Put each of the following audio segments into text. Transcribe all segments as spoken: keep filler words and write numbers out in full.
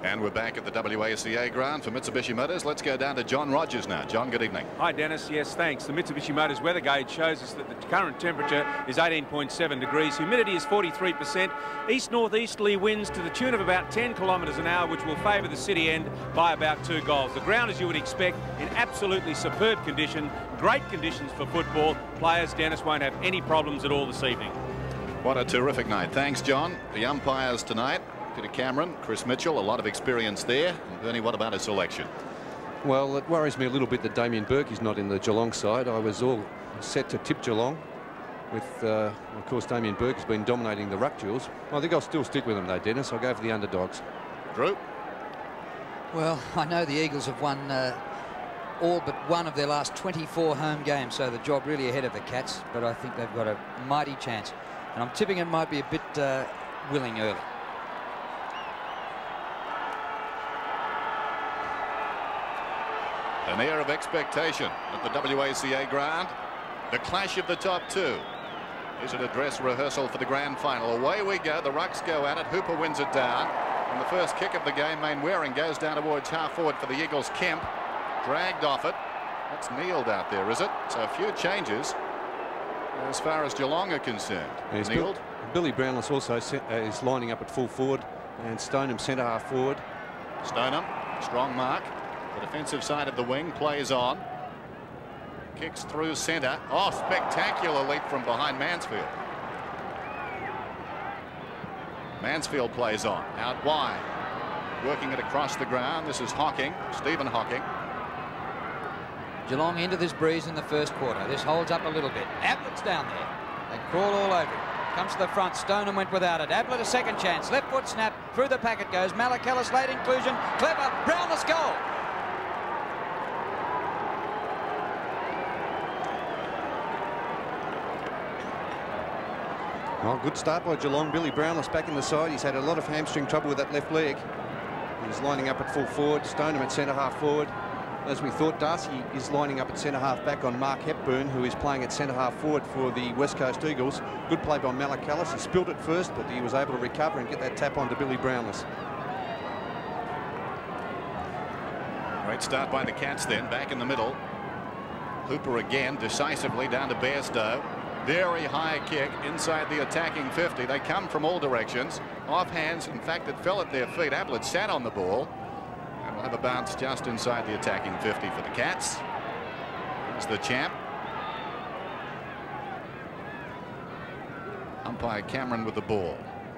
And we're back at the W A C A ground for Mitsubishi Motors. Let's go down to John Rogers now. John, good evening. Hi, Dennis. Yes, thanks. The Mitsubishi Motors weather gauge shows us that the current temperature is eighteen point seven degrees. Humidity is forty-three percent. East-northeasterly winds to the tune of about ten kilometres an hour, which will favour the city end by about two goals. The ground, as you would expect, in absolutely superb condition. Great conditions for football. Players, Dennis, won't have any problems at all this evening. What a terrific night. Thanks, John. The umpires tonight: Peter Cameron, Chris Mitchell, a lot of experience there. And Bernie, what about a selection? Well, it worries me a little bit that Damien Burke is not in the Geelong side. I was all set to tip Geelong with, uh, of course, Damien Burke has been dominating the ruck duels. I think I'll still stick with them though, Dennis. I'll go for the underdogs. Drew? Well, I know the Eagles have won uh, all but one of their last twenty-four home games, so the job really ahead of the Cats, but I think they've got a mighty chance. And I'm tipping it might be a bit uh, willing early. An air of expectation at the W A C A ground. The clash of the top two. Is it a dress rehearsal for the grand final? Away we go. The Rucks go at it. Hooper wins it down. And the first kick of the game, Mainwaring goes down towards half forward for the Eagles. Kemp dragged off it. That's kneeled out there, is it? So a few changes as far as Geelong are concerned. Yes, Kneeled. Billy Brownless also is lining up at full forward, and Stoneham centre half forward. Stoneham, strong mark. The defensive side of the wing plays on. Kicks through centre. Oh, spectacular leap from behind Mansfield. Mansfield plays on. Out wide. Working it across the ground. This is Hocking. Stephen Hocking. Geelong into this breeze in the first quarter. This holds up a little bit. Ablett's down there. They crawl all over it. Comes to the front. Stoneham went without it. Ablett a second chance. Left foot snap. Through the packet goes. Malachellis late inclusion. Clever. Brownless goal. Well, good start by Geelong. Billy Brownless back in the side. He's had a lot of hamstring trouble with that left leg. He's lining up at full forward. Stoneham at centre half forward. As we thought, Darcy is lining up at centre half back on Mark Hepburn, who is playing at centre half forward for the West Coast Eagles. Good play by Malachellis. He spilled it first, but he was able to recover and get that tap onto Billy Brownless. Great start by the Cats then, back in the middle. Hooper again, decisively down to Bairstow. Very high kick inside the attacking fifty. They come from all directions. Off hands. In fact, it fell at their feet. Ablett sat on the ball. And we'll have a bounce just inside the attacking fifty for the Cats. Here's the champ. Umpire Cameron with the ball.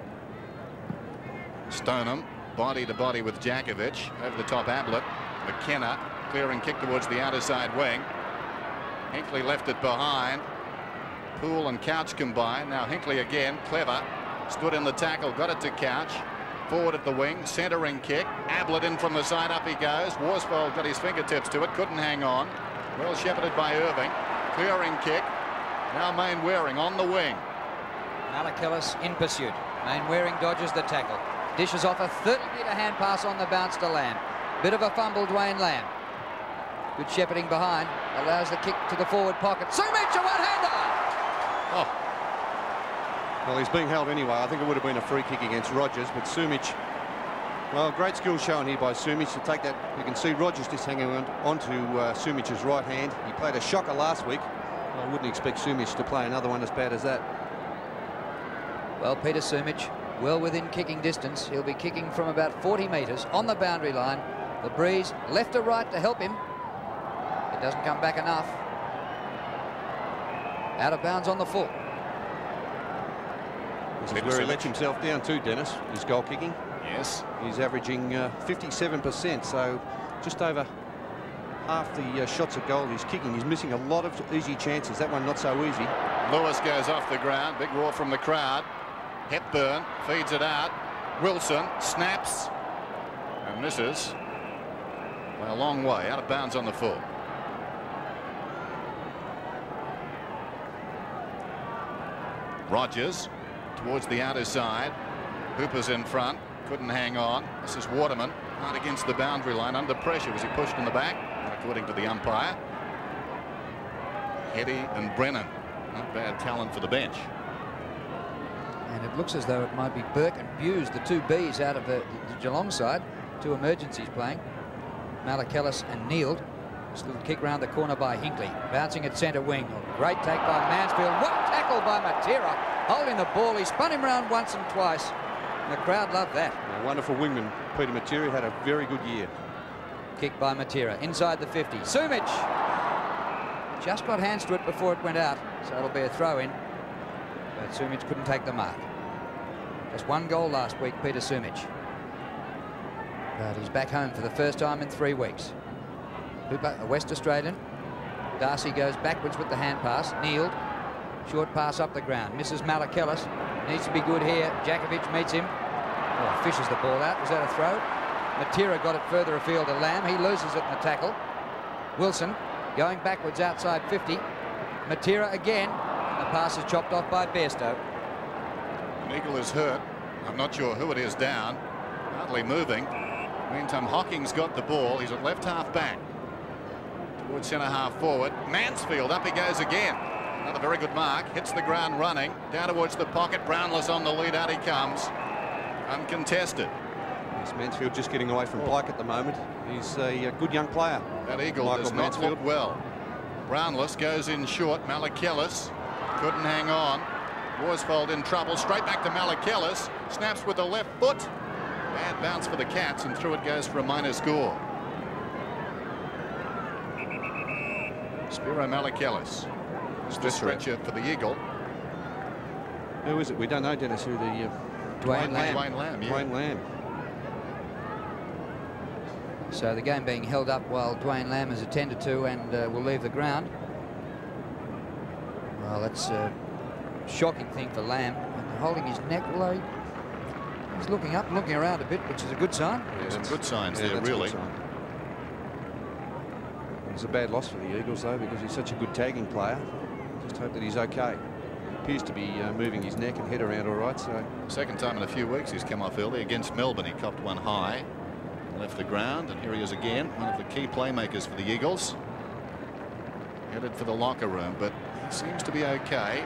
Stoneham, body to body with Jakovic. Over the top, Ablett. McKenna, clearing kick towards the outer side wing. Hinkley left it behind. Poole and Couch combined. Now Hinkley again, clever. Stood in the tackle, got it to Couch. Forward at the wing, centering kick. Ablett in from the side, up he goes. Worsfold got his fingertips to it, couldn't hang on. Well shepherded by Irving. Clearing kick. Now Mainwaring on the wing. Malachellis in pursuit. Mainwaring dodges the tackle. Dishes off a thirty metre hand pass on the bounce to Lamb. Bit of a fumble, Dwayne Lamb. Good shepherding behind. Allows the kick to the forward pocket. Sumic, a one-hander! Oh. Well, he's being held anyway. I think it would have been a free kick against Rogers, but Sumic, well, great skill shown here by Sumic to take that. You can see Rogers just hanging on onto uh, Sumic's right hand. He played a shocker last week. I wouldn't expect Sumic to play another one as bad as that. Well, Peter Sumic, well within kicking distance. He'll be kicking from about forty metres on the boundary line. The breeze left to right to help him. It doesn't come back enough. Out of bounds on the full. This is where he lets himself down too, Dennis. His goal kicking. Yes. He's averaging fifty-seven percent, so just over half the uh, shots at goal he's kicking. He's missing a lot of easy chances. That one not so easy. Lewis goes off the ground. Big roar from the crowd. Hepburn feeds it out. Wilson snaps and misses by a long way. Out of bounds on the full. Rogers towards the outer side. Hooper's in front. Couldn't hang on. This is Waterman. Hard against the boundary line. Under pressure. Was he pushed in the back? Not according to the umpire. Hetty and Brennan. Not bad talent for the bench. And it looks as though it might be Burke and Buse, the two Bs out of the, the Geelong side. two emergencies playing. Malakellis and Neild. Just a little kick round the corner by Hinkley. Bouncing at centre wing. Great take by Mansfield. What a tackle by Matera. Holding the ball. He spun him round once and twice. And the crowd loved that. A wonderful wingman, Peter Matera, had a very good year. Kick by Matera. Inside the fifty. Sumich. Just got hands to it before it went out. So it'll be a throw in. But Sumich couldn't take the mark. Just one goal last week, Peter Sumich. But he's back home for the first time in three weeks. Hooper, a West Australian. Darcy goes backwards with the hand pass. Neild. Short pass up the ground. Misses Malakellis. Needs to be good here. Jakovic meets him. Oh, fishes the ball out. Was that a throw? Matera got it further afield to Lamb. He loses it in the tackle. Wilson going backwards outside fifty. Matera again. The pass is chopped off by Bairstow. An eagle is hurt. I'm not sure who it is down. Hardly moving. Meantime, Hocking's got the ball. He's at left half back. Towards centre half forward. Mansfield, up he goes again. Another very good mark. Hits the ground running. Down towards the pocket. Brownless on the lead. Out he comes. Uncontested. Yes, Mansfield just getting away from Pike at the moment. He's a, a good young player. That eagle Michael does not Mansfield. look well. Brownless goes in short. Malakellis couldn't hang on. Worsfold in trouble. Straight back to Malakellis. Snaps with the left foot. Bad bounce for the Cats, and through it goes for a minor score. Spiro Malakellis. The stretcher for the Eagle. Who is it? We don't know, Dennis, who the... Uh, Dwayne Lamb. Dwayne Lamb, yeah. Dwayne Lamb. So the game being held up while Dwayne Lamb is attended to and uh, will leave the ground. Well, that's a shocking thing for Lamb. And holding his neck, well, he's looking up, looking around a bit, which is a good sign. Yeah, some good signs yeah, there, really. It's a bad loss for the Eagles, though, because he's such a good tagging player. Just hope that he's okay. Appears to be uh, moving his neck and head around all right. So second time in a few weeks he's come off early against Melbourne. He copped one high, left the ground, and here he is again, one of the key playmakers for the Eagles. Headed for the locker room, but he seems to be okay.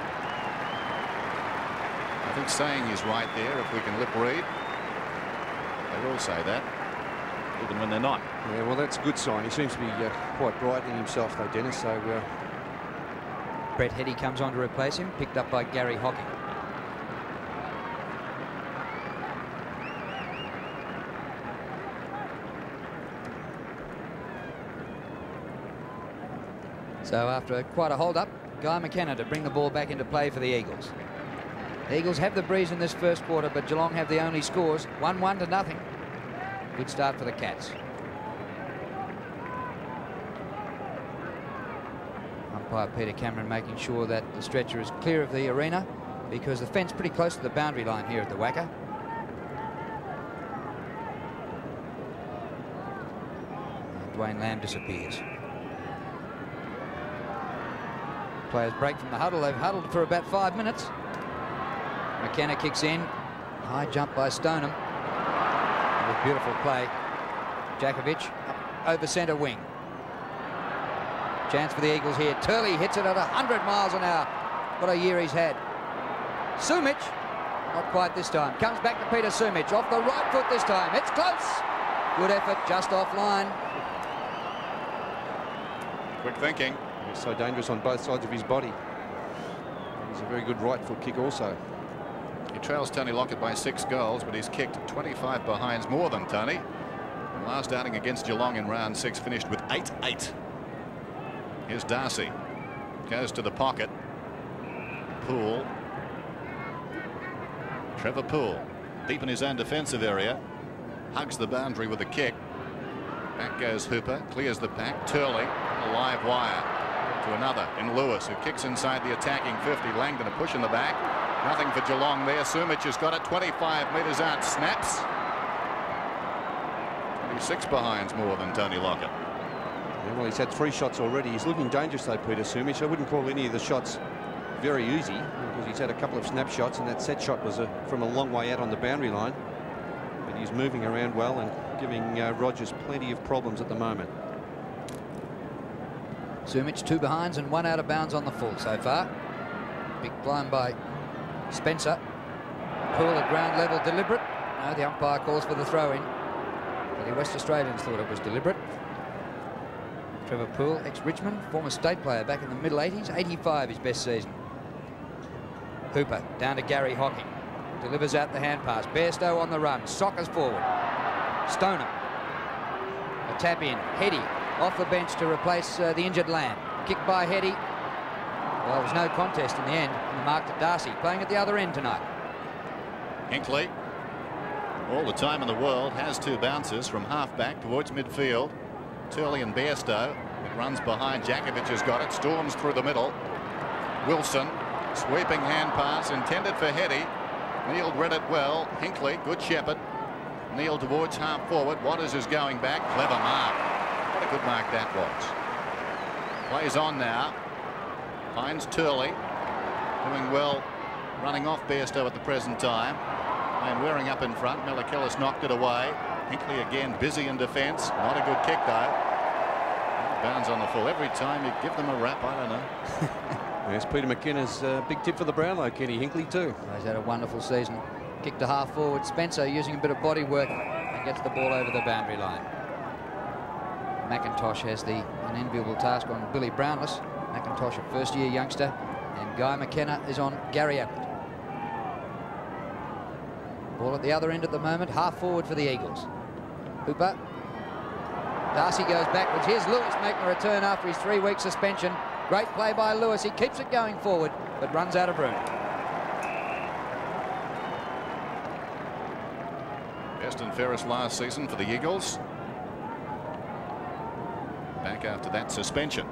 I think saying is right there if we can lip read. They all say that, even when they're not. yeah, well, that's a good sign. He seems to be uh, quite bright in himself, though, Dennis. So. Uh, Brett Hetty comes on to replace him, picked up by Gary Hocking. So after quite a hold-up, Guy McKenna to bring the ball back into play for the Eagles. The Eagles have the breeze in this first quarter, but Geelong have the only scores, one one to nothing. Good start for the Cats. Umpire Peter Cameron making sure that the stretcher is clear of the arena, because the fence pretty close to the boundary line here at the WACA. And Dwayne Lamb disappears. Players break from the huddle. They've huddled for about five minutes. McKenna kicks in. High jump by Stoneham. With beautiful play. Jakovic up over centre wing. Chance for the Eagles here. Turley hits it at one hundred miles an hour. What a year he's had. Sumich, not quite this time. Comes back to Peter Sumich. Off the right foot this time. It's close. Good effort, just offline. Quick thinking. He's so dangerous on both sides of his body. He's a very good right foot kick also. He trails Tony Lockett by six goals, but he's kicked twenty-five behinds more than Tony. And last outing against Geelong in round six finished with eight eight. Here's Darcy. Goes to the pocket. Poole. Trevor Poole, deep in his own defensive area. Hugs the boundary with a kick. Back goes Hooper. Clears the pack. Turley. A live wire to another in Lewis, who kicks inside the attacking fifty. Langdon a push in the back. Nothing for Geelong there. Sumich has got it. twenty-five metres out. Snaps. twenty-six behinds more than Tony Lockett. Yeah, well, he's had three shots already. He's looking dangerous, though, Peter Sumich. I wouldn't call any of the shots very easy, because he's had a couple of snapshots, and that set shot was a, from a long way out on the boundary line. But he's moving around well and giving uh, Rogers plenty of problems at the moment. Sumich two behinds and one out of bounds on the full so far. Big climb by Spencer. Poole at ground level, deliberate. No, the umpire calls for the throw in. The West Australians thought it was deliberate. Trevor Poole, ex-Richmond, former state player back in the middle eighties, eighty-five his best season. Hooper down to Gary Hocking. Delivers out the hand pass. Bairstow on the run. Sockers forward. Stoneham. A tap in. Heady off the bench to replace uh, the injured Lamb. Kicked by Heady. Well, there was no contest in the end. And the mark to Darcy, playing at the other end tonight. Hinckley, all the time in the world, has two bounces from half-back towards midfield. Turley and Bairstow. It runs behind. Jakovic has got it. Storms through the middle. Wilson, sweeping hand pass intended for Heady. Neil read it well. Hinckley, good shepherd. Neil towards half forward. Waters is going back. Clever mark. What a good mark that was. Plays on now. Finds Turley. Doing well running off Bairstow at the present time. And wearing up in front. Melakillis knocked it away. Hinckley again busy in defence. Not a good kick though. Bounds on the full. Every time you give them a rap, I don't know. Yes, Peter McKenna's uh, big tip for the Brownlow, Kenny Hinckley too. He's had a wonderful season. Kick to half forward. Spencer using a bit of body work and gets the ball over the boundary line. McIntosh has the unenviable task on Billy Brownless. McIntosh, a first-year youngster, and Guy McKenna is on Gary Ablett. Ball at the other end at the moment. Half forward for the Eagles. Hooper. Darcy goes backwards. Here's Lewis making a return after his three-week suspension. Great play by Lewis. He keeps it going forward, but runs out of room. Best and fairest last season for the Eagles. Back after that suspension.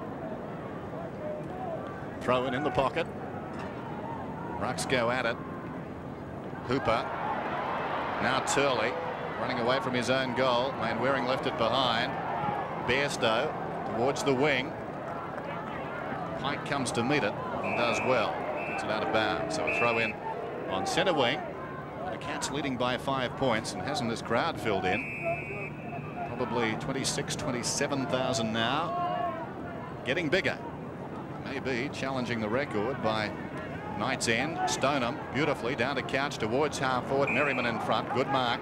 Throw in in the pocket. Rucks go at it. Hooper. Now Turley running away from his own goal. Mainwaring left it behind. Bairstow towards the wing. Pike comes to meet it and does well. Gets it out of bounds. So a throw in on centre wing. The Cats leading by five points, and hasn't this crowd filled in? Probably twenty-six, twenty-seven thousand now. Getting bigger. Maybe challenging the record by Knight's End. Stoneham beautifully down to Couch towards half forward. Merriman in front. Good mark.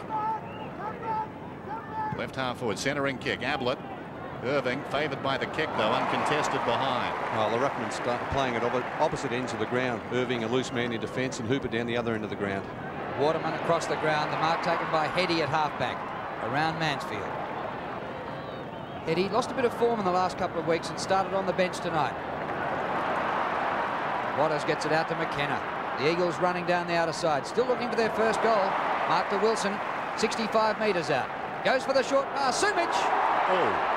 Left half forward. Centering kick. Ablett. Irving favoured by the kick though, uncontested behind. Well, the Ruckman start playing at opposite ends of the ground. Irving a loose man in defence and Hooper down the other end of the ground. Waterman across the ground. The mark taken by Heady at halfback around Mansfield. Heady lost a bit of form in the last couple of weeks and started on the bench tonight. Waters gets it out to McKenna. The Eagles running down the outer side, still looking for their first goal. Mark to Wilson, sixty-five metres out. Goes for the short pass. Sumich. Oh.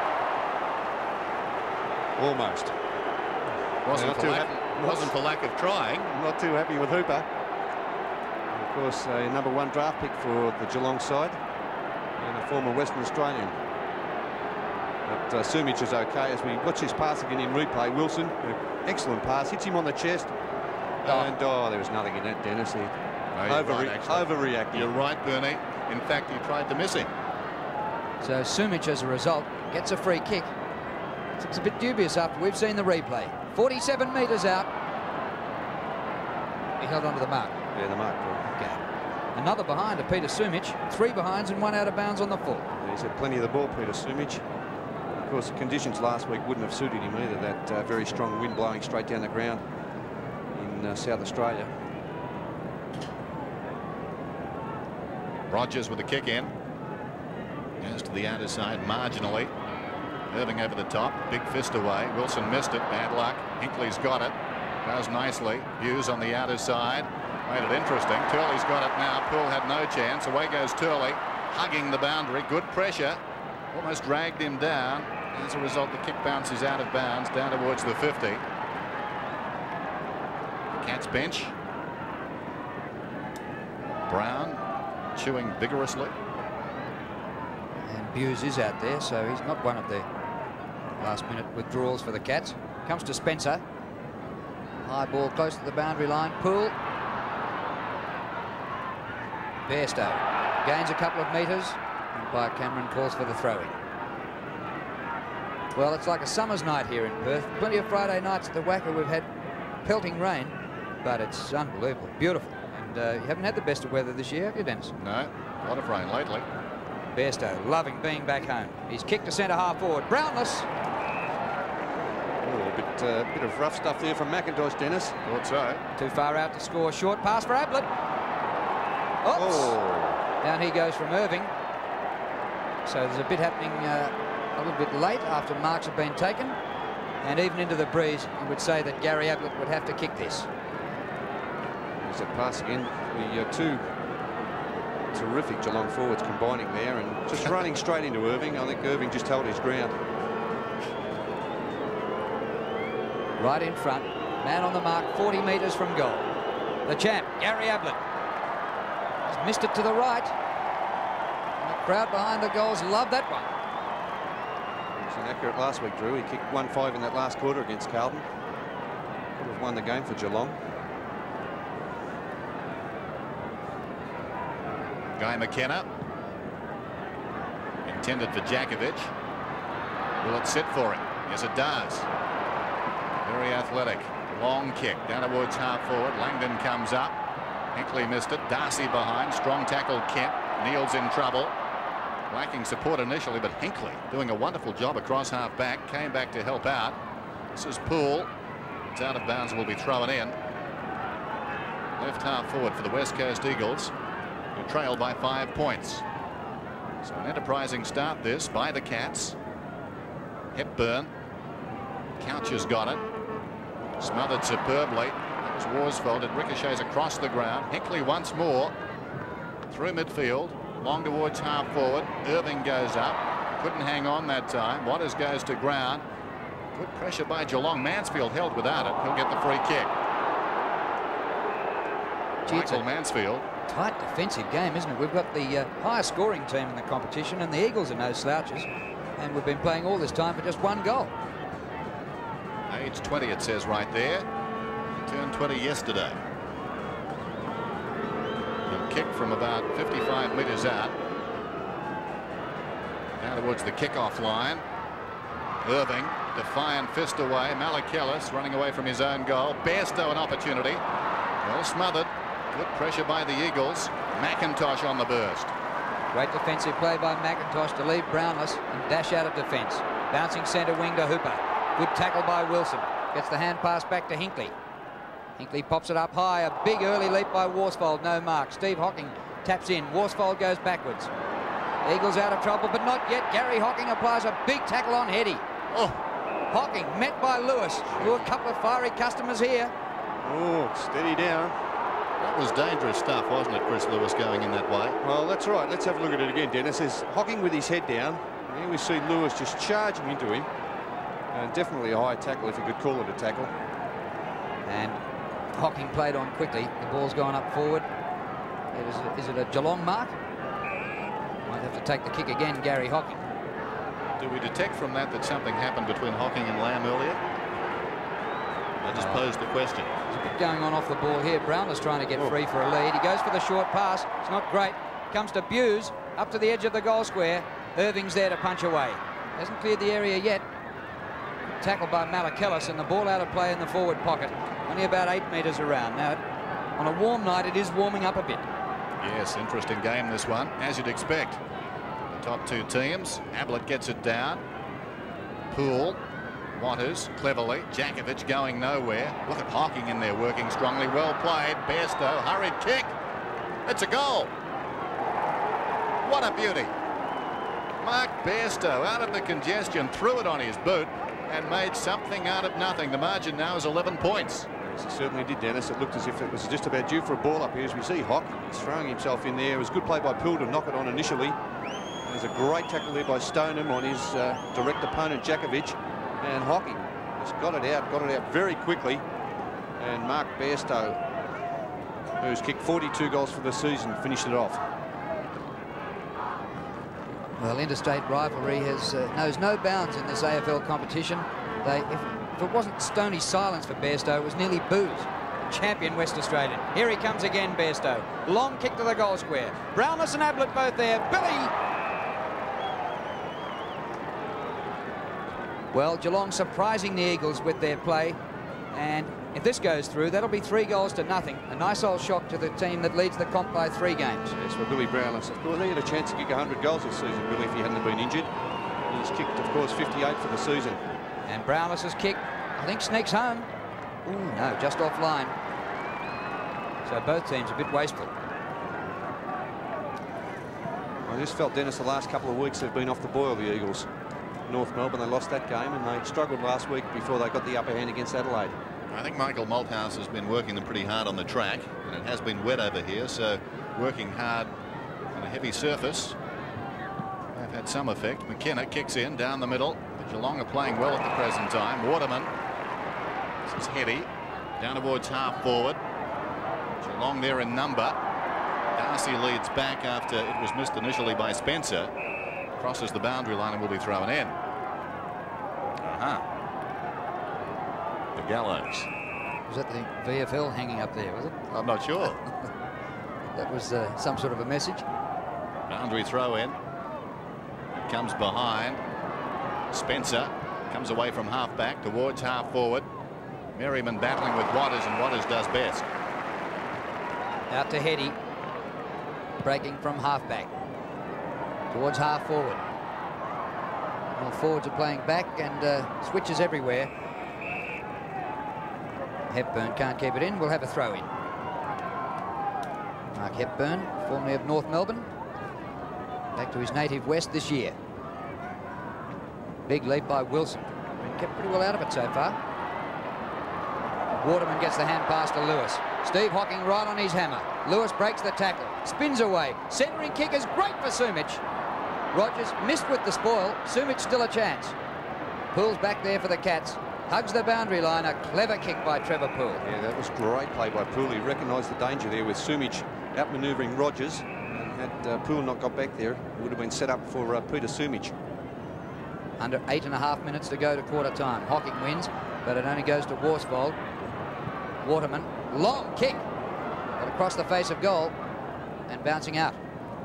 Almost. Wasn't, for lack, wasn't for lack of trying. Not too happy with Hooper. And of course, a number one draft pick for the Geelong side and a former Western Australian. But uh, Sumich is okay as we watch his pass again in replay. Wilson, excellent pass, hits him on the chest. Oh. And oh, there was nothing in that, Dennis. He No, overre right, overreacting. You're right, Bernie. In fact, he tried to miss him. So Sumich, as a result, gets a free kick. It's a bit dubious after we've seen the replay. forty-seven metres out. He held on to the mark. Yeah, the mark. Okay. Another behind to Peter Sumich. Three behinds and one out of bounds on the full. Yeah, he's had plenty of the ball, Peter Sumich. Of course, the conditions last week wouldn't have suited him either. That uh, very strong wind blowing straight down the ground in uh, South Australia. Rogers with a kick in. Goes to the outer side marginally. Irving over the top. Big fist away. Wilson missed it. Bad luck. Hinckley's got it. Does nicely. Hughes on the outer side. Made it interesting. Turley's got it now. Poole had no chance. Away goes Turley. Hugging the boundary. Good pressure. Almost dragged him down. As a result, the kick bounces out of bounds down towards the fifty. Cats bench. Brown chewing vigorously. And Buse is out there, so he's not one of the last minute withdrawals for the Cats. Comes to Spencer. High ball close to the boundary line. Poole. Bairstow gains a couple of metres. Umpire Cameron calls for the throw-in. Well, it's like a summer's night here in Perth. Plenty of Friday nights at the WACA. We've had pelting rain, but it's unbelievable. Beautiful. And uh, you haven't had the best of weather this year, have you, Dennis? No, a lot of rain lately. Bairstow loving being back home. He's kicked to centre half forward. Brownless. Oh, a bit, uh, bit of rough stuff there from McIntosh, Dennis. Thought so. Too far out to score. Short pass for Ablett. Oops. Oh. Down he goes from Irving. So there's a bit happening uh, a little bit late after marks have been taken. And even into the breeze, you would say that Gary Ablett would have to kick this. There's a pass again. The uh, two terrific Geelong forwards combining there and just running straight into Irving. I think Irving just held his ground. Right in front. Man on the mark, forty metres from goal. The champ, Gary Ablett. He's missed it to the right. And the crowd behind the goals love that one. He was inaccurate last week, Drew. He kicked one five in that last quarter against Carlton. Could have won the game for Geelong. Guy McKenna. Intended for Djakovic. Will it sit for him? Yes, it does. Very athletic. Long kick down towards half forward. Langdon comes up. Hinkley missed it. Darcy behind. Strong tackle. Kent. Neal's in trouble. Lacking support initially, but Hinkley doing a wonderful job across half back. Came back to help out. This is Poole. It's out of bounds and will be thrown in. Left half forward for the West Coast Eagles, who trail by five points. So an enterprising start this by the Cats. Hepburn. Couch has got it. Smothered superbly. That was Worsfold. It ricochets across the ground. Hinkley once more through midfield. Long towards half forward. Irving goes up. Couldn't hang on that time. Waters goes to ground. Good pressure by Geelong. Mansfield held without it. He'll get the free kick. Gee, Michael Mansfield. Tight defensive game, isn't it? We've got the uh, highest scoring team in the competition, and the Eagles are no slouches. And we've been playing all this time for just one goal. Age twenty, it says right there. Turned twenty yesterday. A kick from about fifty-five metres out. Down towards the kickoff line. Irving, defiant fist away. Malakellus running away from his own goal. Bairstow an opportunity. Well smothered. Good pressure by the Eagles. McIntosh on the burst. Great defensive play by McIntosh to leave Brownless and dash out of defence. Bouncing centre wing to Hooper. Good tackle by Wilson. Gets the hand pass back to Hinkley. Hinkley pops it up high. A big early leap by Worsfold. No mark. Steve Hocking taps in. Worsfold goes backwards. Eagles out of trouble, but not yet. Gary Hocking applies a big tackle on Heady. Oh. Hocking met by Lewis. Who a couple of fiery customers here. Oh, steady down. That was dangerous stuff, wasn't it, Chris Lewis going in that way? Well, that's right. Let's have a look at it again, Dennis. There's Hocking with his head down. And here we see Lewis just charging into him. And definitely a high tackle, if you could call it a tackle. And Hocking played on quickly. The ball's gone up forward. It is, a, is it a Geelong mark? Might have to take the kick again, Gary Hocking. Do we detect from that that something happened between Hocking and Lamb earlier? I just Oh. posed the question. There's a bit going on off the ball here. Brownless trying to get free for a lead. He goes for the short pass. It's not great. Comes to Buse, up to the edge of the goal square. Irving's there to punch away. Hasn't cleared the area yet. Tackled by Malakellus, and the ball out of play in the forward pocket. Only about eight metres around. Now, on a warm night, it is warming up a bit. Yes, interesting game this one, as you'd expect. The top two teams. Ablett gets it down. Poole. Waters cleverly. Djakovic going nowhere. Look at Hocking in there working strongly. Well played. Bairstow, hurried kick. It's a goal. What a beauty. Mark Bairstow out of the congestion, threw it on his boot and made something out of nothing. The margin now is eleven points. Yes, he certainly did, Dennis. It looked as if it was just about due for a ball up here. As we see Hocking, he's throwing himself in there. It was a good play by Poole to knock it on initially. There's a great tackle there by Stoneham on his uh, direct opponent, Djakovic. And Hocking just got it out, got it out very quickly. And Mark Bairstow, who's kicked forty-two goals for the season, finished it off. Well, interstate rivalry has uh, knows no bounds in this A F L competition. They, if, if it wasn't stony silence for Bairstow, it was nearly boos. Champion West Australian. Here he comes again, Bairstow. Long kick to the goal square. Brownless and Ablett both there. Billy. Well, Geelong surprising the Eagles with their play, and If this goes through, that'll be three goals to nothing. A nice old shock to the team that leads the comp by three games. Yes, for Billy Brownless. Of course, he had a chance to kick one hundred goals this season, Billy, if he hadn't been injured. He's kicked, of course, fifty-eight for the season. And Brownless's kick, I think, sneaks home. Ooh, no, just offline. So both teams a bit wasteful. I just felt, Dennis, the last couple of weeks they've been off the boil, the Eagles. North Melbourne, they lost that game, and they struggled last week before they got the upper hand against Adelaide. I think Michael Malthouse has been working them pretty hard on the track, and it has been wet over here, so working hard on a heavy surface. They've had some effect. McKenna kicks in down the middle. But Geelong are playing well at the present time. Waterman. This is Heady down towards half forward. Geelong there in number. Darcy leads back after it was missed initially by Spencer. Crosses the boundary line and will be thrown in. Uh-huh. The Gallows. Was that the V F L hanging up there, was it? I'm not sure. That was uh, some sort of a message. Boundary throw in. Comes behind. Spencer comes away from half back towards half forward. Merriman battling with Waters, and Waters does best. Out to Heady. Breaking from half back towards half forward. Well, forwards are playing back, and uh, switches everywhere. Hepburn can't keep it in. We'll have a throw in. Mark Hepburn, formerly of North Melbourne, back to his native West this year. Big leap by Wilson. Been kept pretty well out of it so far. Waterman gets the hand pass to Lewis. Steve Hocking right on his hammer. Lewis breaks the tackle, spins away. Centering kick is great for Sumich. Rogers missed with the spoil. Sumich still a chance. Poole's back there for the Cats. Hugs the boundary line. A clever kick by Trevor Poole. Yeah, that was great play by Poole. He recognised the danger there with Sumich outmanoeuvring Rogers. And had uh, Poole not got back there, it would have been set up for uh, Peter Sumich. Under eight and a half minutes to go to quarter time. Hocking wins, but it only goes to Worsfold. Waterman, long kick, but across the face of goal and bouncing out.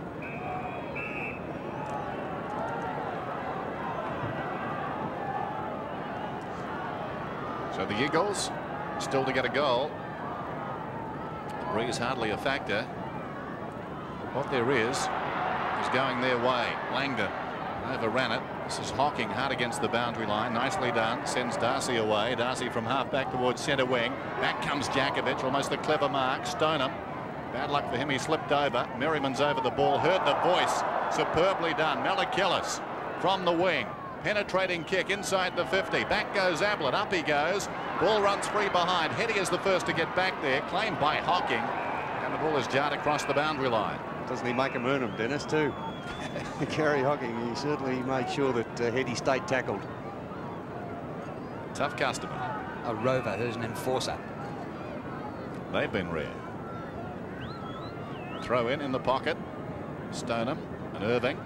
So the Eagles still to get a goal. Breeze hardly a factor. What there is is going their way. Langdon overran it. This is Hocking hard against the boundary line. Nicely done. Sends Darcy away. Darcy from half back towards centre wing. Back comes Jakovic. Almost a clever mark. Stoneham. Bad luck for him. He slipped over. Merriman's over the ball. Heard the voice. Superbly done. Malakillis from the wing. Penetrating kick inside the fifty. Back goes Ablett. Up he goes. Ball runs free behind. Heady is the first to get back there. Claimed by Hocking. And the ball is jarred across the boundary line. Doesn't he make him earn him, Dennis, too? Gary Hocking, he certainly made sure that uh, Heady stayed tackled. Tough customer. A rover who's an enforcer. They've been rare. Throw in in the pocket. Stoneham and Irving.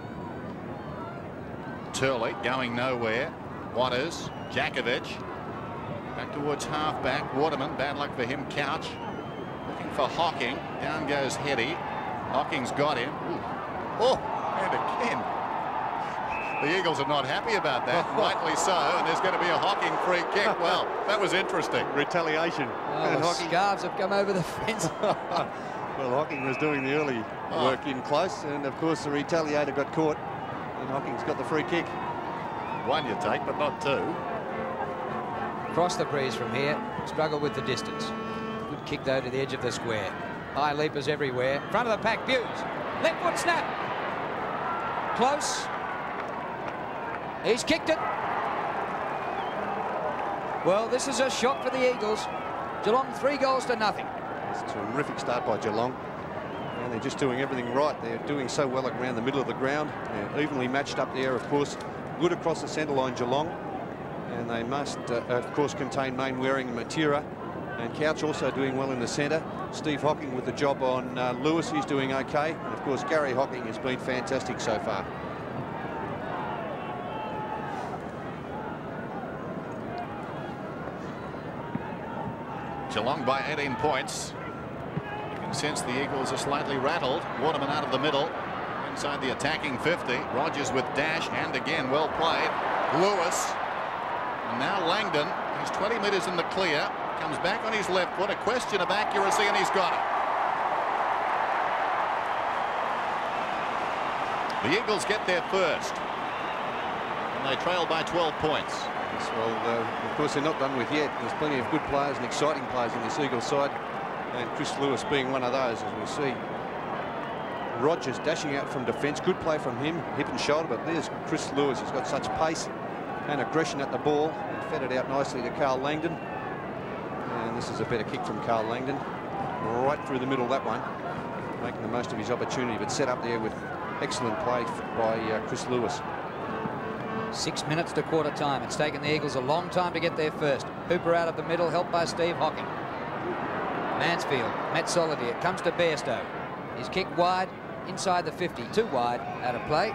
Turley going nowhere. Waters. Jakovic. Back towards half back. Waterman. Bad luck for him. Couch. Looking for Hocking. Down goes Heady. Hocking's got him. Ooh. Oh, and again. The Eagles are not happy about that. Rightly so. And there's going to be a Hocking free kick. Well, that was interesting. Retaliation. Oh, and the Hocking, scarves have come over the fence. well, Hocking was doing the early Oh. work in close, and of course the retaliator got caught, and Hocking's got the free kick. One you take, but not two. Cross the breeze from here. Struggle with the distance. Good kick, though, to the edge of the square. High leapers everywhere. Front of the pack, Hughes. Left foot snap. Close. He's kicked it. Well, this is a shock for the Eagles. Geelong three goals to nothing. It's a terrific start by Geelong. And they're just doing everything right. They're doing so well around the middle of the ground. They're evenly matched up there, of course. Good across the centre line, Geelong. And they must, uh, of course, contain Mainwaring and Matera. And Couch also doing well in the centre. Steve Hocking with the job on uh, Lewis. He's doing OK. And, of course, Gary Hocking has been fantastic so far. Geelong by eighteen points. You can sense the Eagles are slightly rattled. Waterman out of the middle. Inside the attacking fifty. Rogers with dash. And again, well played. Lewis. And now Langdon. He's twenty metres in the clear. comes back on his left foot. A question of accuracy, and he's got it. The Eagles get there first, and they trail by twelve points. Yes, well, uh, of course, they're not done with yet. There's plenty of good players and exciting players in this Eagles side, and Chris Lewis being one of those, as we see. Rogers dashing out from defence. Good play from him, hip and shoulder, but there's Chris Lewis. He's got such pace and aggression at the ball, and fed it out nicely to Carl Langdon. And this is a better kick from Carl Langdon. Right through the middle, that one. Making the most of his opportunity, but set up there with excellent play by uh, Chris Lewis. Six minutes to quarter time. It's taken the Eagles a long time to get there first. Hooper out of the middle, helped by Steve Hocking. Mansfield met solidly. It comes to Bairstow. He's kicked wide, inside the fifty. Too wide, out of play.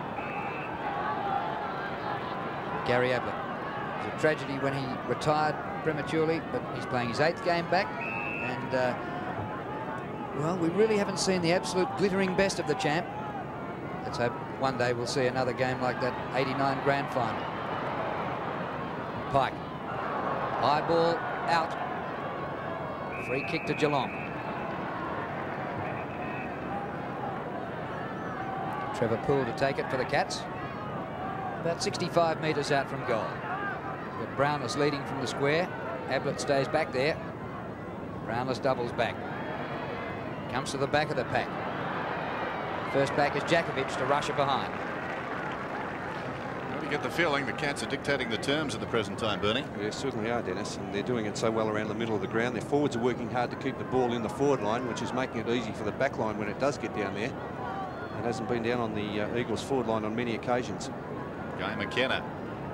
Gary Ablett. It was a tragedy when he retired prematurely, but he's playing his eighth game back. And, uh, well, we really haven't seen the absolute glittering best of the champ. Let's hope one day we'll see another game like that eighty-nine grand final. Pike. High ball out. Free kick to Geelong. Trevor Poole to take it for the Cats. About sixty-five metres out from goal. But Brownless leading from the square. Ablett stays back there. Brownless doubles back. Comes to the back of the pack. First back is Jakovic to rush it behind. You get the feeling the Cats are dictating the terms at the present time, Bernie. They certainly are, Dennis, and they're doing it so well around the middle of the ground. Their forwards are working hard to keep the ball in the forward line, which is making it easy for the back line when it does get down there. It hasn't been down on the uh, Eagles forward line on many occasions. Guy McKenna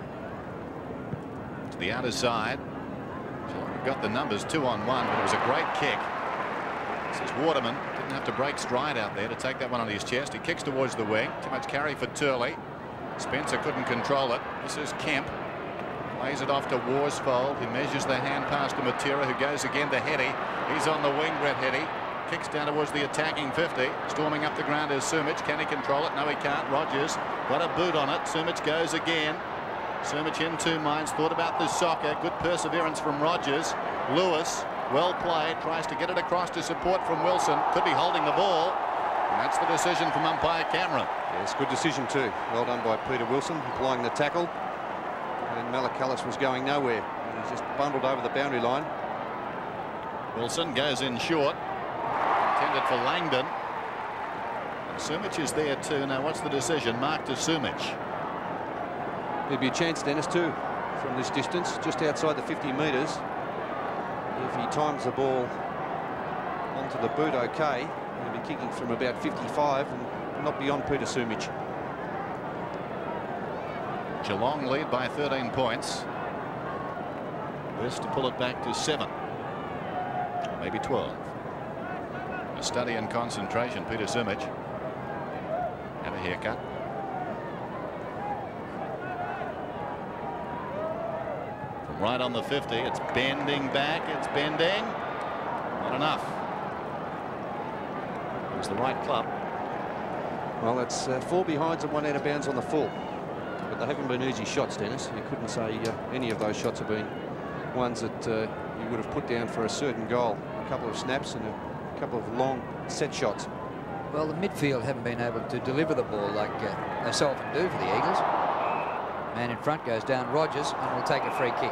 to the outer side. Got the numbers two on one, but it was a great kick. This is Waterman. Didn't have to break stride out there to take that one on his chest. He kicks towards the wing. Too much carry for Turley. Spencer couldn't control it. This is Kemp. Plays it off to Worsfold. He measures the hand pass to Matera, who goes again to Hetty. He's on the wing, Brett Hetty. Kicks down towards the attacking fifty. Storming up the ground is Sumich. Can he control it? No, he can't. Rogers got a boot on it. Sumich goes again. Sumich in two minds. Thought about the soccer. Good perseverance from Rogers. Lewis, well played. Tries to get it across to support from Wilson. Could be holding the ball. And that's the decision from umpire Cameron. Yes, good decision too. Well done by Peter Wilson, applying the tackle. And Malakalis was going nowhere. He just bundled over the boundary line. Wilson goes in short. Intended for Langdon. And Sumich is there too. Now what's the decision? Mark to Sumich. There'd be a chance, Dennis, too, from this distance, just outside the fifty metres. If he times the ball onto the boot okay, he'll be kicking from about fifty-five and not beyond Peter Sumich. Geelong lead by thirteen points. This to pull it back to seven. Maybe twelve. A study and concentration, Peter Sumich. Have a haircut. From right on the fifty, it's bending back, it's bending. Not enough. It was the right club. Well, it's uh, four behinds and one out of bounds on the full. But they haven't been easy shots, Dennis. You couldn't say uh, any of those shots have been ones that uh, you would have put down for a certain goal. A couple of snaps and a couple of long set shots. Well, the midfield haven't been able to deliver the ball like uh, they so often do for the Eagles. Man in front goes down, Rogers, and will take a free kick.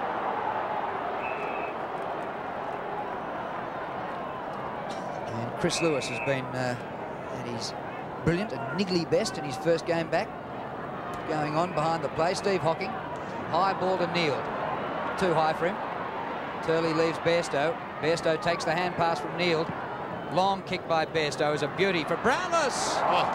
And Chris Lewis has been uh, at his brilliant and niggly best in his first game back. Going on behind the play, Steve Hocking. High ball to Neal. Too high for him. Turley leaves Bairstow. Bairstow takes the hand pass from Neal. Long kick by Bairstow is a beauty for Brownless. Oh.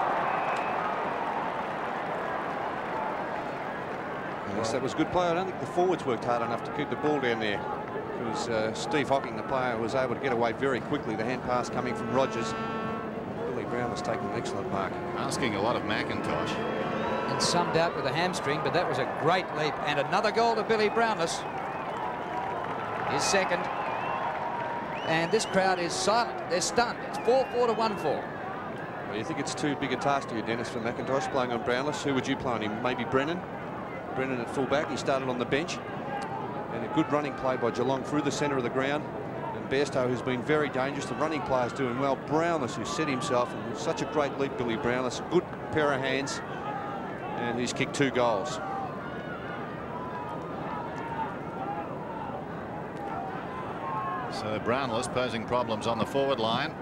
Yes, that was good play. I don't think the forwards worked hard enough to keep the ball down there. Because uh, Steve Hocking, the player, was able to get away very quickly. The hand pass coming from Rogers. Billy Brownless taking an excellent mark. Asking a lot of McIntosh. And some doubt with a hamstring, but that was a great leap. And another goal to Billy Brownless. His second. And this crowd is silent. They're stunned. It's four four to one four. Well, you think it's too big a task to you, Dennis, for McIntosh playing on Brownless? Who would you play on him? Maybe Brennan? Brennan at fullback. He started on the bench. And a good running play by Geelong through the centre of the ground. And Bairstow, who's been very dangerous. The running player's doing well. Brownless, who set himself, and such a great leap, Billy Brownless. A good pair of hands. And he's kicked two goals. So Brownless posing problems on the forward line.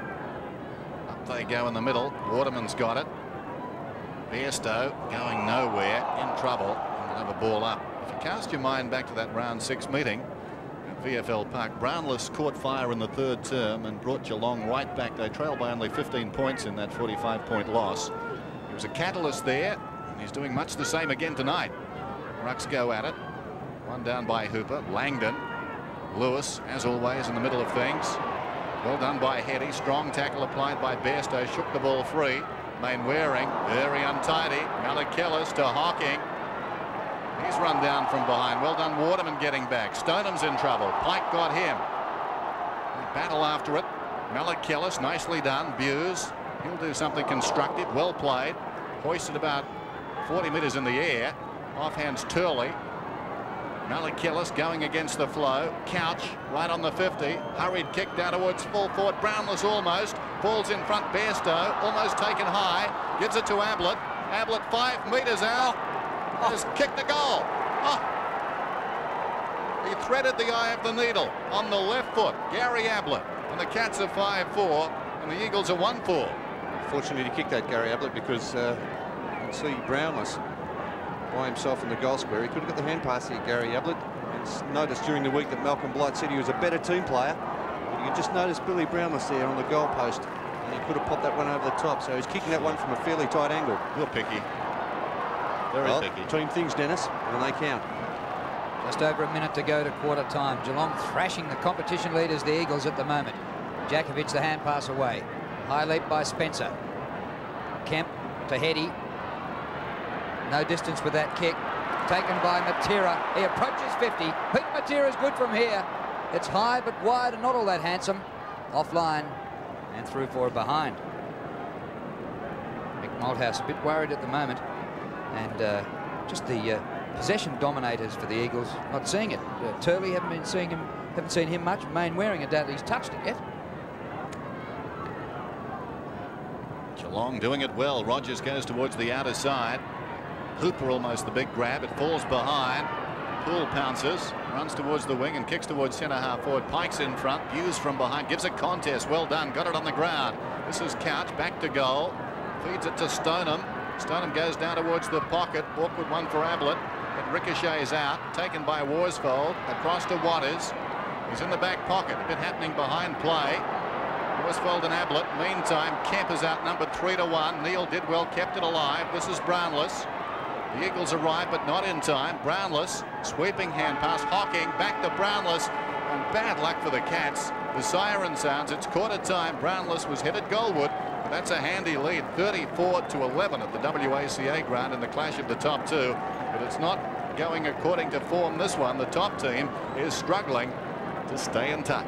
Up they go in the middle. Waterman's got it. Bairstow going nowhere, in trouble, and will have a ball up. If you cast your mind back to that round six meeting at V F L Park, Brownless caught fire in the third term and brought Geelong right back. They trailed by only fifteen points in that forty-five point loss. He was a catalyst there, and he's doing much the same again tonight. Rucks go at it. One down by Hooper. Langdon. Lewis, as always, in the middle of things. Well done by Heady. Strong tackle applied by Bairstow. Shook the ball free. Mainwaring, very untidy. Malachillis to Hawking. He's run down from behind. Well done, Waterman getting back. Stoneham's in trouble. Pike got him. They battle after it. Malachillis, nicely done. Buse, he'll do something constructive. Well played. Hoisted about forty metres in the air. Offhand's Turley. Malachillis going against the flow. Couch right on the fifty. Hurried kick down towards full forward. Brownless almost. Falls in front. Bairstow almost taken high. Gives it to Ablett. Ablett five metres out. Has kicked the goal. Oh. He threaded the eye of the needle on the left foot. Gary Ablett. And the Cats are five four. And the Eagles are one four. Fortunately to kick that, Gary Ablett, because uh, you can see Brownless by himself in the goal square. He could have got the hand pass here, Gary Ablett. It's noticed during the week that Malcolm Blight said he was a better team player. But you can just notice Billy Brownless there on the goal post. And he could have popped that one over the top. So he's kicking that one from a fairly tight angle. Real picky. Very well, picky. Team things, Dennis, and they count. Just over a minute to go to quarter time. Geelong thrashing the competition leaders, the Eagles, at the moment. Jakovic, the hand pass away. High leap by Spencer. Kemp to Heady. No distance with that kick. Taken by Matera. He approaches fifty. Pete Matera's good from here. It's high but wide and not all that handsome. Offline and through for a behind. Mick Malthouse a bit worried at the moment. And uh, just the uh, possession dominators for the Eagles. Not seeing it. Uh, Turley haven't been seeing him. Haven't seen him much. Mainwaring, I doubt he's touched it yet. Geelong doing it well. Rogers goes towards the outer side. Hooper almost the big grab. It falls behind. Poole pounces, runs towards the wing and kicks towards centre half forward. Pike's in front. Buse from behind. Gives a contest. Well done. Got it on the ground. This is Couch. Back to goal. Feeds it to Stoneham. Stoneham goes down towards the pocket. Awkward one for Ablett. It ricochets out. Taken by Worsfold. Across to Waters. He's in the back pocket. A bit happening behind play. Worsfold and Ablett. Meantime, Kemp is outnumbered three to one. Neal did well. Kept it alive. This is Brownless. The Eagles arrive, but not in time. Brownless, sweeping hand pass. Hawking back to Brownless. And bad luck for the Cats. The siren sounds. It's quarter time. Brownless was headed goalward. But that's a handy lead. thirty-four to eleven at the W A C A ground in the clash of the top two. But it's not going according to form this one. The top team is struggling to stay in touch.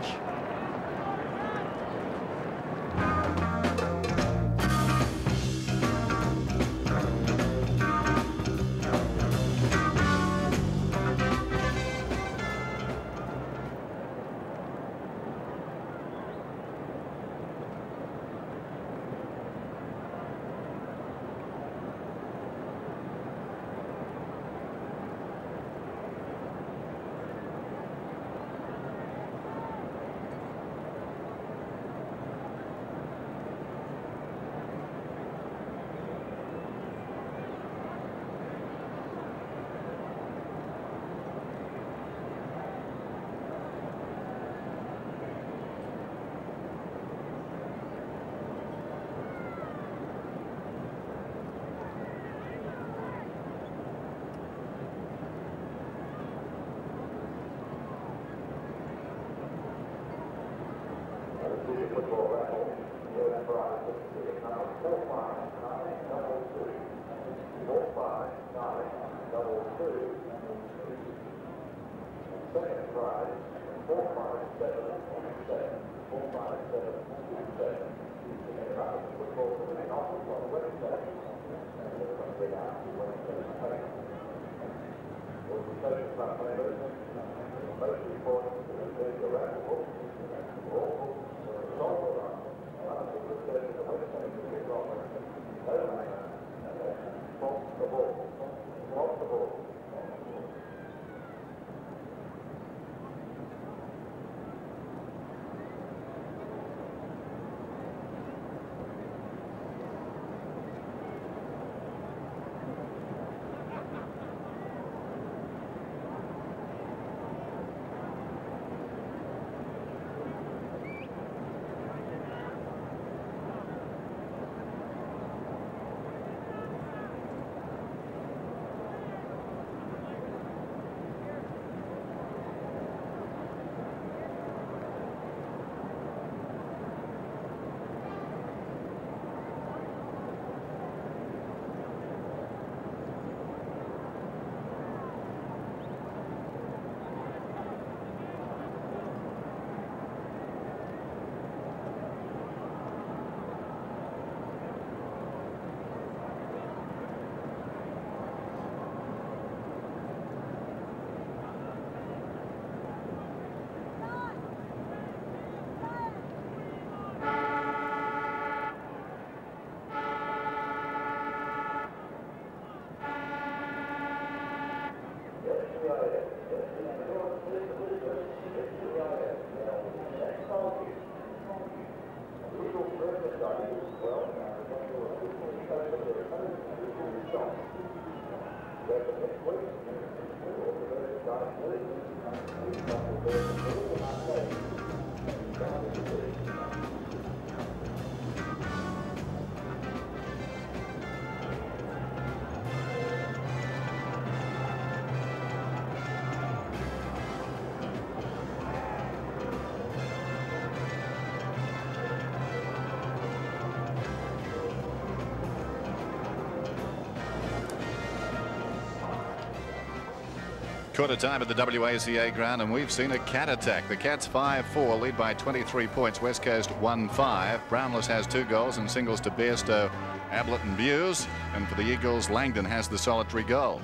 Quarter time at the W A C A ground, and we've seen a cat attack. The Cats five four, lead by twenty-three points. West Coast one five. Brownless has two goals and singles to Bairstow, Ablett and Buse. And for the Eagles, Langdon has the solitary goal.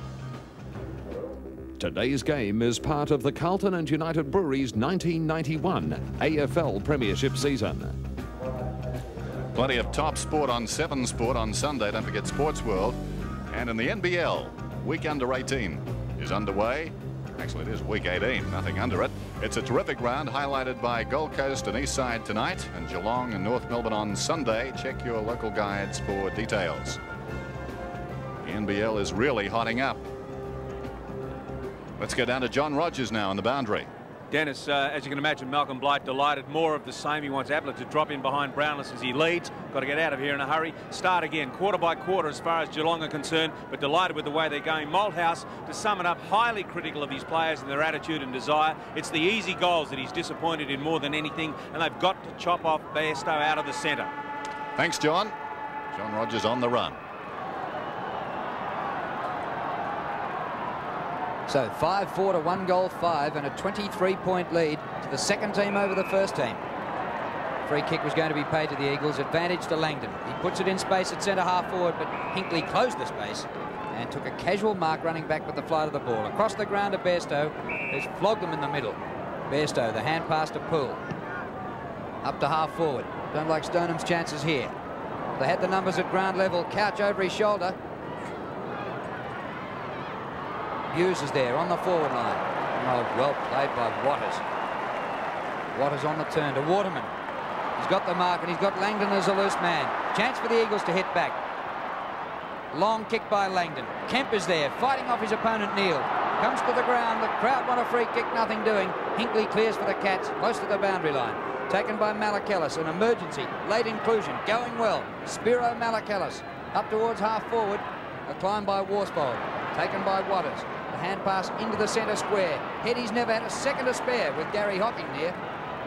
Today's game is part of the Carlton and United Breweries nineteen ninety-one A F L Premiership season. Plenty of top sport on Seven Sport on Sunday. Don't forget Sports World. And in the N B L, week under eighteen is underway. Actually, it is week eighteen, nothing under it. It's a terrific round highlighted by Gold Coast and Eastside tonight and Geelong and North Melbourne on Sunday. Check your local guides for details. The N B L is really hotting up. Let's go down to John Rogers now on the boundary. Dennis, uh, as you can imagine, Malcolm Blight delighted. More of the same. He wants Ablett to drop in behind Brownless as he leads. Got to get out of here in a hurry. Start again, quarter by quarter as far as Geelong are concerned, but delighted with the way they're going. Malthouse, to sum it up, highly critical of his players and their attitude and desire. It's the easy goals that he's disappointed in more than anything, and they've got to chop off Bairstow out of the centre. Thanks, John. John Rogers on the run. So five four to one goal five and a twenty-three point lead to the second team over the first team. Free kick was going to be paid to the Eagles. Advantage to Langdon. He puts it in space at centre half forward, but Hinkley closed the space and took a casual mark running back with the flight of the ball. Across the ground to Bairstow, who's flogged them in the middle. Bairstow, the hand pass to Poole. Up to half forward. Don't like Stoneham's chances here. They had the numbers at ground level. Couch over his shoulder. Hughes is there on the forward line. Oh, well played by Waters. Waters on the turn to Waterman. He's got the mark and he's got Langdon as a loose man. Chance for the Eagles to hit back. Long kick by Langdon. Kemp is there, fighting off his opponent Neil. Comes to the ground. The crowd want a free kick, nothing doing. Hinkley clears for the Cats, close to the boundary line. Taken by Malakellus, an emergency, late inclusion, going well. Spiro Malakellus up towards half forward. A climb by Worsfold, taken by Waters. The hand pass into the centre square. Heady's never had a second to spare with Gary Hocking there.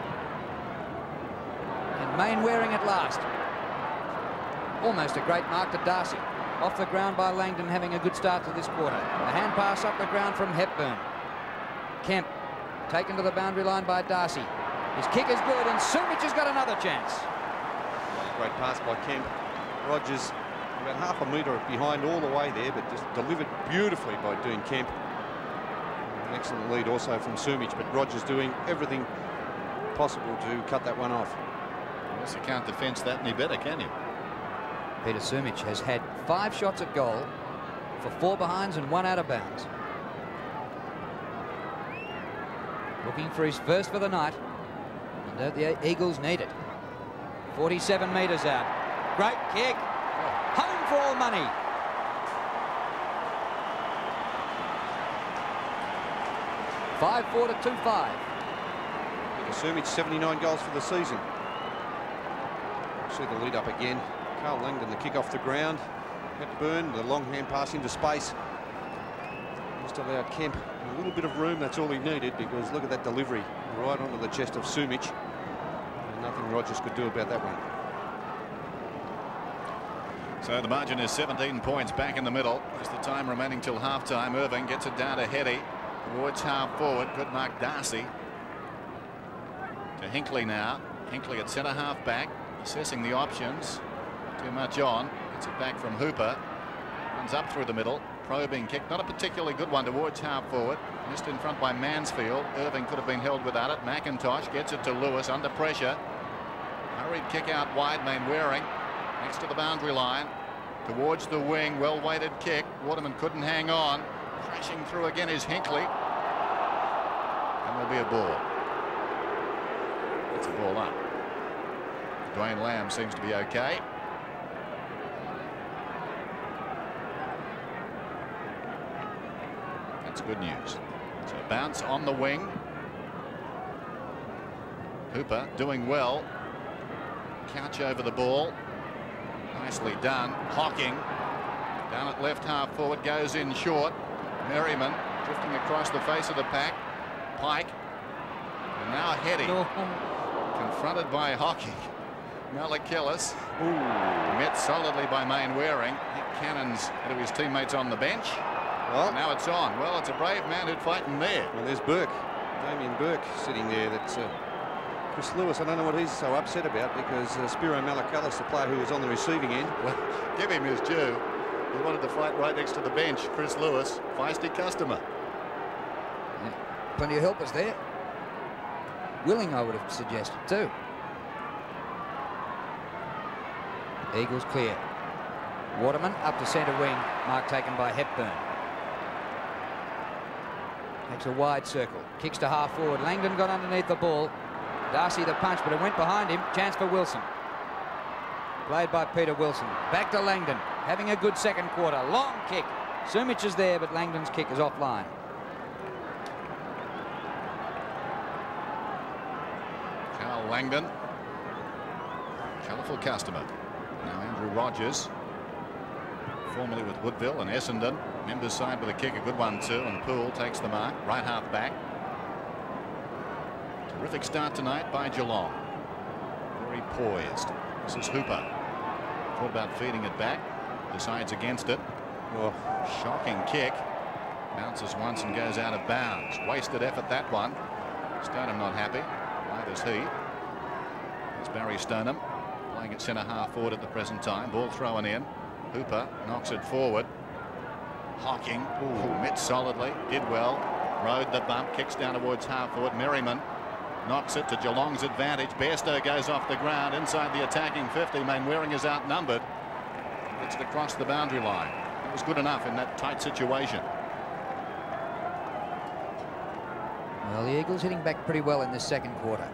And Main wearing at last. Almost a great mark to Darcy. Off the ground by Langdon, having a good start to this quarter. The hand pass up the ground from Hepburn. Kemp taken to the boundary line by Darcy. His kick is good and Sumich has got another chance. Great pass by Kemp. Rogers about half a metre behind all the way there, but just delivered beautifully by Dean Kemp. An excellent lead also from Sumich, but Rogers doing everything possible to cut that one off. Yes, you can't defence that any better, can you? Peter Sumich has had five shots at goal for four behinds and one out of bounds. Looking for his first for the night. And don't the Eagles need it. forty-seven metres out. Great kick. Home for all money. five four to two five. Peter Sumich, seventy-nine goals for the season. See the lead up again. Carl Langdon, the kick off the ground. Hepburn, the long hand pass into space. Just allowed Kemp a little bit of room. That's all he needed, because look at that delivery right onto the chest of Sumich. And nothing Rogers could do about that one. So the margin is seventeen points back in the middle. As the time remaining till half-time, Irving gets it down to Hetty. Towards half forward. Good mark, Darcy. To Hinkley now. Hinkley at centre half back. Assessing the options. Too much on. Gets it back from Hooper. Runs up through the middle. Probing kick. Not a particularly good one towards half forward. Missed in front by Mansfield. Irving could have been held without it. McIntosh gets it to Lewis under pressure. Hurried kick out wide. Mainwaring next to the boundary line. Towards the wing. Well weighted kick. Waterman couldn't hang on. Crashing through again is Hinkley. And there'll be a ball. It's a ball up. Dwayne Lamb seems to be okay. That's good news. So bounce on the wing. Hooper doing well. Couch over the ball. Nicely done. Hocking down at left half forward, goes in short. Merriman drifting across the face of the pack. Pike. And now Hetty. No. Confronted by Hocking. Malakillis. Met solidly by Mainwaring. Nick Cannon's out of his teammates on the bench. Well, now it's on. Well, it's a brave man who'd fight in there. Well, there's Burke. Damien Burke sitting there. That's uh, Chris Lewis. I don't know what he's so upset about, because uh, Spiro Malakillis, the player who was on the receiving end. Well, give him his due. He wanted to fight right next to the bench. Chris Lewis, feisty customer. Yeah, plenty of helpers there. Willing, I would have suggested too. Eagles clear. Waterman up to centre wing. Mark taken by Hepburn. Makes a wide circle. Kicks to half forward. Langdon got underneath the ball. Darcy the punch, but it went behind him. Chance for Wilson. Played by Peter Wilson. Back to Langdon. Having a good second quarter. Long kick. Sumich is there, but Langdon's kick is offline. Carl Langdon. Colourful customer. Now Andrew Rogers. Formerly with Woodville and Essendon. Members side with a kick. A good one too. And Poole takes the mark. Right half back. Terrific start tonight by Geelong. Very poised. This is Hooper. Thought about feeding it back. Decides against it. Oh, shocking kick. Bounces once and goes out of bounds. Wasted effort, that one. Stoneham not happy. Neither is he. It's Barry Stoneham playing at centre half forward at the present time. Ball thrown in. Hooper knocks it forward. Hocking. Ooh, met solidly. Did well. Rode the bump. Kicks down towards half forward. Merriman knocks it to Geelong's advantage. Bairstow goes off the ground inside the attacking fifty. Mainwaring is outnumbered. Gets it across the boundary line. It was good enough in that tight situation. Well, the Eagles hitting back pretty well in this second quarter.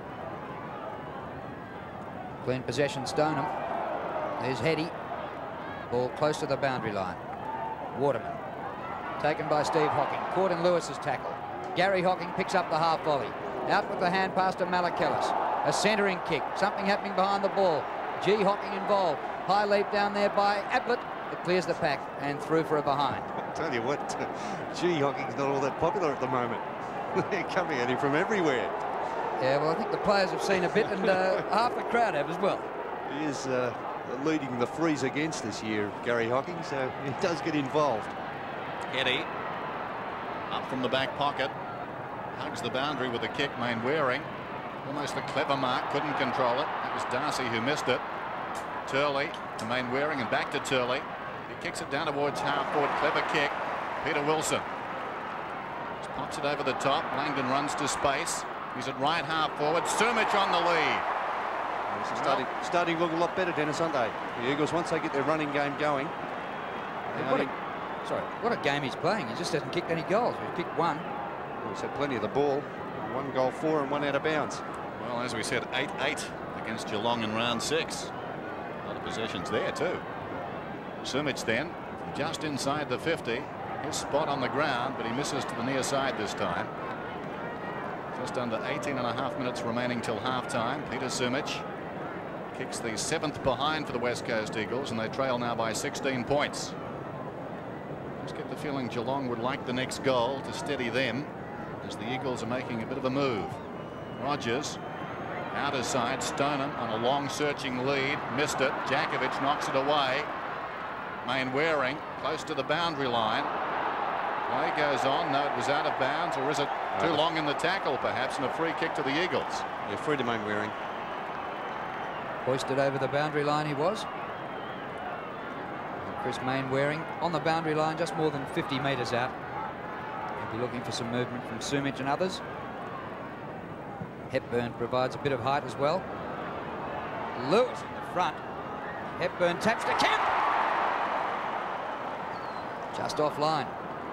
Clean possession, Stoneham. There's Hetty. Ball close to the boundary line. Waterman. Taken by Steve Hocking. Caught in Lewis's tackle. Gary Hocking picks up the half volley. Out with the hand pass to Malakillis. A centering kick. Something happening behind the ball. G. Hocking involved. High leap down there by Ablett. It clears the pack and through for a behind. I'll tell you what, G. Hocking's not all that popular at the moment. They're coming at him from everywhere. Yeah, well, I think the players have seen a bit, and uh, half the crowd have as well. He is uh, leading the freeze against this year, Gary Hocking, so he does get involved. Eddie up from the back pocket. Hugs the boundary with a kick. Mainwaring. Almost a clever mark. Couldn't control it. That was Darcy who missed it. Turley to Mainwaring and back to Turley. He kicks it down towards half forward. Clever kick. Peter Wilson. Just pops it over the top. Langdon runs to space. He's at right half forward. Sumich on the lead. Well, starting, starting to look a lot better, Dennis, aren't they? The Eagles, once they get their running game going. What a, sorry, what a game he's playing. He just hasn't kicked any goals. We've kicked one. Well, he's had plenty of the ball. One goal for and one out of bounds. Well, as we said, eight eight against Geelong in round six. A lot of possessions there too. Sumich then, just inside the fifty. His spot on the ground, but he misses to the near side this time. Just under eighteen and a half minutes remaining till half-time. Peter Sumich kicks the seventh behind for the West Coast Eagles, and they trail now by sixteen points. Just get the feeling Geelong would like the next goal to steady them as the Eagles are making a bit of a move. Rogers outer side. Stoneham on a long searching lead, missed it. Djakovic knocks it away. Mainwaring close to the boundary line. Play goes on. No, it was out of bounds, or is it too long in the tackle perhaps, and a free kick to the Eagles? Yeah, free to Mainwaring. Hoisted over the boundary line he was. And Chris Mainwaring on the boundary line, just more than fifty metres out. He'll be looking for some movement from Sumich and others. Hepburn provides a bit of height as well. Lewis in the front. Hepburn taps to Kemp. Just offline.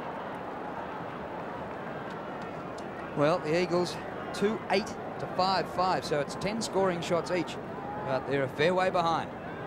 Well, the Eagles two eight to five five, so it's ten scoring shots each, but they're a fair way behind.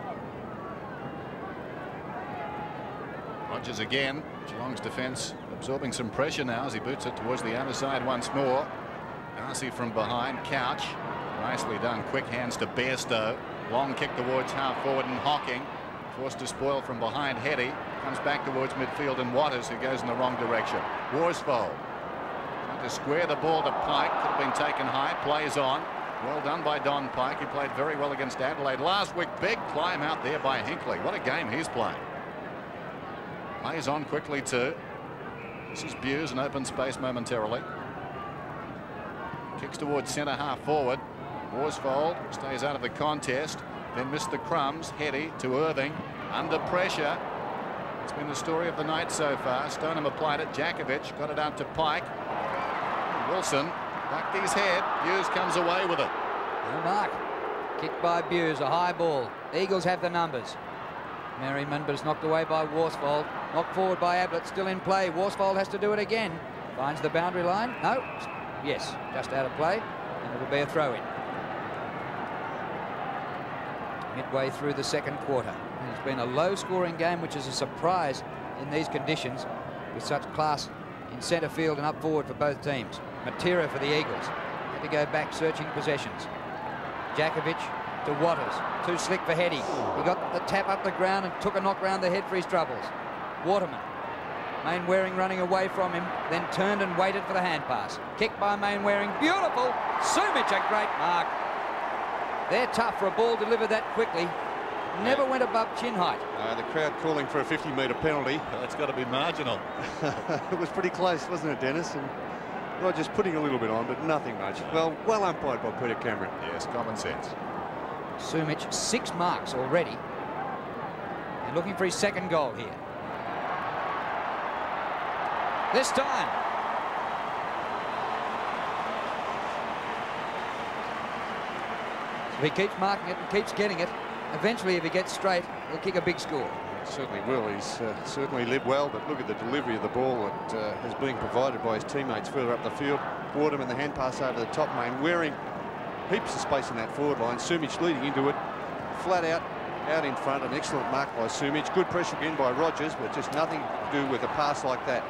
Rogers again. Geelong's defence absorbing some pressure now as he boots it towards the outer side once more. Darcy from behind. Couch. Nicely done. Quick hands to Bairstow. Long kick towards half forward and Hocking. Forced to spoil from behind. Hetty comes back towards midfield and Waters, who goes in the wrong direction. Worsfold trying to square the ball to Pike. Could have been taken high. Plays on. Well done by Don Pike. He played very well against Adelaide last week. Big climb out there by Hinkley. What a game he's playing. Plays on quickly too. This is Buse in open space momentarily. Kicks towards centre half forward. Worsfold stays out of the contest. Then missed the crumbs. Hetty to Irving. Under pressure. It's been the story of the night so far. Stoneham applied it. Djakovic got it out to Pike. Wilson ducked his head. Buse comes away with it. No mark. Kicked by Buse. A high ball. Eagles have the numbers. Merriman, but it's knocked away by Worsfold. Knocked forward by Ablett. Still in play. Worsfold has to do it again. Finds the boundary line. No. Yes. Just out of play. And it'll be a throw-in. Midway through the second quarter. It's been a low-scoring game, which is a surprise in these conditions, with such class in centre field and up forward for both teams. Matera for the Eagles. Had to go back searching possessions. Djakovic to Waters. Too slick for Hetty. He got the tap up the ground and took a knock round the head for his troubles. Waterman. Mainwaring running away from him, then turned and waited for the hand pass. Kicked by Mainwaring. Beautiful. Sumich, a great mark. They're tough for a ball delivered that quickly. Never went above chin height. Uh, the crowd calling for a fifty metre penalty. That's got to be marginal. It was pretty close, wasn't it, Dennis? And Rogers putting a little bit on, but nothing much. Well, well umpired by Peter Cameron. Yes, common sense. Sumich, six marks already. And looking for his second goal here. This time. So he keeps marking it and keeps getting it. Eventually, if he gets straight, he'll kick a big score. He certainly will. He's uh, certainly led well, but look at the delivery of the ball that uh, is being provided by his teammates further up the field. Waterman, the hand pass over the top, Mainwaring heaps of space in that forward line. Sumich leading into it, flat out, out in front. An excellent mark by Sumich. Good pressure again by Rogers, but just nothing to do with a pass like that.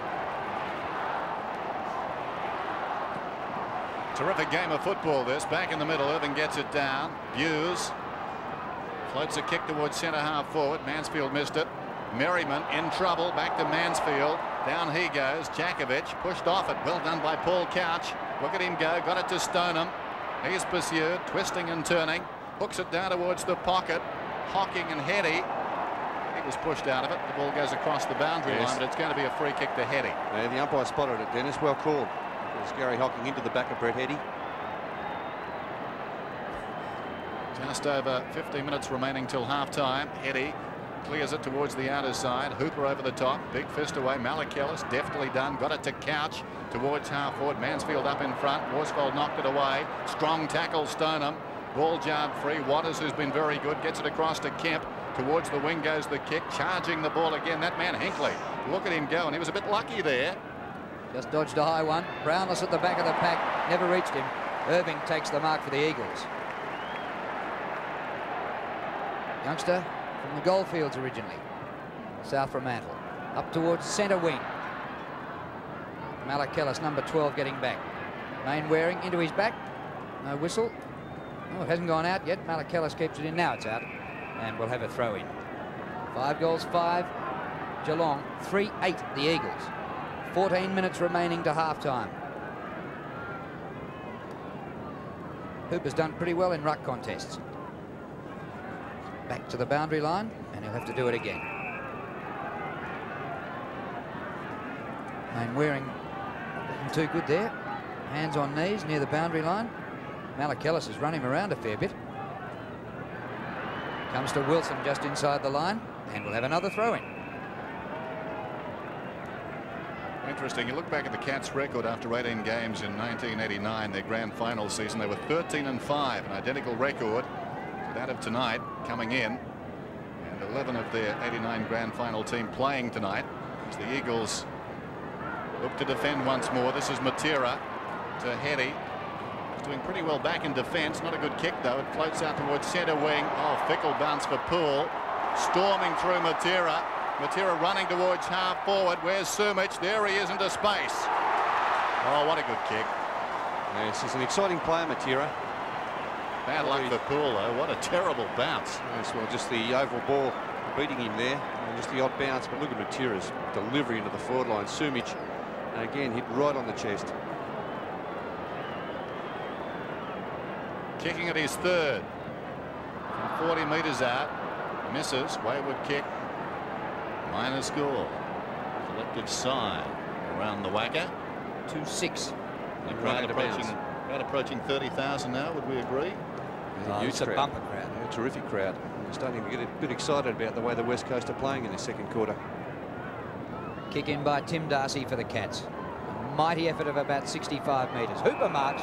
Terrific game of football this. Back in the middle, Irving gets it down. Buse floats a kick towards centre half forward. Mansfield missed it. Merriman in trouble. Back to Mansfield. Down he goes. Djakovic pushed off it. Well done by Paul Couch. Look at him go. Got it to Stoneham. He's pursued, twisting and turning. Hooks it down towards the pocket. Hocking and Hetty. He was pushed out of it. The ball goes across the boundary Yes. line, but it's going to be a free kick to Hetty. Yeah, the umpire spotted it, Dennis. Well called. There's Gary Hocking into the back of Brett Hetty. Just over fifteen minutes remaining till half-time. Hetty clears it towards the outer side. Hooper over the top. Big fist away. Malakellis deftly done. Got it to Couch towards half forward. Mansfield up in front. Worsfold knocked it away. Strong tackle Stoneham. Ball jarred free. Waters, who's been very good, gets it across to Kemp. Towards the wing goes the kick. Charging the ball again. That man Hinkley. Look at him go, and he was a bit lucky there. Just dodged a high one. Brownless at the back of the pack. Never reached him. Irving takes the mark for the Eagles. Youngster from the Goldfields originally. South Fremantle. Up towards centre wing. Malakellis, number twelve, getting back. Main wearing into his back. No whistle. Oh, it hasn't gone out yet. Malakellis keeps it in. Now it's out. And we'll have a throw in. Five goals, five. Geelong, three eight the Eagles. fourteen minutes remaining to half-time. Hooper's done pretty well in ruck contests. Back to the boundary line, and he'll have to do it again. Main wearing not looking too good there. Hands on knees near the boundary line. Malakellis is running around a fair bit. Comes to Wilson just inside the line, and we'll have another throw-in. Interesting. You look back at the Cats' record after eighteen games in nineteen eighty-nine, their grand final season. They were thirteen and five, an identical record to that of tonight coming in. And eleven of their eighty-nine grand final team playing tonight as the Eagles look to defend once more. This is Matera to Heady. He's doing pretty well back in defence. Not a good kick, though. It floats out towards centre wing. Oh, fickle bounce for Poole. Storming through Matera. Matera running towards half forward. Where's Sumich? There he is into space. Oh, what a good kick. Yes, he's an exciting player, Matera. Bad luck for Poole, though. What a terrible bounce. Yes, well, just the oval ball beating him there. And just the odd bounce. But look at Matera's delivery into the forward line. Sumich, again, hit right on the chest. Kicking at his third. From forty metres out. Misses. Wayward kick. Minor score. Collective sigh around the WACA. two six. The crowd approaching, crowd approaching thirty thousand now, would we agree? Oh, it's a bumper crowd. Yeah, a terrific crowd. We're starting to get a bit excited about the way the West Coast are playing in the second quarter. Kick in by Tim Darcy for the Cats. A mighty effort of about sixty-five metres. Hooper march.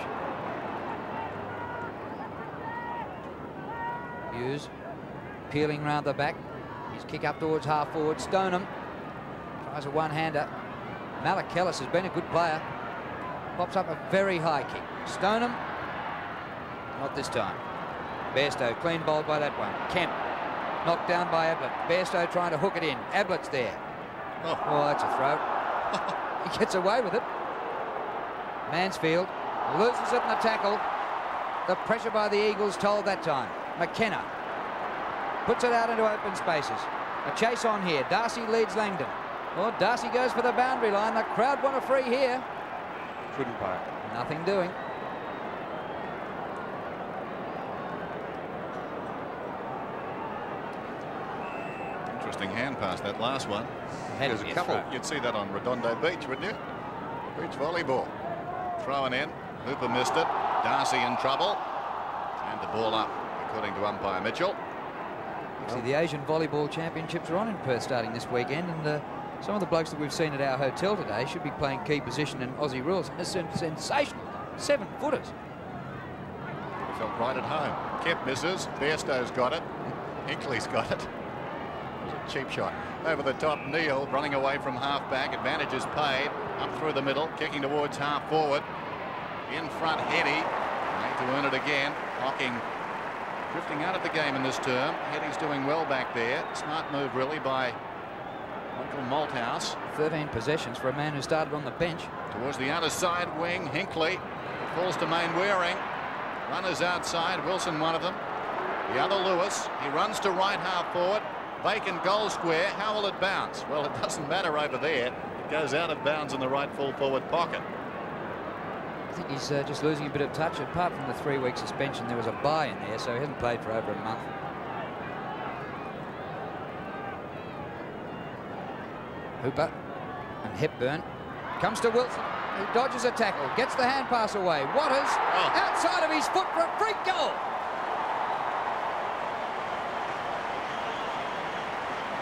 Hughes peeling round the back. His kick up towards half forward. Stoneham tries a one-hander. Malakellis has been a good player. Pops up a very high kick. Stoneham, not this time. Bairstow clean bowled by that one. Kemp knocked down by Ablett. Bairstow trying to hook it in. Ablett's there. Oh, oh that's a throw. He gets away with it. Mansfield loses it in the tackle. The pressure by the Eagles told that time. McKenna puts it out into open spaces. A chase on here. Darcy leads Langdon. Well, Darcy goes for the boundary line. The crowd want a free here. Couldn't pay it. Nothing doing. Interesting hand pass, that last one. There's a couple. You'd see that on Redondo Beach, wouldn't you? Beach volleyball. Throwing in. Hooper missed it. Darcy in trouble. And the ball up, according to umpire Mitchell. See, the Asian Volleyball Championships are on in Perth starting this weekend, and uh, some of the blokes that we've seen at our hotel today should be playing key position in Aussie rules. And it's sensational. Seven footers. They felt right at home. Kemp misses. Bairstow's got it. Hinkley's got it. It was a cheap shot. Over the top, Neal running away from half back. Advantage is paid. Up through the middle, kicking towards half forward. In front, Heady. Made to earn it again. Hocking drifting out of the game in this term. Heady's doing well back there. Smart move, really, by Michael Malthouse. thirteen possessions for a man who started on the bench. Towards the outer side wing, Hinkley. Falls to Main Wearing. Runners outside, Wilson one of them. The other Lewis. He runs to right half forward. Bacon goal square. How will it bounce? Well, it doesn't matter over there. It goes out of bounds in the right full forward pocket. I think he's uh, just losing a bit of touch. Apart from the three-week suspension, there was a bye in there, so he hasn't played for over a month. Hooper and Hepburn. Comes to Wilson. He dodges a tackle. Gets the hand pass away. Waters oh. outside of his foot for a free goal.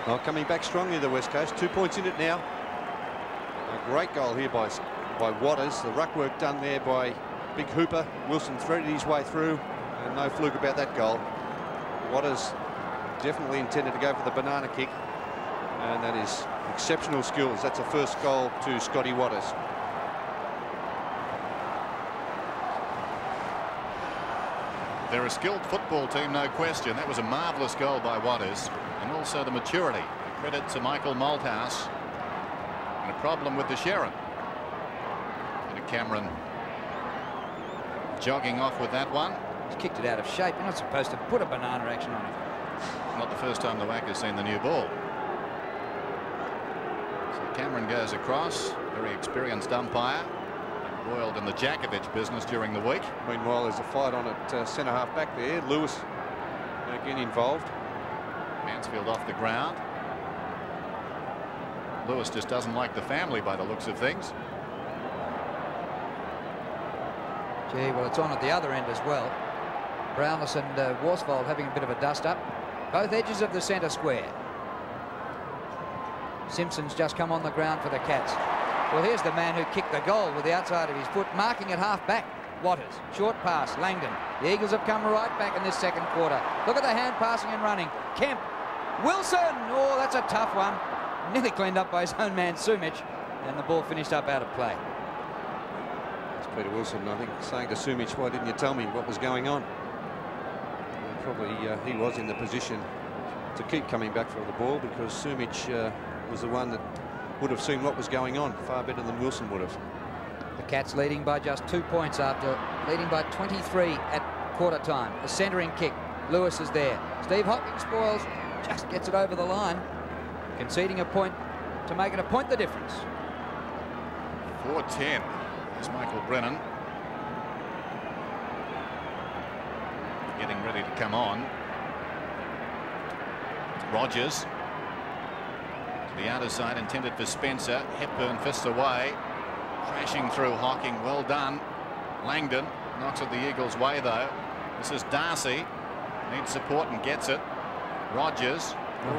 Well, coming back strongly, the West Coast. Two points in it now. A great goal here by, by Waters. The ruck work done there by Big Hooper. Wilson threaded his way through, and no fluke about that goal. Waters definitely intended to go for the banana kick, and that is exceptional skills. That's a first goal to Scotty Waters. They're a skilled football team, no question. That was a marvellous goal by Waters, and also the maturity. Credit to Michael Malthouse. And a problem with the Sharon. And Cameron jogging off with that one. He's kicked it out of shape. You're not supposed to put a banana action on it. Not the first time the W A C has seen the new ball. So Cameron goes across. Very experienced umpire. Roiled in the Djakovic business during the week. Meanwhile, there's a fight on at uh, centre half back there. Lewis again involved. Mansfield off the ground. Lewis just doesn't like the family by the looks of things. Gee, well, it's on at the other end as well. Brownless and uh, Worsfold having a bit of a dust up. Both edges of the centre square. Simpson's just come on the ground for the Cats. Well, here's the man who kicked the goal with the outside of his foot, marking at half back. Waters, short pass, Langdon. The Eagles have come right back in this second quarter. Look at the hand passing and running. Kemp, Wilson. Oh, that's a tough one. Nearly cleaned up by his own man, Sumic, and the ball finished up out of play. It's Peter Wilson, I think, saying to Sumic, why didn't you tell me what was going on? And probably uh, he was in the position to keep coming back for the ball, because Sumic uh, was the one that would have seen what was going on far better than Wilson would have. The Cats leading by just two points after leading by twenty-three at quarter time. The centering kick. Lewis is there. Steve Hopkins spoils, just gets it over the line, conceding a point to make it a point the difference. four ten. There's Michael Brennan getting ready to come on. Rogers. The outer side intended for Spencer. Hepburn fists away. Crashing through Hocking. Well done. Langdon knocks it the Eagles' way, though. This is Darcy. Needs support and gets it. Rogers.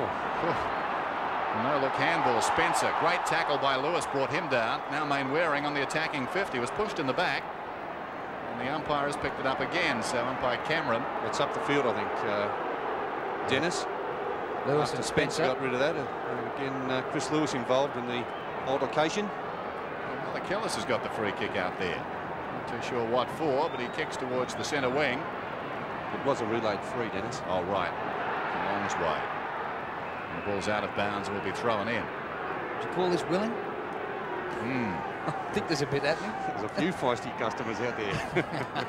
Oh. No look handball. Spencer. Great tackle by Lewis. Brought him down. Now Mainwaring on the attacking fifty. Was pushed in the back. And the umpire has picked it up again. So umpire Cameron. It's up the field, I think. Uh, Dennis. Lewis After and Spencer Spencer got rid of that. Uh, again, uh, Chris Lewis involved in the altercation. Well, Kellis has got the free kick out there. Not too sure what for, but he kicks towards the centre wing. It was a relayed free, Dennis. Oh, right. Long's way. And the ball's out of bounds and will be thrown in. Would you call this willing? Hmm. I think there's a bit happening. There's a few feisty customers out there.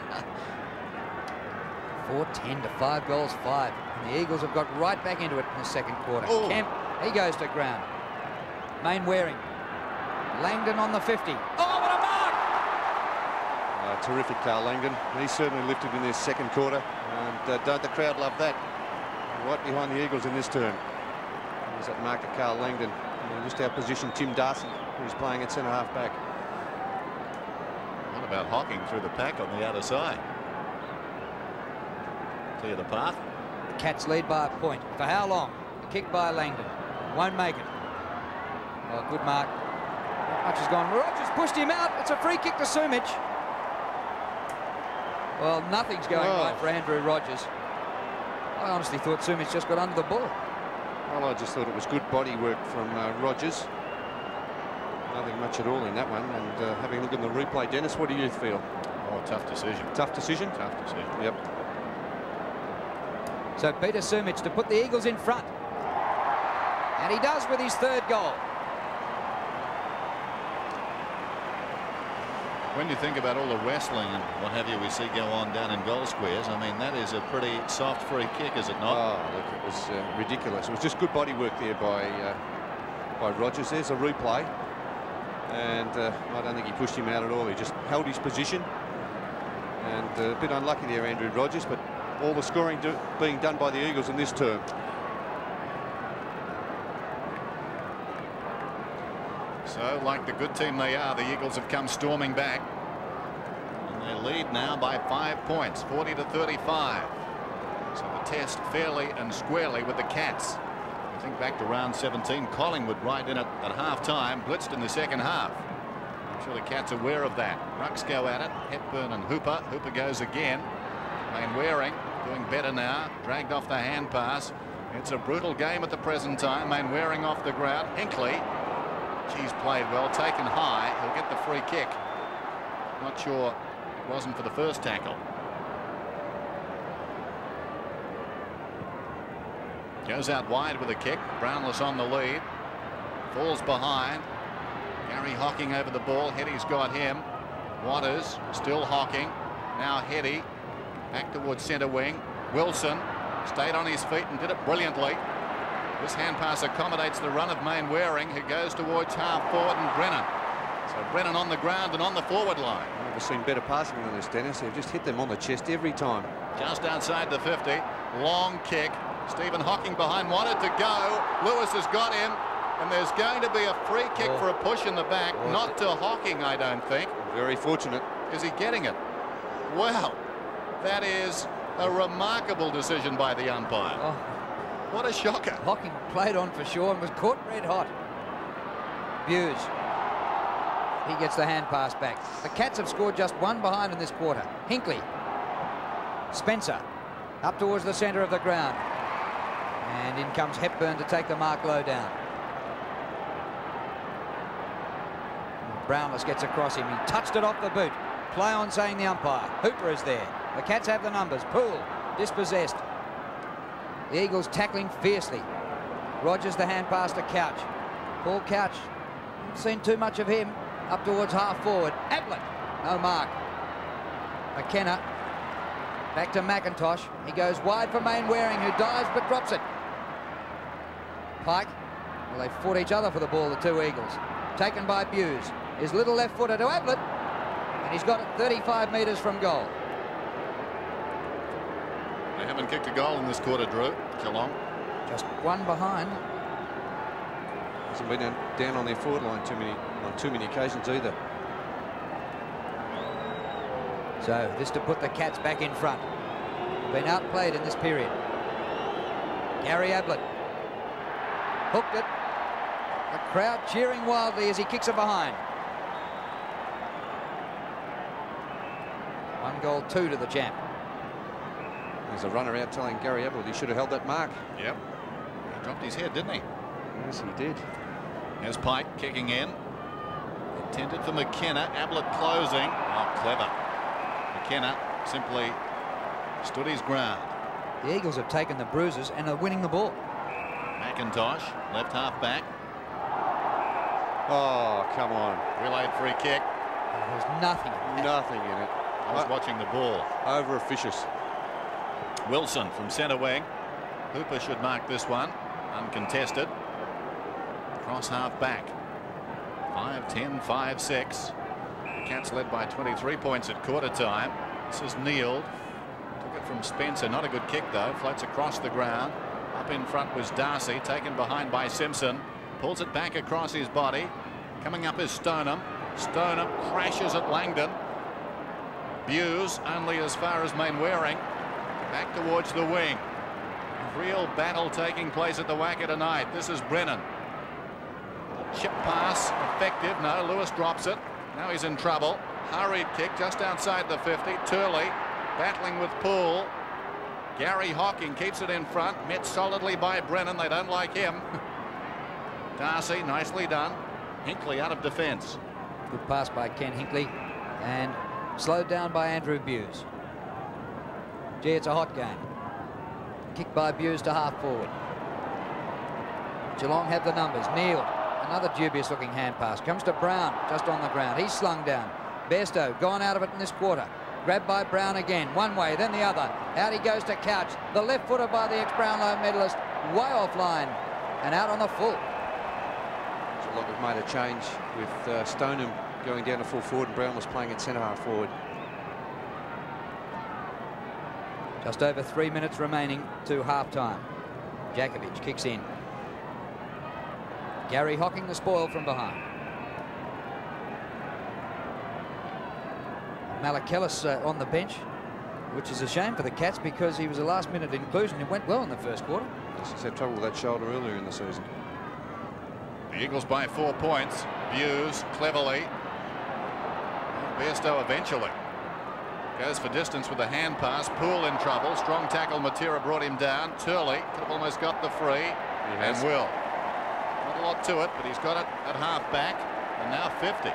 four ten to five goals, five. And the Eagles have got right back into it in the second quarter. Oh. Kemp, he goes to ground. Mainwaring. Langdon on the fifty. Oh, what a mark! Uh, terrific, Carl Langdon. He certainly lifted in this second quarter. And uh, don't the crowd love that? Right behind the Eagles in this turn. There's that mark to Carl Langdon. Uh, just our position, Tim Darcy, who's playing at centre half back. What about Hocking through the pack on the outer side? Clear the path. The Cats lead by a point. For how long? A kick by Langdon. Won't make it. Oh, good mark. Much has gone. Rogers pushed him out. It's a free kick to Sumic. Well, nothing's going Oh. right for Andrew Rogers. I honestly thought Sumic just got under the ball. Well, I just thought it was good body work from uh, Rogers. Nothing much at all in that one. And uh, having a look at the replay, Dennis, what do you feel? Oh, tough decision. Tough decision? Tough decision. Yep. So Peter Sumic to put the Eagles in front. And he does with his third goal. When you think about all the wrestling and what have you we see go on down in goal squares, I mean, that is a pretty soft free kick, is it not? Oh, look, it was uh, ridiculous. It was just good body work there by uh, by Rogers. There's a replay. And uh, I don't think he pushed him out at all. He just held his position. And uh, a bit unlucky there, Andrew Rogers, but all the scoring do being done by the Eagles in this term. So, like the good team they are, the Eagles have come storming back. And they lead now by five points, forty to thirty-five. So the test fairly and squarely with the Cats, I think back to round seventeen, Collingwood right in it at half time, blitzed in the second half. I'm sure the Cats are aware of that. Rucks go at it, Hepburn and Hooper. Hooper goes again. Mainwaring doing better now, dragged off the hand pass. It's a brutal game at the present time. Mainwaring off the ground. Hinkley, she's played well, taken high. He'll get the free kick. Not sure it wasn't for the first tackle. Goes out wide with a kick. Brownless on the lead. Falls behind. Gary Hocking over the ball. Heady's got him. Waters still Hocking. Now Heady back towards centre wing. Wilson stayed on his feet and did it brilliantly. This hand pass accommodates the run of Mainwaring, who goes towards half forward, and Brennan. So Brennan on the ground and on the forward line. I've never seen better passing than this, Dennis. They've just hit them on the chest every time. Just outside the fifty. Long kick. Stephen Hocking behind, wanted to go. Lewis has got him, and there's going to be a free kick oh. for a push in the back. Oh. Not to Hocking, I don't think. Very fortunate. Is he getting it? Well, that is a remarkable decision by the umpire. Oh. What a shocker. Hocking played on for sure and was caught red hot. Buse. He gets the hand pass back. The Cats have scored just one behind in this quarter. Hinkley. Spencer. Up towards the centre of the ground. And in comes Hepburn to take the mark low down. Brownless gets across him. He touched it off the boot. Play on, saying the umpire. Hooper is there. The Cats have the numbers. Poole dispossessed. The Eagles tackling fiercely. Rogers the hand pass to Couch. Paul Couch. Haven't seen too much of him. Up towards half forward. Ablett. No mark. McKenna. Back to McIntosh. He goes wide for Mainwaring, who dives but drops it. Pike. Well, they fought each other for the ball, the two Eagles. Taken by Buse. His little left footer to Ablett. And he's got it thirty-five metres from goal. They haven't kicked a goal in this quarter, Drew. Geelong. Just one behind. Hasn't been down on their forward line too many on too many occasions either. So this to put the Cats back in front. Been outplayed in this period. Gary Ablett hooked it. The crowd cheering wildly as he kicks it behind. One goal, two to the champ. There's a runner out telling Gary Ablett he should have held that mark. Yep. He dropped his head, didn't he? Yes, he did. Here's Pike kicking in. Intended for McKenna. Ablett closing. Oh, clever. McKenna simply stood his ground. The Eagles have taken the bruises and are winning the ball. McIntosh, left half back. Oh, come on. Relayed free kick. Oh, there's nothing in that. Nothing in it. I was uh, watching the ball. Over officious. Wilson from centre wing. Hooper should mark this one. Uncontested. Cross half back. five ten, five six. The Cats led by twenty-three points at quarter time. This is Neal. Took it from Spencer. Not a good kick though. Floats across the ground. Up in front was Darcy. Taken behind by Simpson. Pulls it back across his body. Coming up is Stoneham. Stoneham crashes at Langdon. Buse only as far as Mainwaring. Back towards the wing. Real battle taking place at the WACA tonight. This is Brennan. Chip pass effective. No, Lewis drops it. Now he's in trouble. Hurried kick just outside the fifty. Turley battling with Poole. Gary Hocking keeps it in front. Met solidly by Brennan. They don't like him. Darcy, nicely done. Hinkley out of defence. Good pass by Ken Hinkley and slowed down by Andrew Buse. Gee, it's a hot game. Kick by Buse to half forward. Geelong have the numbers. Neal, another dubious looking hand pass. Comes to Brown, just on the ground. He's slung down. Bairstow gone out of it in this quarter. Grabbed by Brown again. One way, then the other. Out he goes to Couch. The left footer by the ex-Brownlow medalist. Way offline and out on the full. Geelong have made a change with uh, Stoneham going down to full forward and Brown was playing at centre half forward. Just over three minutes remaining to half-time. Jakovic kicks in. Gary Hocking the spoil from behind. Malakellis uh, on the bench, which is a shame for the Cats because he was a last-minute inclusion. It went well in the first quarter. He's had trouble with that shoulder earlier in the season. The Eagles by four points. Buse cleverly. Bairstow eventually goes for distance with a hand pass. Poole in trouble. Strong tackle. Matera brought him down. Turley could have almost got the free. He has. And will. Not a lot to it, but he's got it at half back. And now fifty.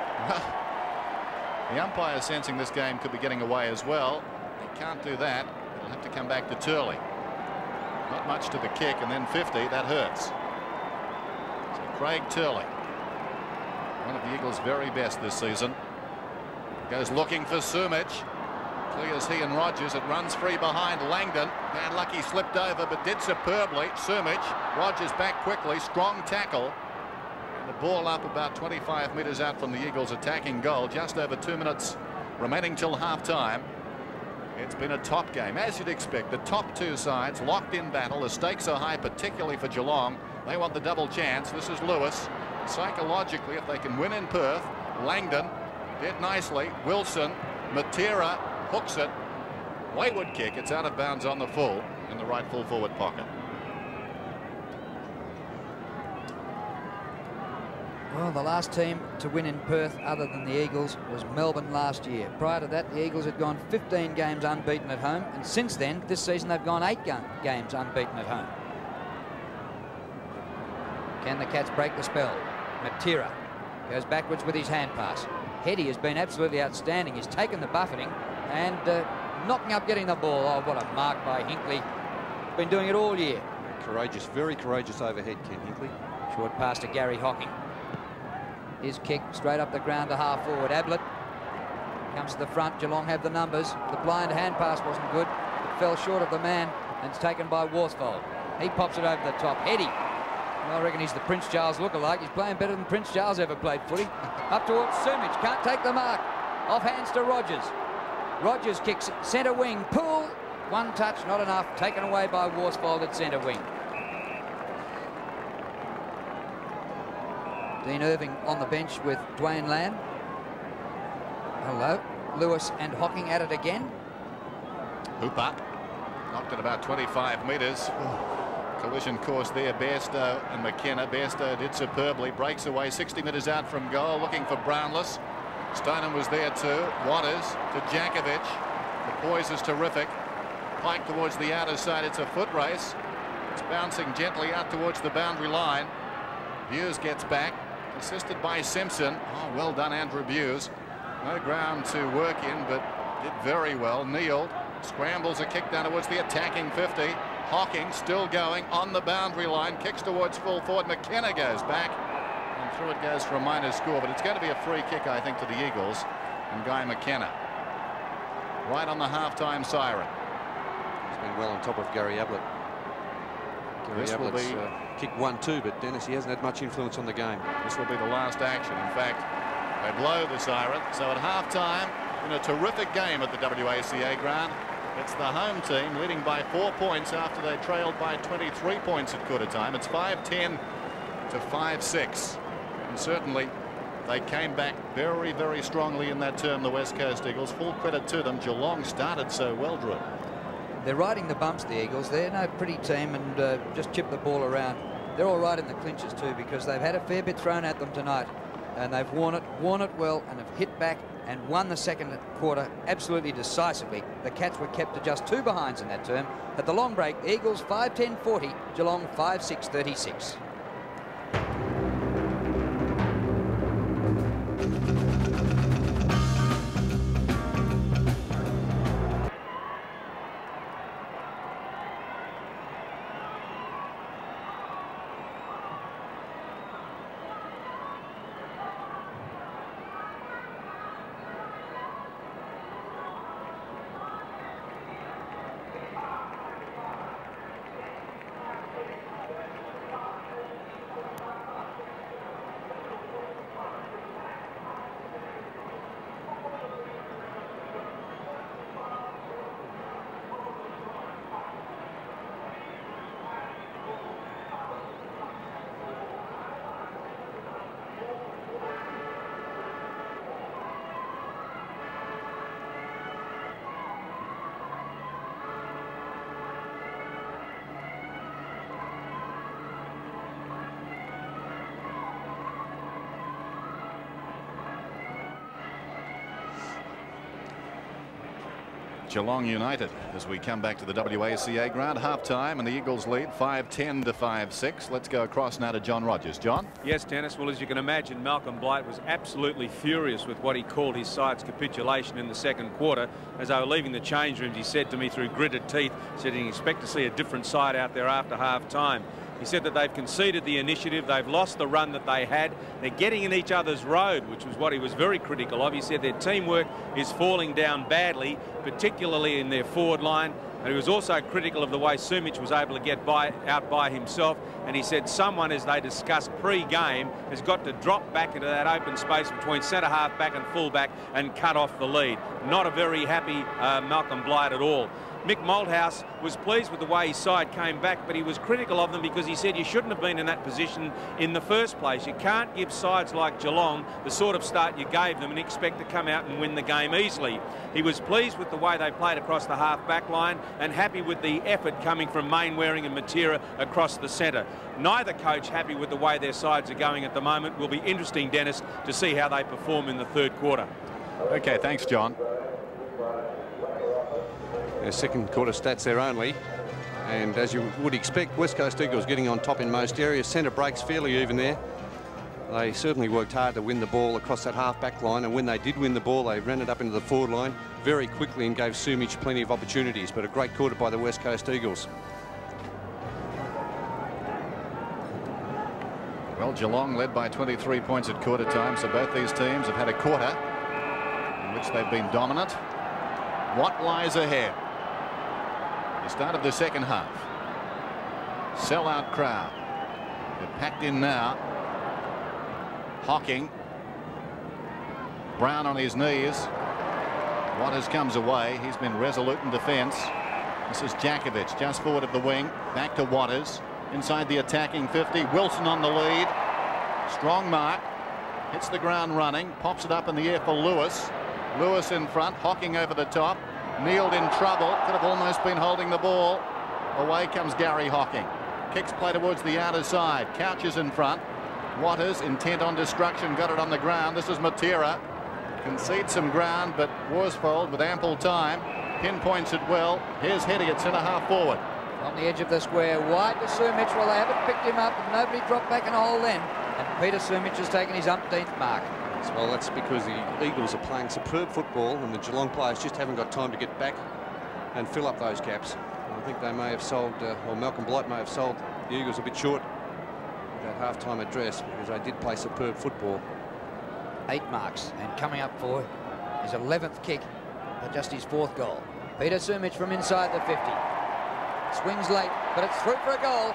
The umpire sensing this game could be getting away as well. He can't do that. He'll have to come back to Turley. Not much to the kick, and then fifty. That hurts. So Craig Turley, one of the Eagles' very best this season, goes looking for Sumich. Clears he and Rogers. It runs free behind Langdon. Bad luck he slipped over, but did superbly. Sumich. Rogers back quickly. Strong tackle. And the ball up about twenty-five metres out from the Eagles' attacking goal. Just over two minutes remaining till half time. It's been a top game, as you'd expect. The top two sides locked in battle. The stakes are high, particularly for Geelong. They want the double chance. This is Lewis. Psychologically, if they can win in Perth, Langdon did nicely. Wilson, Matera hooks it. Wayward kick. It's out of bounds on the full in the right full forward pocket. Well, the last team to win in Perth other than the Eagles was Melbourne last year. Prior to that, the Eagles had gone fifteen games unbeaten at home, and since then, this season, they've gone eight games unbeaten at home. Can the Cats break the spell? Matera goes backwards with his hand pass. Heady has been absolutely outstanding. He's taken the buffeting and uh, knocking up getting the ball. Oh, what a mark by Hinkley. Been doing it all year. Courageous, very courageous overhead, Ken Hinkley. Short pass to Gary Hocking. His kick straight up the ground to half forward. Ablett comes to the front. Geelong have the numbers. The blind hand pass wasn't good. It fell short of the man, and it's taken by Worsfold. He pops it over the top. Heady. Well, I reckon he's the Prince Charles lookalike. He's playing better than Prince Charles ever played footy. Up towards Sumich. Can't take the mark. Off hands to Rogers. Rogers kicks it. Centre wing. Poole. One touch, not enough. Taken away by Worsfold at centre wing. Dean Irving on the bench with Dwayne Lamb. Hello. Lewis and Hocking at it again. Hooper knocked it about twenty-five metres. Collision course there. Bairstow and McKenna. Bairstow did superbly. Breaks away sixty metres out from goal. Looking for Brownless. Stoneham was there too. Waters to Jakovic. The poise is terrific. Pike towards the outer side. It's a foot race. It's bouncing gently out towards the boundary line. Buse gets back. Assisted by Simpson. Oh, well done, Andrew Buse. No ground to work in, but did very well. Kneeled. Scrambles a kick down towards the attacking fifty. Hocking still going on the boundary line. Kicks towards full forward. McKenna goes back. And through it goes for a minor score. But it's going to be a free kick, I think, to the Eagles. And Guy McKenna. Right on the halftime siren. He's been well on top of Gary Ablett. Gary This will Ablett's be... uh, kicked one two, but Dennis, he hasn't had much influence on the game. This will be the last action. In fact, they blow the siren. So at halftime, in a terrific game at the W A C A ground, it's the home team leading by four points after they trailed by twenty-three points at quarter time. It's five ten to five six. And certainly they came back very, very strongly in that term, the West Coast Eagles. Full credit to them. Geelong started so well, Drew. They're riding the bumps, the Eagles. They're no pretty team and uh, just chip the ball around. They're all right in the clinches too, because they've had a fair bit thrown at them tonight. And they've worn it, worn it well, and have hit back and won the second quarter absolutely decisively. The Cats were kept to just two behinds in that term. At the long break, Eagles five ten forty, Geelong five six thirty-six. Geelong United as we come back to the W A C A ground. Half time and the Eagles lead five ten to five six. Let's go across now to John Rogers. John? Yes, Dennis. Well, as you can imagine, Malcolm Blight was absolutely furious with what he called his side's capitulation in the second quarter. As they were leaving the change rooms, he said to me through gritted teeth, said he expect to see a different side out there after half time. He said that they've conceded the initiative, they've lost the run that they had, they're getting in each other's road, which was what he was very critical of. He said their teamwork is falling down badly, particularly in their forward line, and he was also critical of the way Sumich was able to get by, out by himself, and he said someone, as they discussed pre-game, has got to drop back into that open space between centre-half back and full-back and cut off the lead. Not a very happy uh, Malcolm Blight at all. Mick Malthouse was pleased with the way his side came back, but he was critical of them because he said you shouldn't have been in that position in the first place. You can't give sides like Geelong the sort of start you gave them and expect to come out and win the game easily. He was pleased with the way they played across the half-back line and happy with the effort coming from Mainwaring and Matera across the centre. Neither coach happy with the way their sides are going at the moment. Will be interesting, Dennis, to see how they perform in the third quarter. Okay, thanks, John. Their second quarter stats there only, and as you would expect, West Coast Eagles getting on top in most areas. Centre breaks fairly even there. They certainly worked hard to win the ball across that half-back line, and when they did win the ball, they ran it up into the forward line very quickly and gave Sumich plenty of opportunities. But a great quarter by the West Coast Eagles. Well, Geelong led by twenty-three points at quarter time, so both these teams have had a quarter in which they've been dominant. What lies ahead? The start of the second half. Sellout crowd. They're packed in now. Hocking. Brown on his knees. Waters comes away. He's been resolute in defence. This is Jakovic just forward of the wing. Back to Waters. Inside the attacking fifty. Wilson on the lead. Strong mark. Hits the ground running. Pops it up in the air for Lewis. Lewis in front. Hocking over the top. Kneeled in trouble. Could have almost been holding the ball. Away comes Gary Hocking. Kicks play towards the outer side. Couches in front. Waters intent on destruction. Got it on the ground. This is Matera. Concedes some ground, but Worsfold with ample time pinpoints it well. Here's Hetty at centre half forward. On the edge of the square, wide to Sumich. Well, they haven't picked him up, and nobody dropped back in a hole then. And Peter Sumich has taken his umpteenth mark. Well, that's because the Eagles are playing superb football and the Geelong players just haven't got time to get back and fill up those gaps. And I think they may have sold, uh, or Malcolm Blight may have sold the Eagles a bit short with that half-time address, because they did play superb football. Eight marks, and coming up for his eleventh kick, but just his fourth goal. Peter Sumich from inside the fifty. Swings late, but it's through for a goal.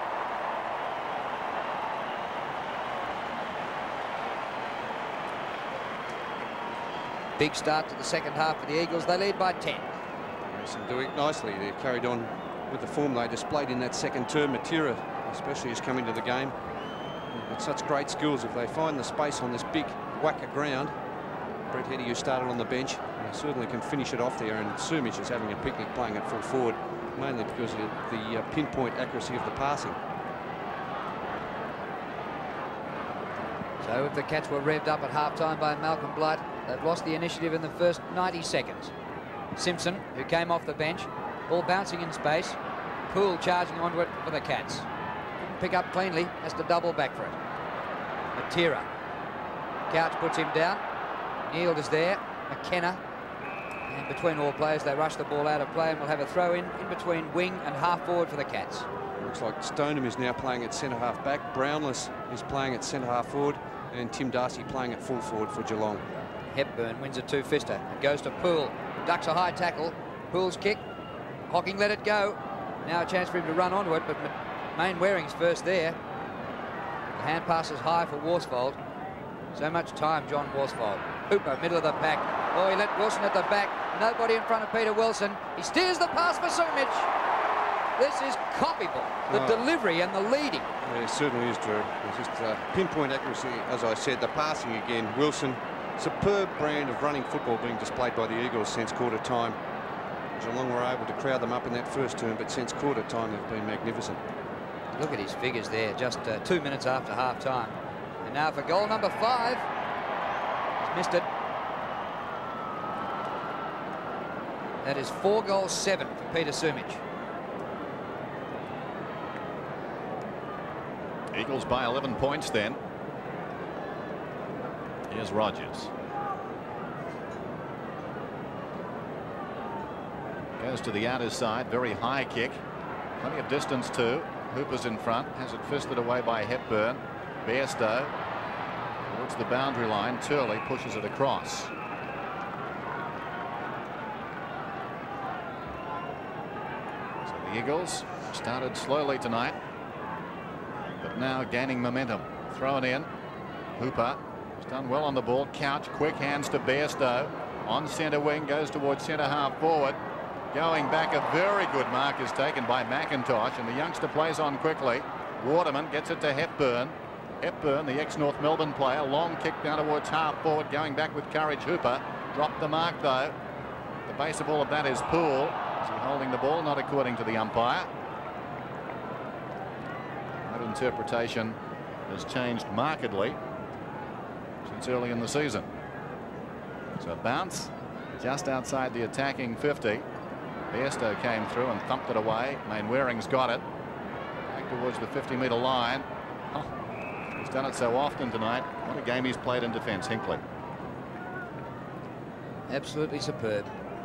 Big start to the second half for the Eagles. They lead by ten. Yes, and doing it nicely. They've carried on with the form they displayed in that second term. Matera especially has come into the game with such great skills. If they find the space on this big WACA ground, Brett Hetty, who started on the bench, they certainly can finish it off there. And Sumich is having a picnic playing at full forward, mainly because of the uh, pinpoint accuracy of the passing. So if the Cats were revved up at half-time by Malcolm Blight, they've lost the initiative in the first ninety seconds. Simpson, who came off the bench, ball bouncing in space. Poole charging onto it for the Cats. Couldn't pick up cleanly, has to double back for it. Matera. Couch puts him down. Neild is there. McKenna. And between all players, they rush the ball out of play and will have a throw in in between wing and half forward for the Cats. Looks like Stoneham is now playing at centre half back. Brownless is playing at centre half forward, and Tim Darcy playing at full forward for Geelong. Hepburn wins a two-fister. It goes to Poole. Ducks a high tackle. Poole's kick. Hocking let it go. Now a chance for him to run onto it, but Mainwaring's first there. The hand pass is high for Worsfold. So much time, John Worsfold. Hooper, middle of the pack. Oh, he let Wilson at the back. Nobody in front of Peter Wilson. He steers the pass for Sumich. This is copyable. The oh. delivery and the leading. Yeah, it certainly is, Drew. It's just uh, pinpoint accuracy, as I said. The passing again. Wilson, superb brand of running football being displayed by the Eagles since quarter time. Geelong were able to crowd them up in that first term, but since quarter time they've been magnificent. Look at his figures there, just uh, two minutes after half time. And now for goal number five. He's missed it. That is four goals, seven for Peter Sumich. Eagles by eleven points then. Here's Rogers. Goes to the outer side. Very high kick. Plenty of distance too. Hooper's in front. Has it fisted away by Hepburn. Bairstow towards the boundary line. Turley pushes it across. So the Eagles started slowly tonight, but now gaining momentum. Thrown in. Hooper has done well on the ball. Couch, quick hands to Bairstow. On centre wing, goes towards centre half forward. Going back, a very good mark is taken by McIntosh, and the youngster plays on quickly. Waterman gets it to Hepburn. Hepburn, the ex-North Melbourne player, long kick down towards half forward, going back with courage. Hooper dropped the mark though. The base of all of that is Poole. Is he holding the ball? Not according to the umpire. That interpretation has changed markedly since early in the season. So a bounce just outside the attacking fifty. Bairstow came through and thumped it away. Mainwaring's got it. Back towards the fifty metre line. Oh, he's done it so often tonight. What a game he's played in defence, Hinkley. Absolutely superb.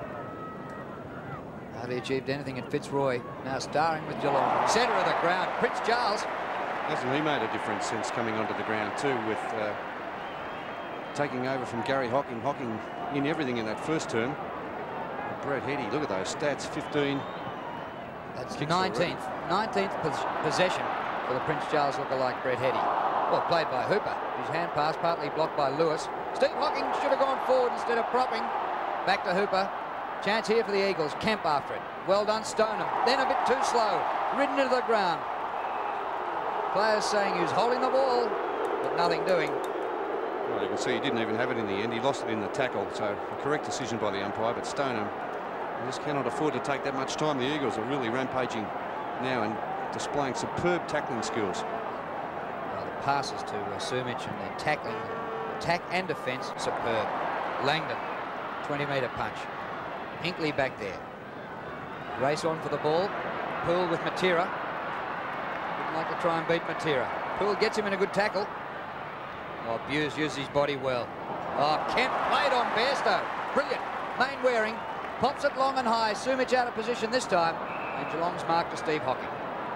Hardly achieved anything at Fitzroy. Now starring with Geelong. Centre of the ground. Prince Charles. Hasn't he made a difference since coming onto the ground too, with uh, taking over from Gary Hocking. Hocking in everything in that first term. Brett Heady, look at those stats. fifteen. That's nineteenth. nineteenth pos possession for the Prince Charles lookalike Brett Heady. Well played by Hooper. His hand pass partly blocked by Lewis. Steve Hocking should have gone forward instead of propping. Back to Hooper. Chance here for the Eagles. Kemp after it. Well done, Stoneham. Then a bit too slow. Ridden into the ground. Players saying he was holding the ball, but nothing doing. Well, you can see he didn't even have it in the end. He lost it in the tackle. So a correct decision by the umpire, but Stoneham just cannot afford to take that much time. The Eagles are really rampaging now and displaying superb tackling skills. Well, the passes to uh, Sumich and their tackling, attack and defence, superb. Langdon, twenty metre punch. Hinkley back there. Race on for the ball. Poole with Matera. Wouldn't like to try and beat Matera. Poole gets him in a good tackle. Oh, Buse used his body well. Oh, Kemp played on Bairstow. Brilliant. Mainwaring pops it long and high. Sumich out of position this time. And Geelong's mark to Steve Hocking.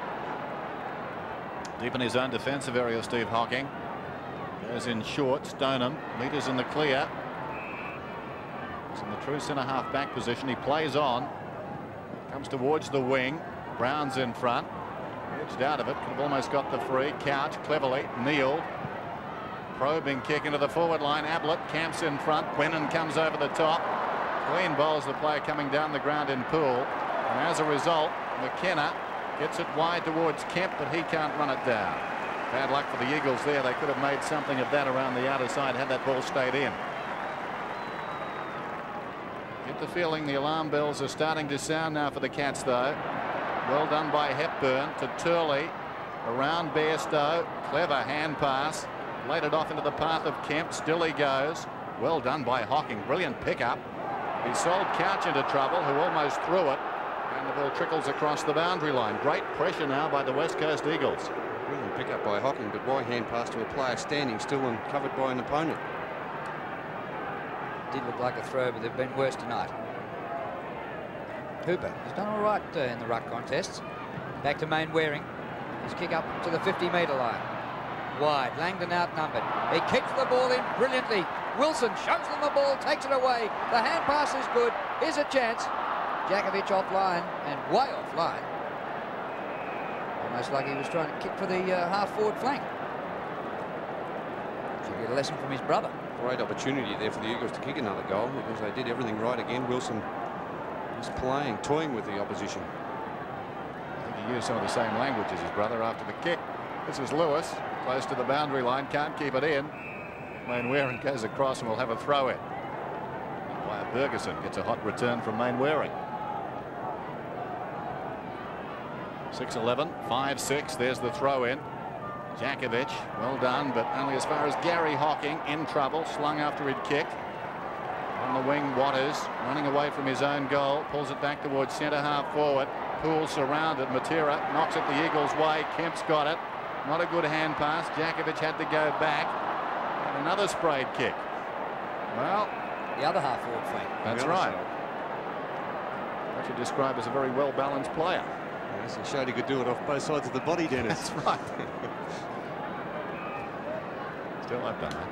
Deep in his own defensive area, Steve Hocking. Goes in short. Stoneham. Meters in the clear. He's in the true centre half back position. He plays on. Comes towards the wing. Brown's in front. Edged out of it. Could have almost got the free. Couch cleverly. Neal. Probing kick into the forward line. Ablett camps in front. Quinnan comes over the top. Clean bowls the player coming down the ground in Poole. And as a result, McKenna gets it wide towards Kemp, but he can't run it down. Bad luck for the Eagles there. They could have made something of that around the outer side had that ball stayed in. Get the feeling the alarm bells are starting to sound now for the Cats, though. Well done by Hepburn to Turley. Around Bairstow. Clever hand pass. Laid it off into the path of Kemp. Still he goes. Well done by Hocking. Brilliant pickup. He sold Couch into trouble, who almost threw it. And the ball trickles across the boundary line. Great pressure now by the West Coast Eagles. Brilliant pickup by Hocking, but why hand pass to a player standing still and covered by an opponent? Did look like a throw, but they've been worse tonight. Hooper has done all right uh, in the ruck contests. Back to Mainwaring. His kick up to the fifty metre line. Wide. Langdon outnumbered. He kicks the ball in brilliantly. Wilson shows them the ball, takes it away. The hand pass is good. Here's a chance. Jakovic offline and way offline. Almost like he was trying to kick for the uh, half-forward flank. Should get a lesson from his brother. Great opportunity there for the Eagles to kick another goal because they did everything right again. Wilson was playing, toying with the opposition. I think he used some of the same language as his brother after the kick. This is Lewis, close to the boundary line, can't keep it in. Mainwaring goes across and will have a throw in. Wyatt Bergeson gets a hot return from Mainwaring. six eleven, five six, there's the throw in. Jakovic, well done, but only as far as Gary Hocking, in trouble, slung after he'd kicked. On the wing, Waters running away from his own goal, pulls it back towards centre half forward. Poole surrounded. Matera knocks it the Eagles' way. Kemp's got it. Not a good hand pass. Jakovic had to go back. And another sprayed kick. Well, the other half forward flank. That's right. What you describe as a very well-balanced player. Yes, he showed he could do it off both sides of the body, Dennis. That's right. Still I've done that.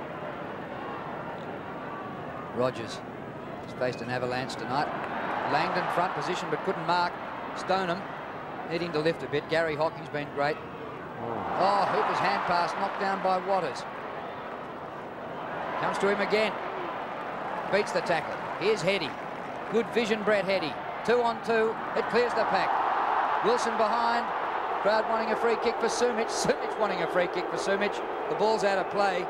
Rogers has faced an avalanche tonight. Langdon front position but couldn't mark. Stoneham needing to lift a bit. Gary Hocking's been great. Oh, oh Hooper's hand pass knocked down by Waters. Comes to him again. Beats the tackle. Here's Heady. Good vision, Brett Heady. Two on two. It clears the pack. Wilson behind. Crowd wanting a free kick for Sumic. Sumic wanting a free kick for Sumic. The ball's out of play.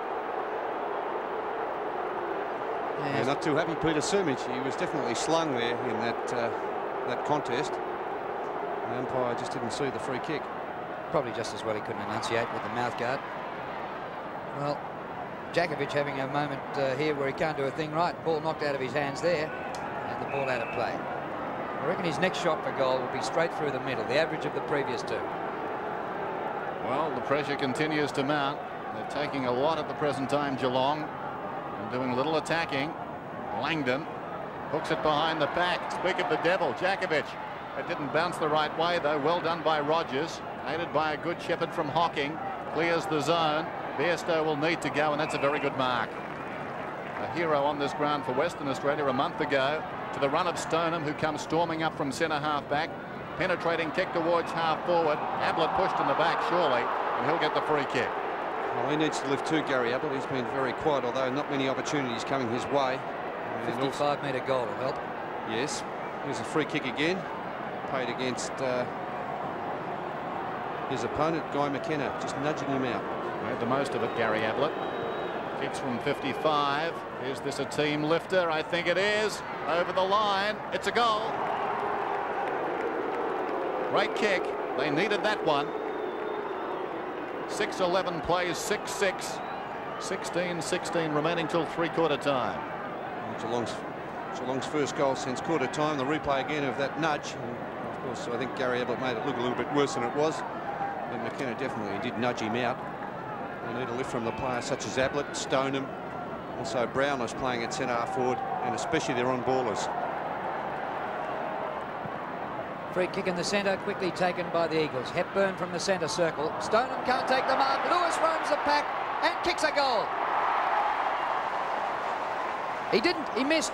Yeah, not too happy, Peter Sumic. He was definitely slung there in that uh, that contest. The umpire just didn't see the free kick. Probably just as well he couldn't enunciate with the mouth guard. Well, Jakovic having a moment uh, here where he can't do a thing right. Ball knocked out of his hands there, and the ball out of play. I reckon his next shot for goal will be straight through the middle, the average of the previous two. Well, the pressure continues to mount. They're taking a lot at the present time, Geelong, and doing little attacking. Langdon hooks it behind the pack. Speak of the devil, Jakovic. It didn't bounce the right way, though. Well done by Rogers, aided by a good shepherd from Hocking. Clears the zone. Bairstow will need to go, and that's a very good mark. A hero on this ground for Western Australia a month ago. To the run of Stoneham, who comes storming up from centre half back. Penetrating kick towards half forward. Ablett pushed in the back, surely, and he'll get the free kick. Well, he needs to lift too, Gary Ablett. He's been very quiet, although not many opportunities coming his way. fifty-five metre goal will help. Yes. Here's a free kick again. Paid against uh, his opponent, Guy McKenna, just nudging him out. Made the most of it, Gary Ablett. Kicks from fifty-five. Is this a team lifter? I think it is. Over the line. It's a goal. Great kick. They needed that one. six eleven plays six six. sixteen sixteen remaining till three-quarter time. Geelong's, Geelong's first goal since quarter time. The replay again of that nudge. And of course, I think Gary Ablett made it look a little bit worse than it was. But McKenna definitely did nudge him out. They need a lift from the players such as Ablett, Stoneham. Also Brown is playing at centre half forward, and especially their on-ballers. Free kick in the centre, quickly taken by the Eagles. Hepburn from the centre circle. Stoneham can't take the mark. Lewis roams the pack and kicks a goal. He didn't. He missed.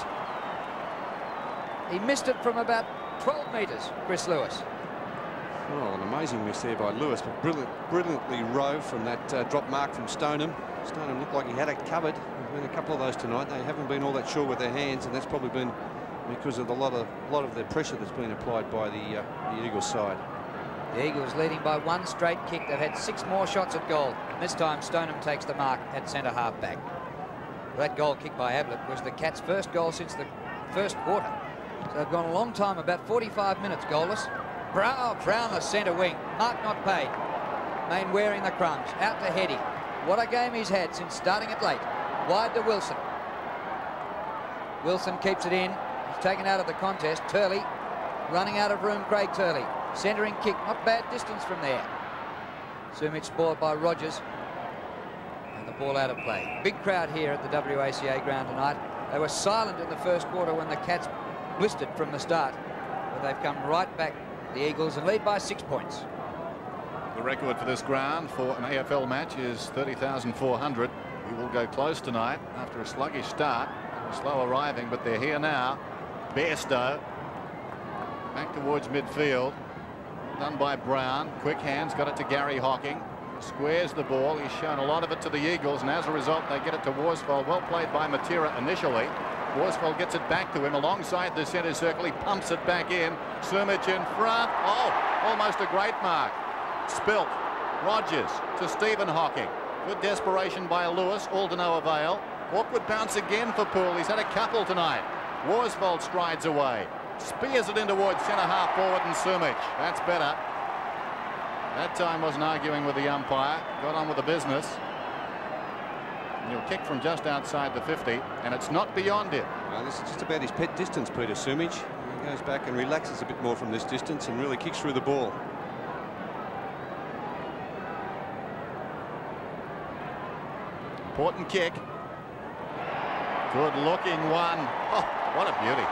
He missed it from about twelve metres, Chris Lewis. Well, an amazing miss there by Lewis, but brilliant, brilliantly rove from that uh, drop mark from Stoneham. Stoneham looked like he had it covered. There's been a couple of those tonight. They haven't been all that sure with their hands, and that's probably been because of a lot of lot of the pressure that's been applied by the uh, the Eagles side. The Eagles leading by one straight kick. They've had six more shots at goal. And this time Stoneham takes the mark at centre half back. That goal kick by Ablett was the Cats' first goal since the first quarter. So they've gone a long time, about forty-five minutes goalless. Brown, Brown the centre wing. Mark not paid. Main wearing the crumbs. Out to Heady. What a game he's had since starting it late. Wide to Wilson. Wilson keeps it in. He's taken out of the contest. Turley running out of room. Craig Turley. Centering kick. Not bad distance from there. Sumic spoiled by Rogers. And the ball out of play. Big crowd here at the W A C A ground tonight. They were silent in the first quarter when the Cats blistered from the start. But they've come right back, the Eagles, and lead by six points. The record for this ground for an A F L match is thirty thousand four hundred. We will go close tonight after a sluggish start. Slow arriving, but they're here now. Bairstow back towards midfield. Done by Brown. Quick hands, got it to Gary Hocking. Squares the ball. He's shown a lot of it to the Eagles, and as a result they get it to Worsfold. Well played by Matera initially. Worsfold gets it back to him alongside the centre circle. He pumps it back in. Sumic in front. Oh, almost a great mark. Spilt. Rogers to Stephen Hocking. Good desperation by Lewis, all to no avail. Awkward bounce again for Poole. He's had a couple tonight. Worsfold strides away. Spears it in towards centre half forward, and Sumic. That's better. That time wasn't arguing with the umpire. Got on with the business. And he'll kick from just outside the fifty, and it's not beyond him. Well, this is just about his pet distance, Peter Sumich. He goes back and relaxes a bit more from this distance and really kicks through the ball. Important kick. Good looking one. Oh, what a beauty.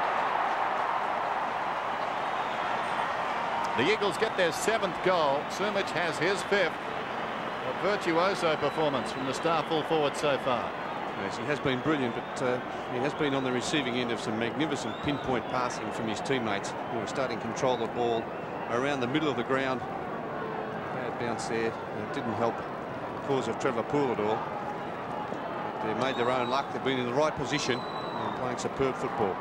The Eagles get their seventh goal. Sumich has his fifth. A virtuoso performance from the star full forward so far. Yes, he has been brilliant, but uh, he has been on the receiving end of some magnificent pinpoint passing from his teammates who are starting to control the ball around the middle of the ground. Bad bounce there. It didn't help the cause of Trevor Poole at all. They've made their own luck. They've been in the right position and playing superb football.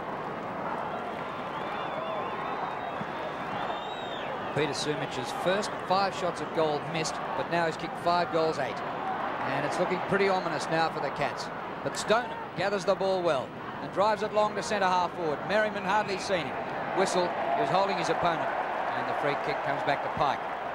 Peter Sumich's first five shots at goal missed, but now he's kicked five goals, eight. And it's looking pretty ominous now for the Cats. But Stoneham gathers the ball well and drives it long to centre half forward. Merriman hardly seen him. Whistle is holding his opponent, and the free kick comes back to Pike.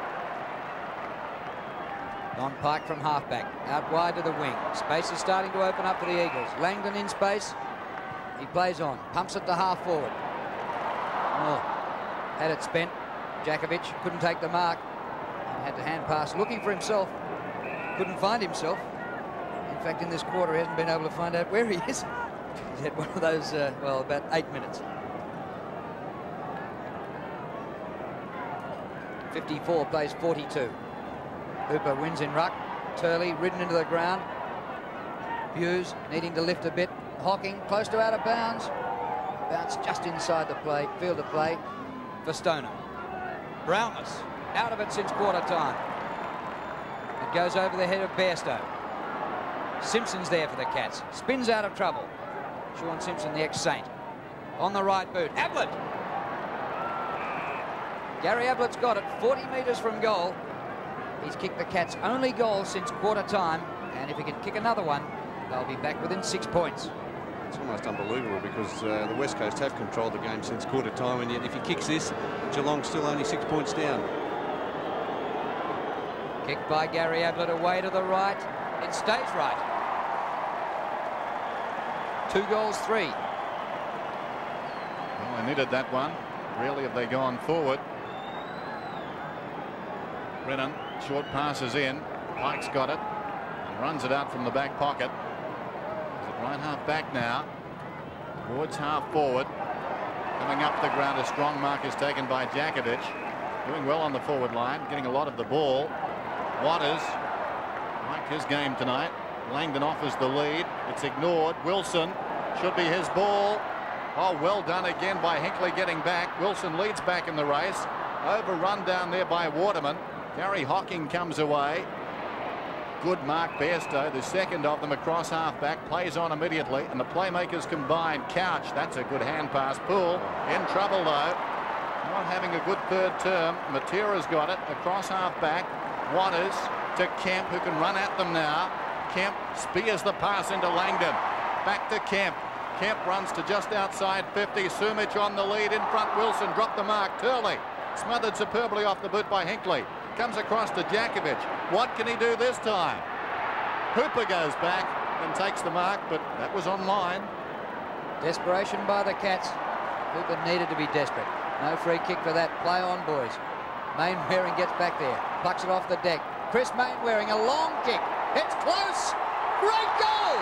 Don Pike from halfback, out wide to the wing. Space is starting to open up for the Eagles. Langdon in space. He plays on, pumps it to half forward. Oh, had it spent. Jakovic couldn't take the mark and had to hand pass, looking for himself. Couldn't find himself. In fact, in this quarter, he hasn't been able to find out where he is. He's had one of those, uh, well, about eight minutes. fifty-four plays forty-two. Hooper wins in ruck. Turley ridden into the ground. Hughes needing to lift a bit. Hocking close to out of bounds. Bounce just inside the play, field of play for Stoneham. Brownless out of it since quarter time. It goes over the head of Bairstow. Simpson's there for the Cats. Spins out of trouble. Sean Simpson, the ex-Saint. On the right boot. Ablett. Gary Ablett's got it forty metres from goal. He's kicked the Cats' only goal since quarter time, and if he can kick another one, they'll be back within six points. It's almost unbelievable because uh, the West Coast have controlled the game since quarter time, and yet if he kicks this, Geelong's still only six points down. Kicked by Gary Ablett away to the right. It stays right. Two goals, three. Well, they needed that one. Really, have they gone forward? Brennan, short passes in. Pike's got it and runs it out from the back pocket. Is it right half back now? Towards half forward. Coming up the ground, a strong mark is taken by Jakovic. Doing well on the forward line, getting a lot of the ball. Waters, like his game tonight. Langdon offers the lead. It's ignored. Wilson, should be his ball. Oh, well done again by Hinckley getting back. Wilson leads back in the race. Overrun down there by Waterman. Gary Hocking comes away. Good mark, Bairstow, the second of them across half-back, plays on immediately, and the playmakers combine. Couch, that's a good hand pass. Poole in trouble though, not having a good third term. Matera's got it across half-back. Waters to Kemp, who can run at them now. Kemp spears the pass into Langdon. Back to Kemp. Kemp runs to just outside fifty. Sumich on the lead in front. Wilson dropped the mark. Turley smothered superbly off the boot by Hinckley. Comes across to Jakovic. What can he do this time? Hooper goes back and takes the mark, but that was online. Desperation by the Cats. Hooper needed to be desperate. No free kick for that. Play on, boys. Mainwaring gets back there. Plucks it off the deck. Chris Mainwaring, a long kick. It's close. Great goal!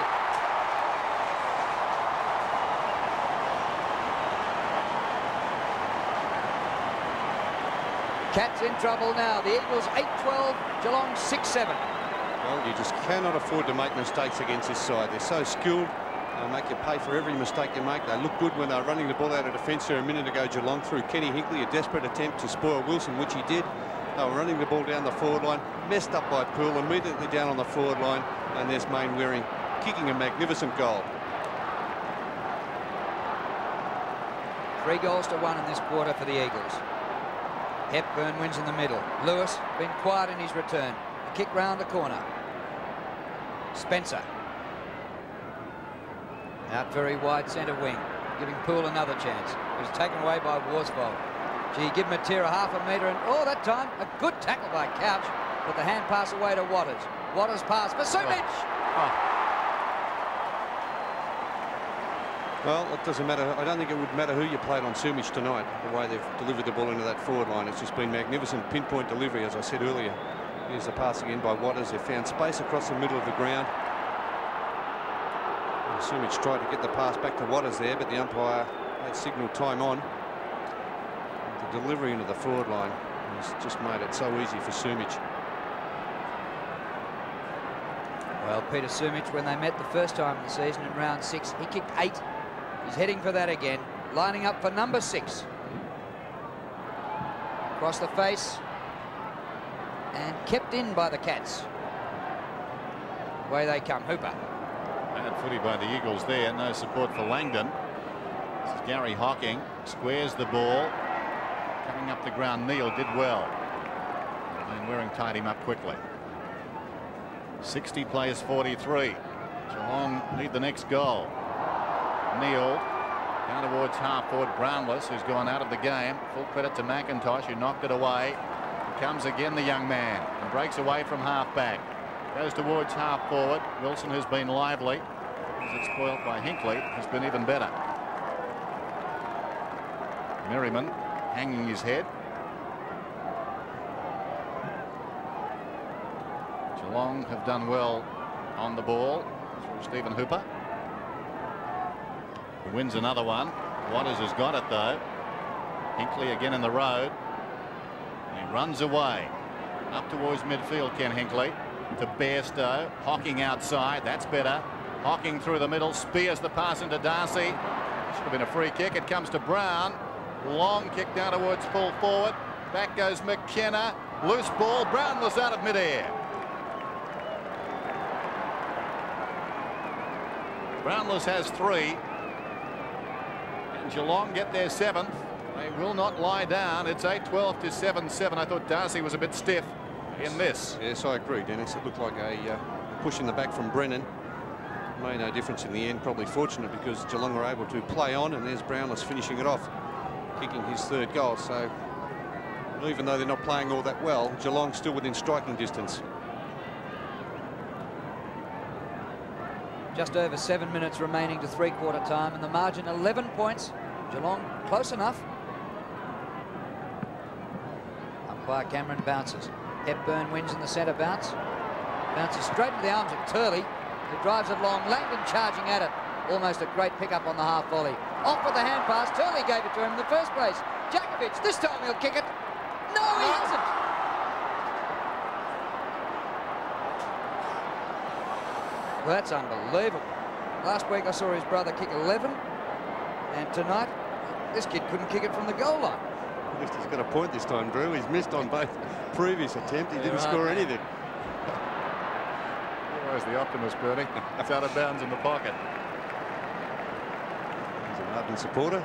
Cats in trouble now. The Eagles eight twelve, Geelong six seven. Well, you just cannot afford to make mistakes against this side. They're so skilled. They'll make you pay for every mistake you make. They look good when they're running the ball out of defence there a minute ago. Geelong through Kenny Hinckley, a desperate attempt to spoil Wilson, which he did. They were running the ball down the forward line, messed up by Poole, immediately down on the forward line, and there's Mainwaring kicking a magnificent goal. Three goals to one in this quarter for the Eagles. Hepburn wins in the middle. Lewis been quiet in his return. A kick round the corner. Spencer. Out very wide centre wing, giving Poole another chance. It was taken away by Worsfold. Gee, give Matera half a metre, and oh, that time a good tackle by Couch, but the hand pass away to Waters. Waters pass for Sumich. Oh. Oh. Well, it doesn't matter. I don't think it would matter who you played on Sumich tonight, the way they've delivered the ball into that forward line. It's just been magnificent pinpoint delivery, as I said earlier. Here's the pass again by Waters. They've found space across the middle of the ground. And Sumich tried to get the pass back to Waters there, but the umpire had signalled time on. And the delivery into the forward line has just made it so easy for Sumich. Well, Peter Sumich, when they met the first time in the season in round six, he kicked eight. He's heading for that again, lining up for number six. Across the face and kept in by the Cats. Away they come. Hooper. Bad footy by the Eagles there. No support for Langdon. This is Gary Hocking. Squares the ball. Coming up the ground, Neil did well. And Waring tied him up quickly. sixty plays forty-three. Geelong need the next goal. Neil down towards half forward. Brownless, who's gone out of the game. Full credit to McIntosh, who knocked it away. Here comes again the young man and breaks away from half back. Goes towards half forward. Wilson, who's been lively, as it's spoilt by Hinkley, has been even better. Merriman hanging his head. Geelong have done well on the ball through Stephen Hooper. He wins another one. Waters has got it though. Hinkley again in the road. And he runs away up towards midfield. Ken Hinkley to Bairstow. Hocking outside. That's better. Hocking through the middle. Spears the pass into Darcy. Should have been a free kick. It comes to Brown. Long kick down towards full forward. Back goes McKenna. Loose ball. Brown was out of midair. Brownless has three. And Geelong get their seventh. They will not lie down. It's eight twelve to seven seven. I thought Darcy was a bit stiff in this. Yes, I agree, Dennis. It looked like a uh, push in the back from Brennan. Made no difference in the end. Probably fortunate because Geelong were able to play on, and there's Brownless finishing it off, kicking his third goal. So even though they're not playing all that well, Geelong's still within striking distance. Just over seven minutes remaining to three-quarter time, and the margin eleven points. Geelong close enough. Umpire Cameron bounces. Hepburn wins in the centre bounce. Bounces straight into the arms of Turley, who drives it long. Langdon charging at it. Almost a great pickup on the half volley. Off with the hand pass. Turley gave it to him in the first place. Jakovic, this time he'll kick it. No, he hasn't. Well, that's unbelievable. Last week I saw his brother kick eleven, and tonight this kid couldn't kick it from the goal line. At least he's got a point this time, Drew. He's missed on both previous attempts. He didn't score anything. Where's the optimist, Bernie? It's out of bounds in the pocket. He's an ardent supporter.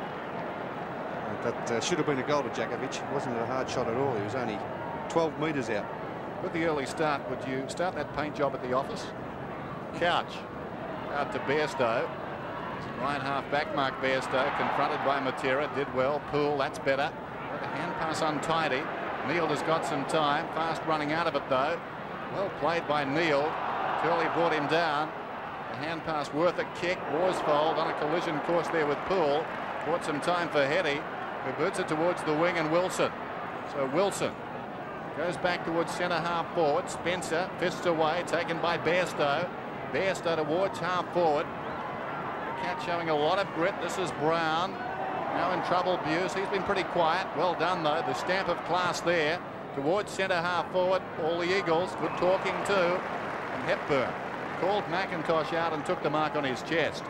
That uh, should have been a goal to Jakovic. It wasn't a hard shot at all. He was only twelve metres out. With the early start, would you start that paint job at the office? Couch out to Bairstow. Right half back mark Bairstow, confronted by Matera, did well. Poole, that's better. The hand pass untidy. Neil has got some time. Fast running out of it though. Well played by Neil. Turley brought him down. The hand pass worth a kick. Worsfold on a collision course there with Poole. Bought some time for Hetty, who boots it towards the wing, and Wilson. So Wilson goes back towards centre half forward. Spencer fists away, taken by Bairstow. Bairstow towards half forward. The Cat showing a lot of grit. This is Brown. Now in trouble, Buse. He's been pretty quiet. Well done though. The stamp of class there. Towards centre half forward. All the Eagles. Good talking too. And Hepburn called McIntosh out and took the mark on his chest.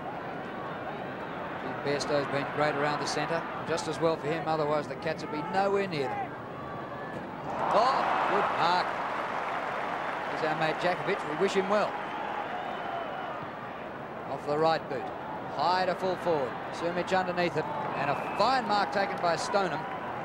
Bairstow's been great around the centre. Just as well for him. Otherwise the Cats would be nowhere near them. Oh, good mark. Here's our mate Jakovic. We wish him well. Off the right boot. High to full forward. Sumich underneath it. And a fine mark taken by Stoneham.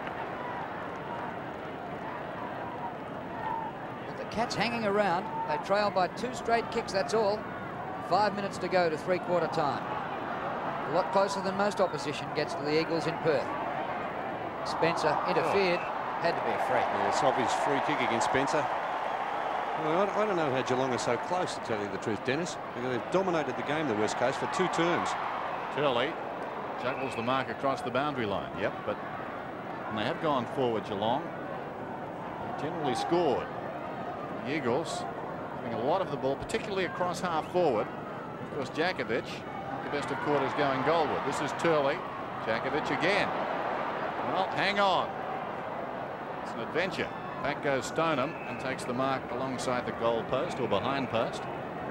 With the Cats hanging around, they trail by two straight kicks, that's all. Five minutes to go to three-quarter time. A lot closer than most opposition gets to the Eagles in Perth. Spencer interfered. Had to be a free. Yeah, it's obvious free kick against Spencer. Well, I don't know how Geelong are so close, to tell you the truth, Dennis. They've dominated the game, the West Coast, for two terms. Turley juggles the mark across the boundary line. Yep, but when they have gone forward, Geelong, they generally scored. The Eagles having a lot of the ball, particularly across half forward. Of course, Djakovic, the best of quarters going goalward. This is Turley. Djakovic again. Well, hang on. It's an adventure. Back goes Stoneham and takes the mark alongside the goal post or behind post.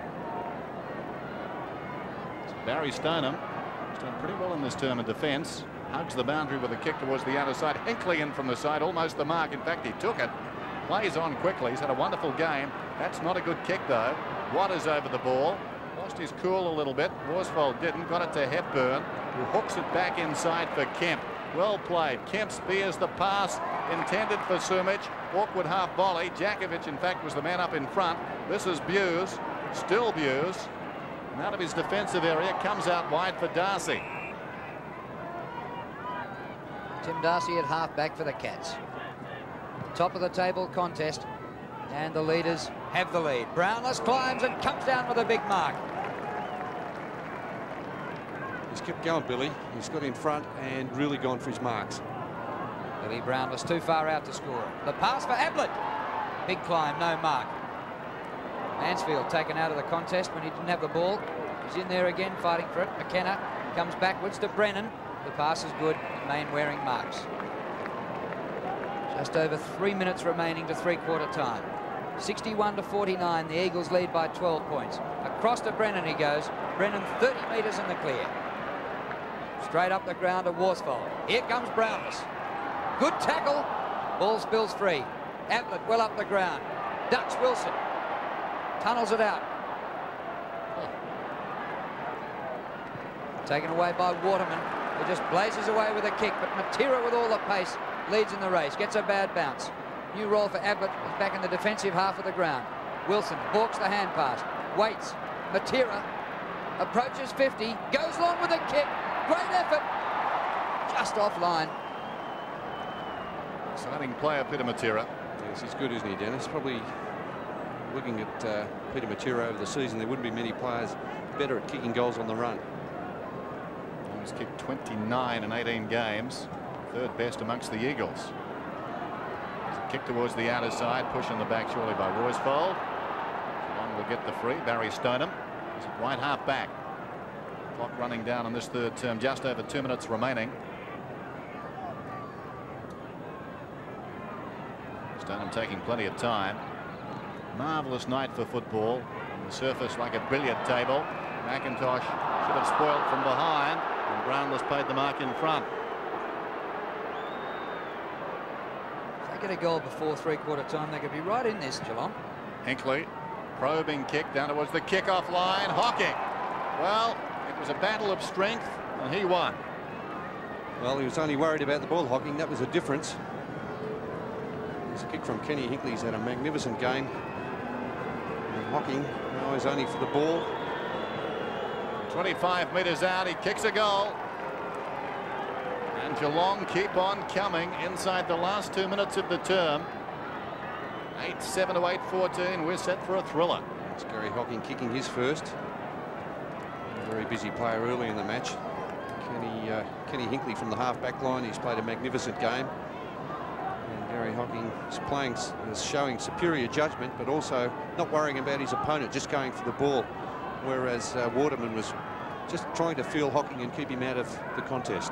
So Barry Stoneham has done pretty well in this term in defence. Hugs the boundary with a kick towards the outer side. Hinkley in from the side, almost the mark. In fact, he took it. Plays on quickly. He's had a wonderful game. That's not a good kick, though. Waters over the ball. Lost his cool a little bit. Worsfold didn't. Got it to Hepburn, who hooks it back inside for Kemp. Well played. Kemp spears the pass intended for Sumich. Awkward half volley. Djakovic, in fact, was the man up in front. This is Buse. Still Buse. And out of his defensive area, comes out wide for Darcy. Tim Darcy at half back for the Cats. Top of the table contest, and the leaders have the lead. Brownless climbs and comes down with a big mark. He's kept going, Billy. He's got in front and really gone for his marks. Billy Brownless too far out to score. The pass for Ablett. Big climb, no mark. Mansfield taken out of the contest when he didn't have the ball. He's in there again fighting for it. McKenna comes backwards to Brennan. The pass is good. Mainwaring marks. Just over three minutes remaining to three-quarter time. sixty-one to forty-nine. The Eagles lead by twelve points. Across to Brennan he goes. Brennan thirty metres in the clear. Straight up the ground to Worsfold. Here comes Brownless. Good tackle. Ball spills free. Ablett well up the ground. Dutch Wilson tunnels it out. Taken away by Waterman, who just blazes away with a kick, but Matera with all the pace leads in the race. Gets a bad bounce. New roll for Ablett. He's back in the defensive half of the ground. Wilson balks the hand pass. Waits. Matera approaches fifty. Goes long with a kick. Great effort. Just offline. Exciting player, Peter Matera. Yes, he's good, isn't he, Dennis? Probably looking at uh, Peter Matera over the season, there wouldn't be many players better at kicking goals on the run. He's kicked twenty-nine in eighteen games. Third best amongst the Eagles. There's a kick towards the outer side, push on the back surely by Worsfold. Geelong will get the free. Barry Stoneham is at right half back. Clock running down on this third term, just over two minutes remaining. Stoneham taking plenty of time. Marvellous night for football. On the surface like a billiard table. McIntosh should have spoiled from behind, and Brownless paid the mark in front. If they get a goal before three-quarter time, they could be right in this, Geelong. Hinkley, probing kick down towards the kick-off line. Hocking. Well, it was a battle of strength, and he won. Well, he was only worried about the ball hocking. That was a difference. There's a kick from Kenny Hinkley. He's had a magnificent game. And Hocking now is only for the ball. twenty-five metres out, he kicks a goal. And Geelong keep on coming inside the last two minutes of the term. eight seven to eight fourteen. We're set for a thriller. It's Gary Hocking kicking his first. A very busy player early in the match. Kenny, uh, Kenny Hinkley from the half-back line. He's played a magnificent game. And Gary Hocking is playing, is showing superior judgment, but also not worrying about his opponent, just going for the ball. Whereas uh, Waterman was just trying to feel Hocking and keep him out of the contest.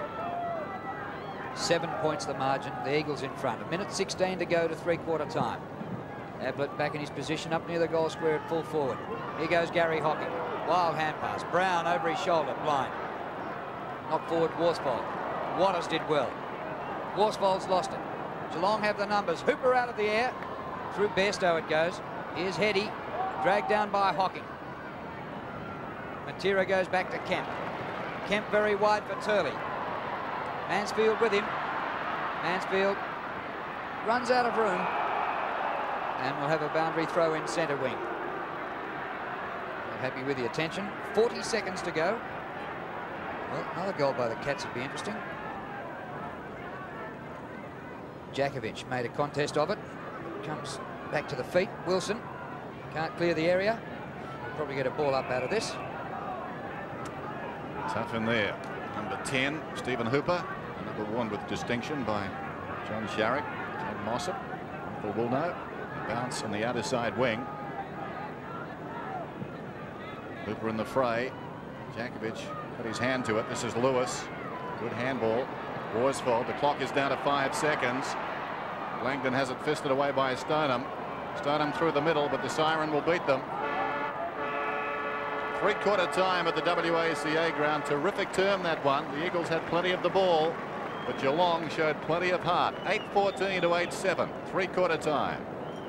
Seven points the margin. The Eagles in front. A minute sixteen to go to three-quarter time. Ablett back in his position up near the goal square at full forward. Here goes Gary Hocking. Wild hand pass. Brown over his shoulder. Blind. Knock forward Worsfold. Waters did well. Worsfold's lost it. Geelong have the numbers. Hooper out of the air. Through Bairstow it goes. Here's Heady. Dragged down by Hocking. Matera goes back to Kemp. Kemp very wide for Turley. Mansfield with him. Mansfield runs out of room. And we'll have a boundary throw in centre wing. Not happy with the attention. forty seconds to go. Well, another goal by the Cats would be interesting. Djakovic made a contest of it. Comes back to the feet. Wilson can't clear the area. We'll probably get a ball up out of this. Tough in there. Number ten, Stephen Hooper. Number one with distinction by John Sharrock. John Mossop. Uncle will know. Bounce on the outer side wing. Hooper in the fray. Djakovic put his hand to it. This is Lewis. Good handball. Worsfold. The clock is down to five seconds. Langdon has it fisted away by Stoneham. Stoneham through the middle, but the siren will beat them. Three-quarter time at the W A C A ground. Terrific term, that one. The Eagles had plenty of the ball, but Geelong showed plenty of heart. eight fourteen to eight seven. Three-quarter time.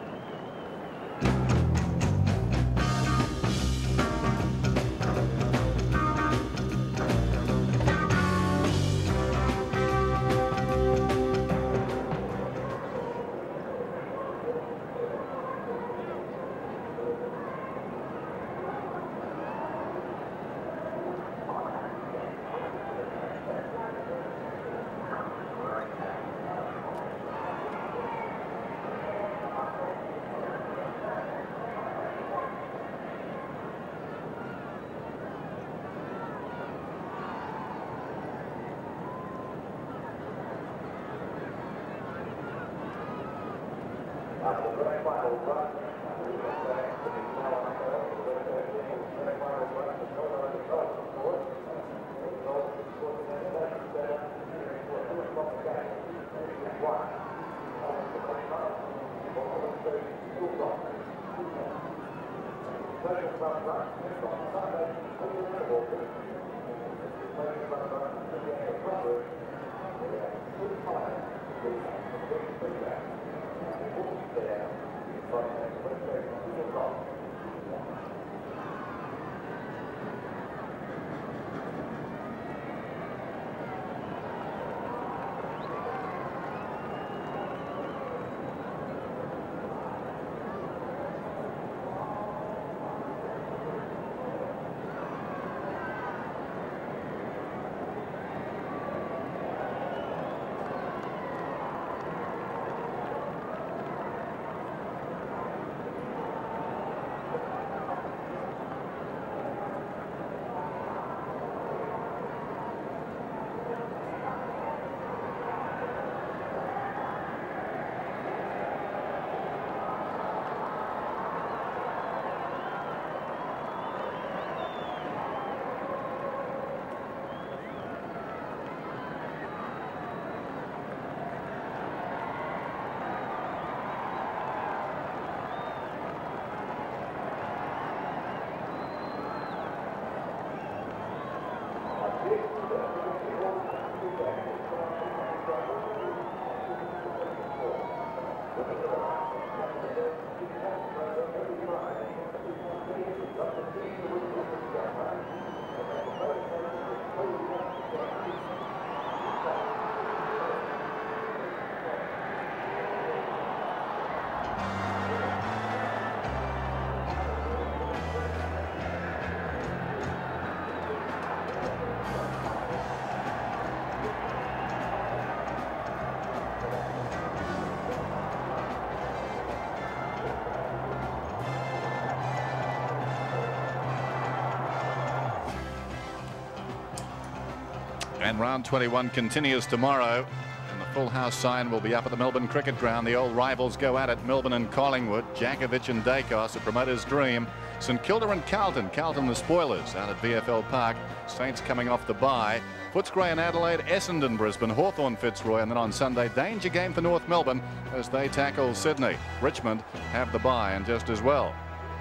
And round twenty-one continues tomorrow, and the full house sign will be up at the Melbourne Cricket Ground. The old rivals go at it, Melbourne and Collingwood. Djakovic and Dacos, a promoter's dream. St Kilda and Carlton. Carlton the spoilers out at V F L Park. Saints coming off the bye. Footscray and Adelaide, Essendon, Brisbane, Hawthorn, Fitzroy, and then on Sunday, danger game for North Melbourne as they tackle Sydney. Richmond have the bye, and just as well.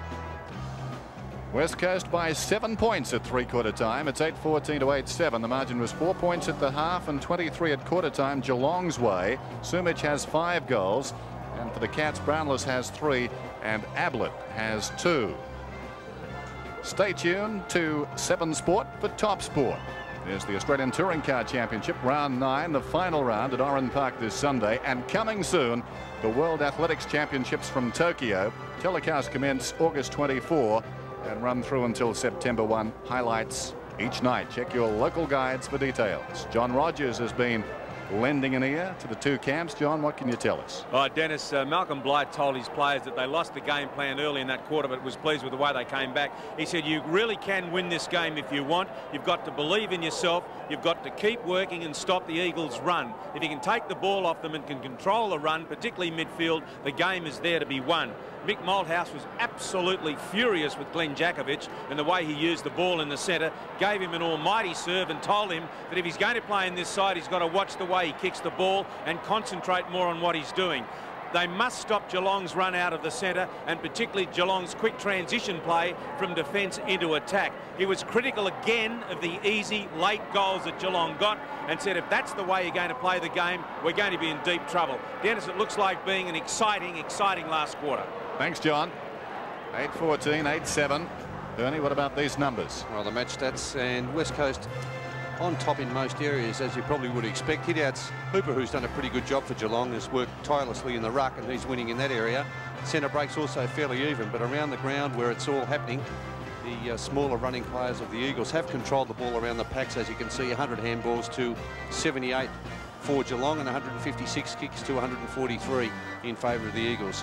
West Coast by seven points at three-quarter time. It's eight fourteen to eight seven. The margin was four points at the half and twenty-three at quarter time. Geelong's way. Sumich has five goals, and for the Cats, Brownless has three, and Ablett has two. Stay tuned to Seven Sport for Top Sport. There's the Australian Touring Car Championship, round nine, the final round at Oran Park this Sunday, and coming soon, the World Athletics Championships from Tokyo. Telecast commence August twenty-fourth. And run through until September first. Highlights each night. Check your local guides for details. John Rogers has been lending an ear to the two camps. John, what can you tell us? Oh, Dennis, uh, Malcolm Blight told his players that they lost the game plan early in that quarter, but was pleased with the way they came back. He said, you really can win this game if you want. You've got to believe in yourself. You've got to keep working and stop the Eagles' run. If you can take the ball off them and can control the run, particularly midfield, the game is there to be won. Mick Malthouse was absolutely furious with Glenn Jakovich and the way he used the ball in the centre, gave him an almighty serve and told him that if he's going to play in this side, he's got to watch the way he kicks the ball and concentrate more on what he's doing. They must stop Geelong's run out of the centre, and particularly Geelong's quick transition play from defence into attack. He was critical again of the easy late goals that Geelong got and said if that's the way you're going to play the game, we're going to be in deep trouble. Dennis, it looks like being an exciting, exciting last quarter. Thanks, John. eight fourteen, eight seven. Bernie, what about these numbers? Well, the match stats, and West Coast on top in most areas, as you probably would expect. Hitouts, Hooper, who's done a pretty good job for Geelong, has worked tirelessly in the ruck, and he's winning in that area. Centre breaks also fairly even, but around the ground where it's all happening, the uh, smaller running players of the Eagles have controlled the ball around the packs. As you can see, one hundred handballs to seventy-eight for Geelong and one hundred fifty-six kicks to one hundred forty-three in favour of the Eagles.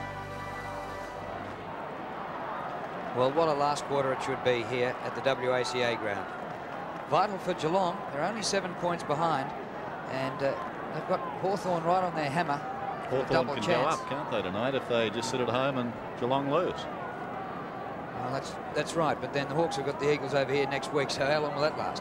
Well, what a last quarter it should be here at the W A C A ground. Vital for Geelong. They're only seven points behind, and uh, they've got Hawthorn right on their hammer. Hawthorn can chance. go up, can't they, tonight, if they just sit at home and Geelong lose? Well, that's that's right. But then the Hawks have got the Eagles over here next week. So how long will that last?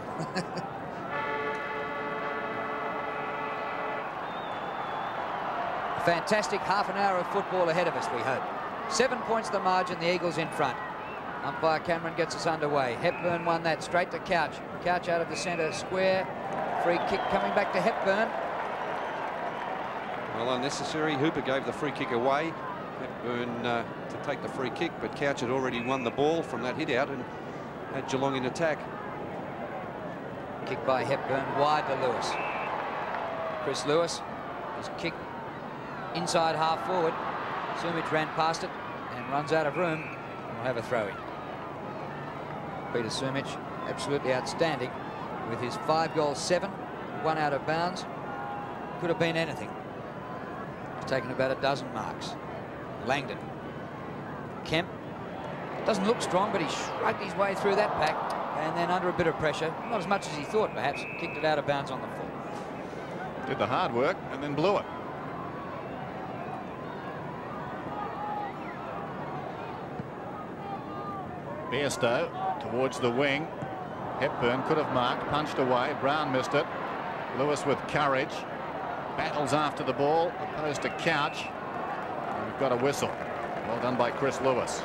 A fantastic half an hour of football ahead of us, we hope. Seven points the margin. The Eagles in front. Umpire Cameron gets us underway. Hepburn won that straight to Couch. Couch out of the centre square. Free kick coming back to Hepburn. Well, unnecessary. Hooper gave the free kick away. Hepburn uh, to take the free kick, but Couch had already won the ball from that hit out and had Geelong in attack. Kick by Hepburn wide to Lewis. Chris Lewis is kicked inside half forward. Sumich ran past it and runs out of room. We'll have a throw in. Peter Sumich, absolutely outstanding with his five goals, seven, one out of bounds. Could have been anything. He's taken about a dozen marks. Langdon. Kemp doesn't look strong, but he shrugged his way through that pack, and then under a bit of pressure, not as much as he thought perhaps, kicked it out of bounds on the full. Did the hard work and then blew it. Bairstow towards the wing. Hepburn could have marked, punched away. Brown missed it. Lewis with courage. Battles after the ball, opposed to Couch. And we've got a whistle. Well done by Chris Lewis.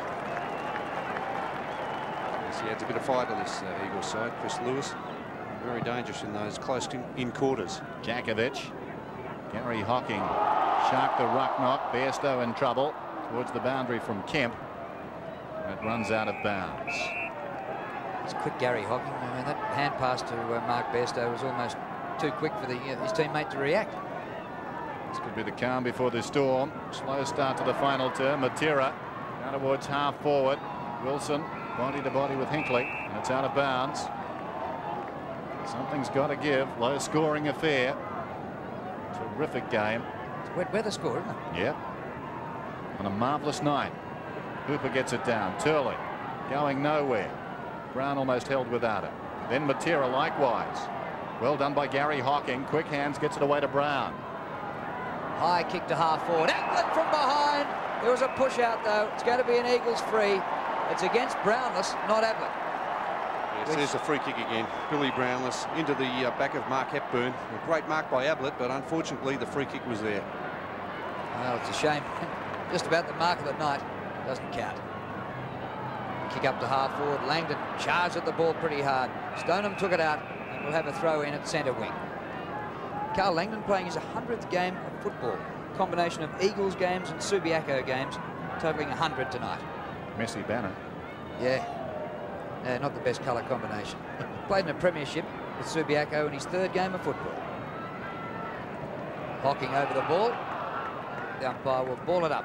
Yes, he adds a bit of fight to this uh, Eagles side. Chris Lewis, very dangerous in those close in, in quarters. Jakovich. Gary Hocking. Shark the ruck knock. Bairstow in trouble towards the boundary from Kemp. It runs out of bounds. It's quick, Gary Hocking. I mean, that hand pass to uh, Mark Bairstow was almost too quick for the, uh, his teammate to react. This could be the calm before the storm. Slow start to the final term. Matera down towards half forward. Wilson body to body with Hinkley, and it's out of bounds. Something's got to give. Low scoring affair. Terrific game. It's a wet weather score, isn't it? Yep. On a marvellous night. Hooper gets it down. Turley going nowhere. Brown almost held without it. Then Matera likewise. Well done by Gary Hocking. Quick hands, gets it away to Brown. High kick to half forward. Ablett from behind. There was a push out though. It's going to be an Eagles free. It's against Brownless, not Ablett. Yes, there's a free kick again. Billy Brownless into the uh, back of Mark Hepburn. A great mark by Ablett, but unfortunately the free kick was there. Well, it's a shame. Just about the mark of the night. Doesn't count. Kick up to half forward. Langdon charged at the ball pretty hard. Stoneham took it out and will have a throw in at centre wing. Carl Langdon playing his one hundredth game of football. Combination of Eagles games and Subiaco games, totaling one hundred tonight. Messy banner. Yeah. Uh, not the best colour combination. Played in a premiership with Subiaco in his third game of football. Hocking over the ball. The umpire will ball it up.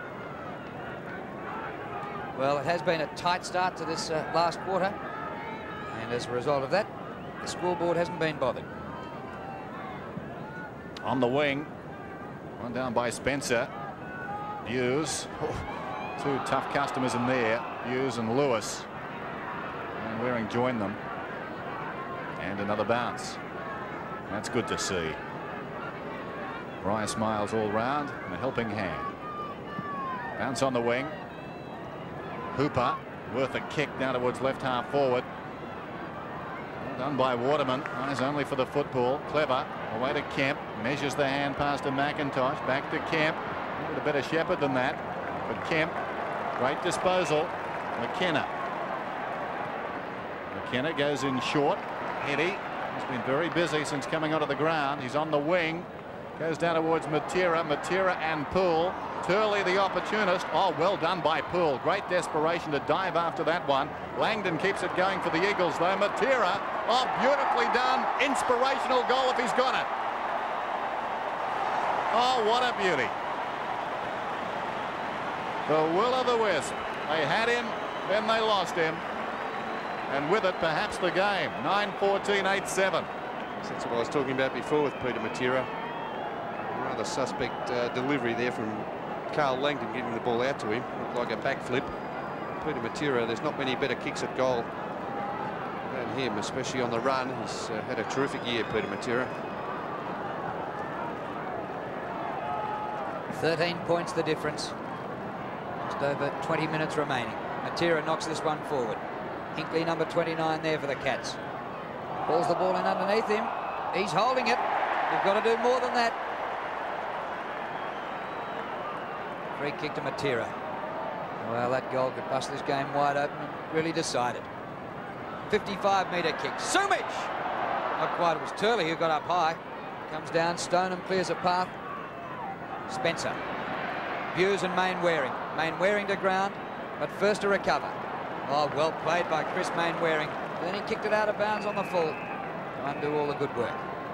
Well, it has been a tight start to this uh, last quarter, and as a result of that, the scoreboard hasn't been bothered. On the wing. Run down by Spencer. Hughes. Oh, two tough customers in there. Hughes and Lewis. And Waring joined them. And another bounce. That's good to see. Briar smiles all round and a helping hand. Bounce on the wing. Hooper worth a kick down towards left half forward. Well done by Waterman. Eyes only for the football. Clever. Away to Kemp. Measures the hand pass to McIntosh. Back to Kemp. A better shepherd than that. But Kemp. Great disposal. McKenna. McKenna goes in short. Eddie. He's been very busy since coming onto the ground. He's on the wing. Goes down towards Matera. Matera and Poole. Turley the opportunist. Oh, well done by Poole. Great desperation to dive after that one. Langdon keeps it going for the Eagles though. Matera. Oh, beautifully done. Inspirational goal if he's got it. Oh, what a beauty. The will o' the wisp. They had him, then they lost him. And with it, perhaps the game. nine fourteen, eight seven. That's what I was talking about before with Peter Matera. Rather suspect uh, delivery there from Carl Langdon, getting the ball out to him. Looked like a backflip. Peter Matera, there's not many better kicks at goal than him, especially on the run. He's uh, had a terrific year, Peter Matera. thirteen points the difference. Just over twenty minutes remaining. Matera knocks this one forward. Hinkley, number twenty-nine, there for the Cats. Balls the ball in underneath him. He's holding it. You've got to do more than that. Free kick to Matera. Well, that goal could bust this game wide open and really decide it. fifty-five metre kick. Sumich! Not quite. It was Turley who got up high. Comes down. Stoneham clears a path. Spencer. Hughes and Main Waring. Main Waring to ground, but first to recover. Oh, well played by Chris Main Waring. Then he kicked it out of bounds on the full to undo all the good work.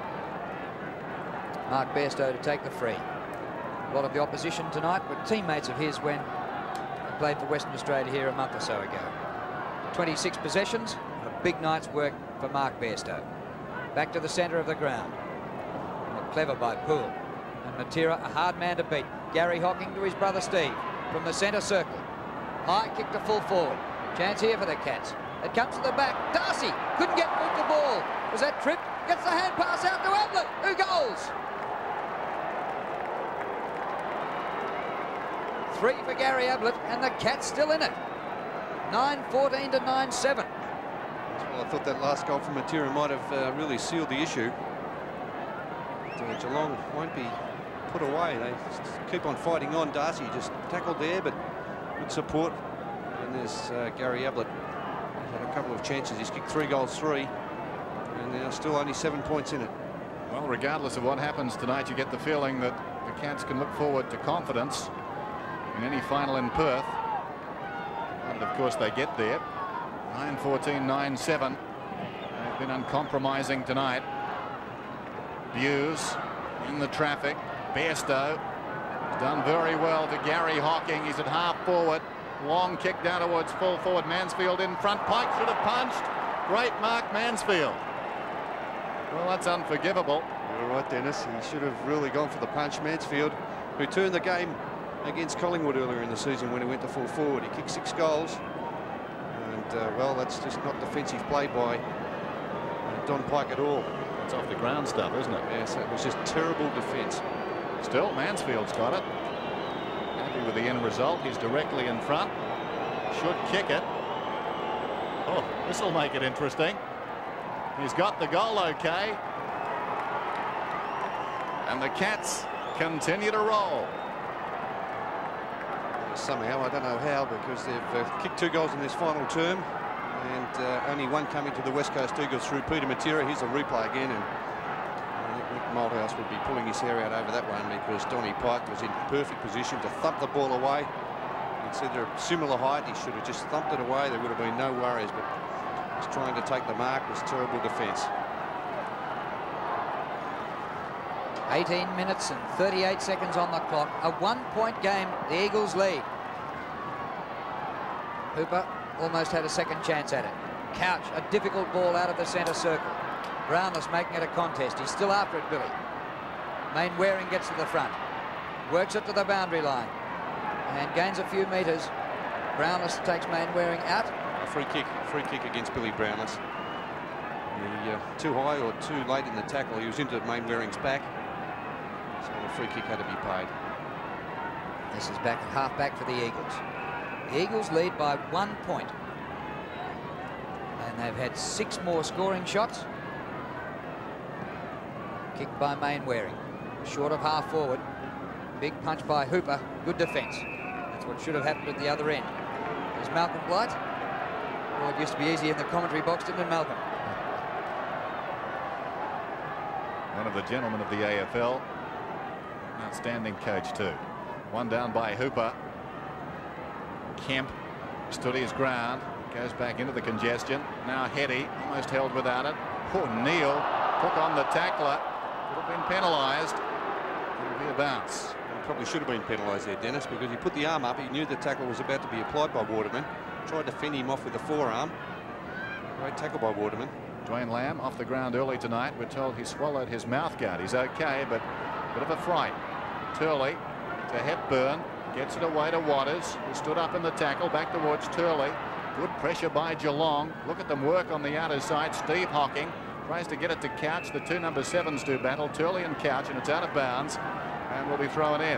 Mark Bairstow to take the free. A lot of the opposition tonight were teammates of his when he played for Western Australia here a month or so ago. twenty-six possessions, a big night's work for Mark Bairstow. Back to the centre of the ground. Well, clever by Poole. And Matera, a hard man to beat. Gary Hocking to his brother Steve from the centre circle. High kick to full forward. Chance here for the Cats. It comes to the back. Darcy couldn't get moved the ball. Was that Tripp? Gets the hand pass out to Ablett. Who goals? Three for Gary Ablett, and the Cats still in it. nine fourteen to nine seven. Well, I thought that last goal from Matera might have uh, really sealed the issue. But, uh, Geelong won't be put away. They keep on fighting on. Darcy just tackled there, but good support. And there's uh, Gary Ablett. He's had a couple of chances. He's kicked three goals, three, and they're still only seven points in it. Well, regardless of what happens tonight, you get the feeling that the Cats can look forward to confidence in any final in Perth. And of course they get there. nine fourteen, nine seven. They've been uncompromising tonight. Hughes in the traffic. Bairstow has done very well to Gary Hocking. He's at half forward. Long kick down towards full forward. Mansfield in front. Pike should have punched. Great mark, Mansfield. Well, that's unforgivable. You're right, Dennis. He should have really gone for the punch. Mansfield, who turned the game against Collingwood earlier in the season when he went to full forward. He kicked six goals. And, uh, well, that's just not defensive play by uh, Don Pike at all. It's off the ground stuff, isn't it? Yes, it was just terrible defence. Still, Mansfield's got it. Happy with the end result. He's directly in front. Should kick it. Oh, this will make it interesting. He's got the goal okay. And the Cats continue to roll. Somehow, I don't know how, because they've uh, kicked two goals in this final term, and uh, only one coming to the West Coast Eagles through Peter Matera. Here's a replay again, and I think Nick Malthouse would be pulling his hair out over that one, because Donny Pike was in perfect position to thump the ball away. You'd see they're similar height. He should have just thumped it away. There would have been no worries, but he's trying to take the mark. It was terrible defence. eighteen minutes and thirty-eight seconds on the clock. A one-point game. The Eagles lead. Hooper almost had a second chance at it. Couch, a difficult ball out of the centre circle. Brownless making it a contest. He's still after it, Billy. Mainwaring gets to the front, works it to the boundary line, and gains a few metres. Brownless takes Mainwaring out. A free kick, free kick against Billy Brownless. The, uh, too high or too late in the tackle. He was into Mainwaring's back, so a free kick had to be paid. This is back at half back for the Eagles. The Eagles lead by one point. And they've had six more scoring shots. Kicked by Mainwaring. Short of half forward. Big punch by Hooper. Good defence. That's what should have happened at the other end. There's Malcolm Blight. Oh, it used to be easy in the commentary box, didn't it, Malcolm? One of the gentlemen of the A F L. Outstanding coach too. One down by Hooper. Kemp stood his ground. Goes back into the congestion. Now Heady almost held without it. Poor Neil took on the tackler. Would have been penalised. It'll be a bounce. He probably should have been penalised there, Dennis, because he put the arm up. He knew the tackle was about to be applied by Waterman. Tried to fend him off with the forearm. Great tackle by Waterman. Dwayne Lamb off the ground early tonight. We're told he swallowed his mouth guard. He's okay, but a bit of a fright. Turley to Hepburn. Gets it away to Waters, who stood up in the tackle. Back towards Turley. Good pressure by Geelong. Look at them work on the outer side. Steve Hocking tries to get it to Couch. The two number sevens do battle, Turley and Couch, and it's out of bounds and will be thrown in.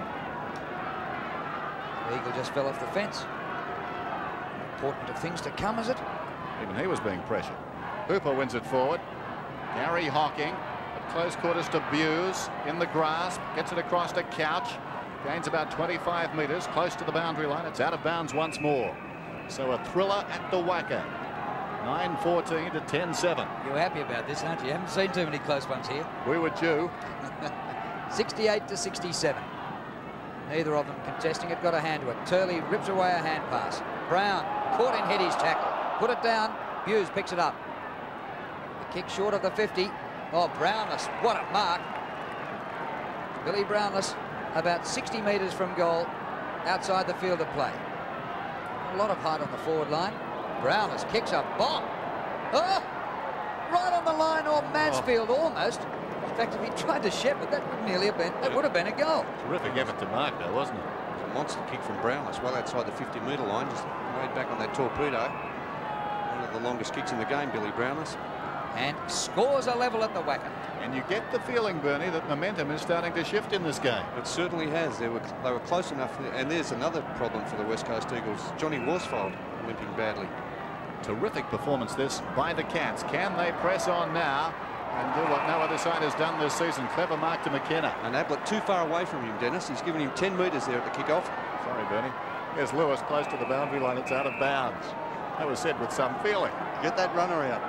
The Eagle just fell off the fence. Important of things to come, is it? Even he was being pressured. Hooper wins it forward. Gary Hocking at close quarters to Buse in the grasp. Gets it across to Couch. Gains about twenty-five metres close to the boundary line. It's out of bounds once more. So a thriller at the WACA. nine fourteen to ten seven. You're happy about this, aren't you? You haven't seen too many close ones here. We were due. sixty-eight to sixty-seven. Neither of them contesting it. Got a hand to it. Turley rips away a hand pass. Brown caught in Heady's tackle. Put it down. Buse picks it up. The kick short of the fifty. Oh, Brownless. What a mark. Billy Brownless about sixty metres from goal outside the field of play. A lot of height on the forward line. Brownless kicks a bomb. Oh! Right on the line, or Mansfield oh. almost. In fact, if he tried to shepherd, that would nearly have been that would have been a goal. Terrific effort to mark, though, wasn't it? It was a monster kick from Brownless, well outside the fifty metre line, just laid back on that torpedo. One of the longest kicks in the game, Billy Brownless. And scores a level at the WACA. And you get the feeling, Bernie, that momentum is starting to shift in this game. It certainly has. They were they were close enough, and there's another problem for the West Coast Eagles. Johnny Worsfold limping badly. Terrific performance this by the Cats. Can they press on now and do what no other side has done this season? Clever mark to McKenna. And Ablett too far away from him, Dennis. He's given him ten metres there at the kick-off. Sorry, Bernie. Here's Lewis close to the boundary line. It's out of bounds. That was said with some feeling. Get that runner out.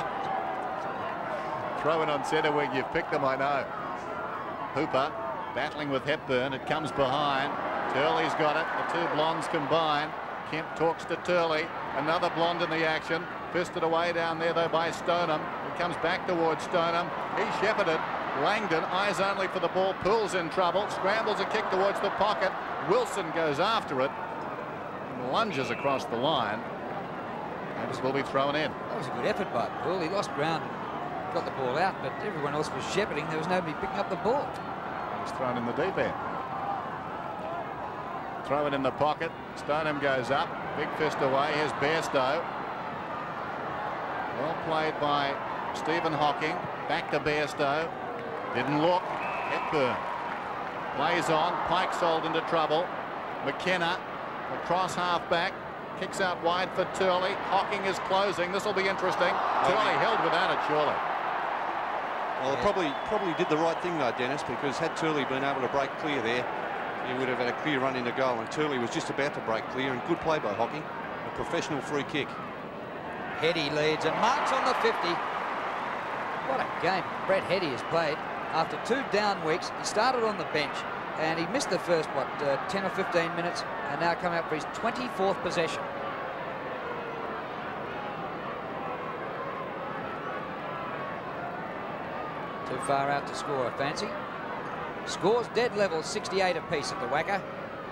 Throw in on centre wing. You've picked them, I know. Hooper battling with Hepburn. It comes behind. Turley's got it. The two blondes combine. Kemp talks to Turley. Another blonde in the action. Fisted away down there, though, by Stoneham. It comes back towards Stoneham. He's shepherded. Langdon, eyes only for the ball. Poole's in trouble. Scrambles a kick towards the pocket. Wilson goes after it. And lunges across the line. And this will be thrown in. That was a good effort by Poole. He lost ground. Got the ball out, but everyone else was shepherding. There was nobody picking up the ball. He's thrown in the deep end. Throw it in the pocket. Stoneham goes up. Big fist away. Here's Bairstow. Well played by Stephen Hocking. Back to Bairstow. Didn't look. Hepburn plays on. Pike sold into trouble. McKenna across half back. Kicks out wide for Turley. Hocking is closing. This will be interesting. Turley held without it, surely. Well, yeah. probably probably did the right thing though, Dennis, because had Turley been able to break clear there, he would have had a clear run into goal, and Turley was just about to break clear, and good play by Hocking. A professional free kick. Heady leads and marks on the fifty. What a game Brett Heady has played. After two down weeks, he started on the bench, and he missed the first, what, uh, ten or fifteen minutes, and now come out for his twenty-fourth possession. Too far out to score, I fancy. Scores dead level, sixty-eight apiece at the WACA.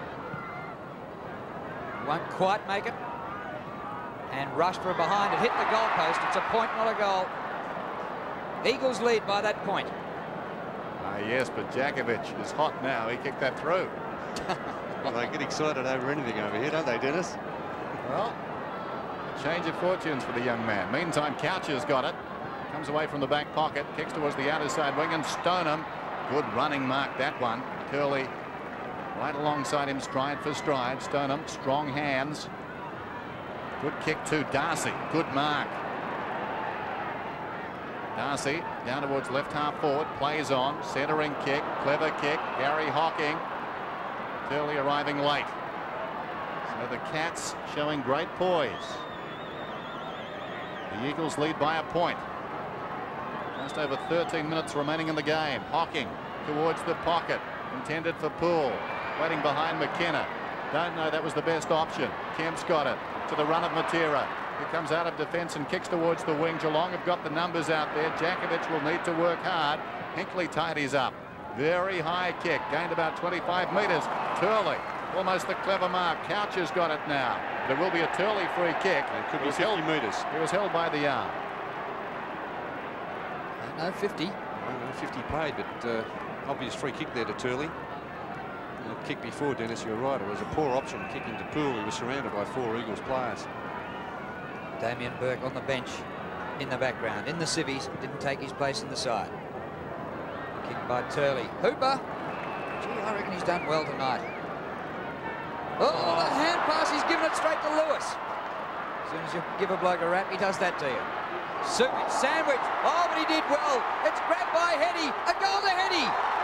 Won't quite make it. And rushed from behind. It hit the goalpost. It's a point, not a goal. Eagles lead by that point. Ah, yes, but Djakovic is hot now. He kicked that through. Well, they get excited over anything over here, don't they, Dennis? Well, a change of fortunes for the young man. Meantime, Coucher's got it. Comes away from the back pocket, kicks towards the outer side wing, and Stoneham. Good running mark, that one. Curley right alongside him, stride for stride. Stoneham, strong hands. Good kick to Darcy. Good mark. Darcy down towards left half forward, plays on, centering kick, clever kick. Gary Hocking. Curley arriving late. So the Cats showing great poise. The Eagles lead by a point. Just over thirteen minutes remaining in the game. Hocking towards the pocket, intended for Poole, waiting behind McKenna. Don't know that was the best option. Kemp's got it to the run of Matera. He comes out of defence and kicks towards the wing. Geelong have got the numbers out there. Djakovic will need to work hard. Hinkley tidies up. Very high kick, gained about twenty-five metres. Turley, almost the clever mark. Coucher's got it now. There will be a Turley free kick. It could be fifty fifty metres. He was held by the arm. No, fifty. No, fifty paid, but uh, obvious free kick there to Turley. The kick before, Dennis, you're right. It was a poor option kicking to Poole. He was surrounded by four Eagles players. Damien Burke on the bench in the background. In the civvies, didn't take his place in the side. Kicked by Turley. Hooper. Gee, I reckon he's done well tonight. Oh, oh, the hand pass, he's given it straight to Lewis. As soon as you give a bloke a rap, he does that to you. Sewage, sandwich. Oh, but he did well. It's grabbed by Heady. A goal to Heady.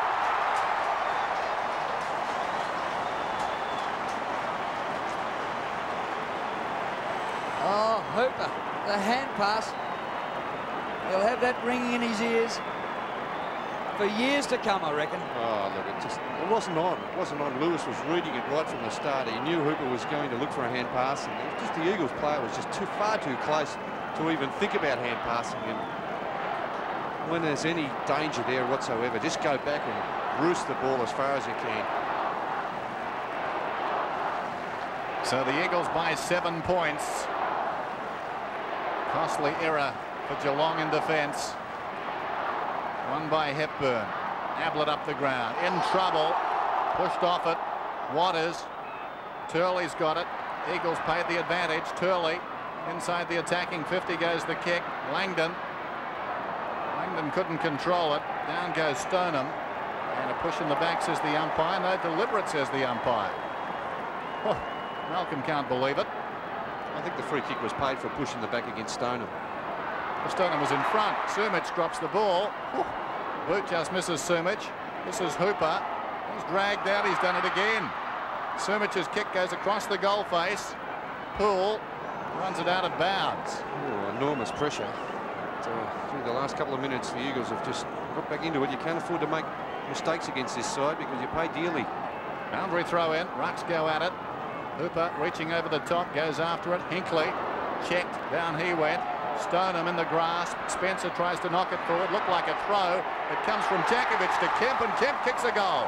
Oh, Hooper, the hand pass. He'll have that ringing in his ears for years to come, I reckon. Oh, look, it just it wasn't on. It wasn't on. Lewis was reading it right from the start. He knew Hooper was going to look for a hand pass, and it was just the Eagles player was just too far too close to even think about hand passing. And when there's any danger there whatsoever, just go back and roost the ball as far as you can. So the Eagles by seven points. Costly error for Geelong in defence. Won by Hepburn. Ablett up the ground. In trouble. Pushed off it. Waters. Turley's got it. Eagles paid the advantage. Turley inside the attacking fifty goes the kick. Langdon. Langdon couldn't control it. Down goes Stoneham. And a push in the back, says the umpire. No, deliberate, says the umpire. Oh, Malcolm can't believe it. I think the free kick was paid for pushing the back against Stoneham. Stoneham was in front. Sumich drops the ball. Ooh, boot just misses Sumich. This is Hooper. He's dragged out. He's done it again. Sumich's kick goes across the goal face. Poole runs it out of bounds. Oh, enormous pressure. But, uh, through the last couple of minutes, the Eagles have just got back into it. You can't afford to make mistakes against this side because you pay dearly. Boundary throw in. Rucks go at it. Hooper reaching over the top, goes after it. Hinkley checked, down he went. Stoneham in the grasp. Spencer tries to knock it forward. Looked like a throw. It comes from Djakovic to Kemp, and Kemp kicks a goal.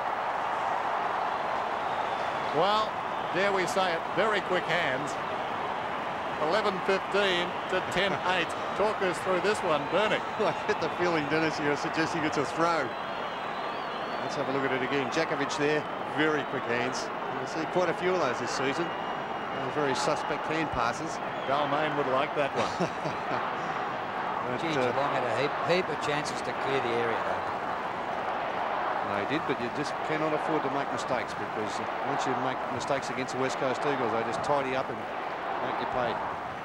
Well, dare we say it, very quick hands. eleven fifteen to ten eight. Talk us through this one, Bernie. I get the feeling, Dennis, you're suggesting it's a throw. Let's have a look at it again. Djakovic there, very quick hands. You'll see quite a few of those this season. Uh, very suspect hand passes. Balmain would like that one. But, Gee, uh, Geelong had a heap, heap of chances to clear the area, though. They did, but you just cannot afford to make mistakes because once you make mistakes against the West Coast Eagles, they just tidy up and make you paid.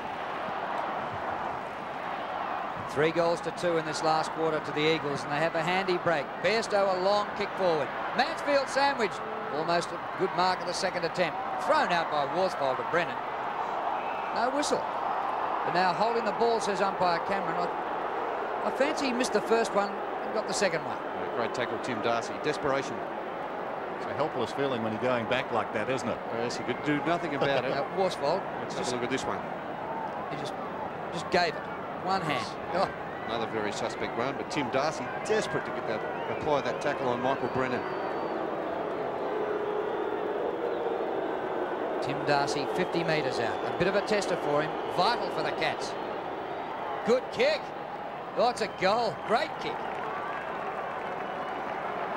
Three goals to two in this last quarter to the Eagles, and they have a handy break. Bairstow a long kick forward. Mansfield sandwich. Almost a good mark of the second attempt. Thrown out by Worsfold to Brennan. No whistle. But now holding the ball, says umpire Cameron. I, I fancy he missed the first one and got the second one. Yeah, great tackle, Tim Darcy. Desperation. It's a helpless feeling when you're going back like that, isn't it? Yes, he could do nothing about it. Uh, Worsfold. Let's just, have a look at this one. He just, just gave it. One hand. Oh. Another very suspect run, but Tim Darcy desperate to get that, apply that tackle on Michael Brennan. Tim Darcy fifty metres out. A bit of a tester for him. Vital for the Cats. Good kick. Oh, it's a goal. Great kick.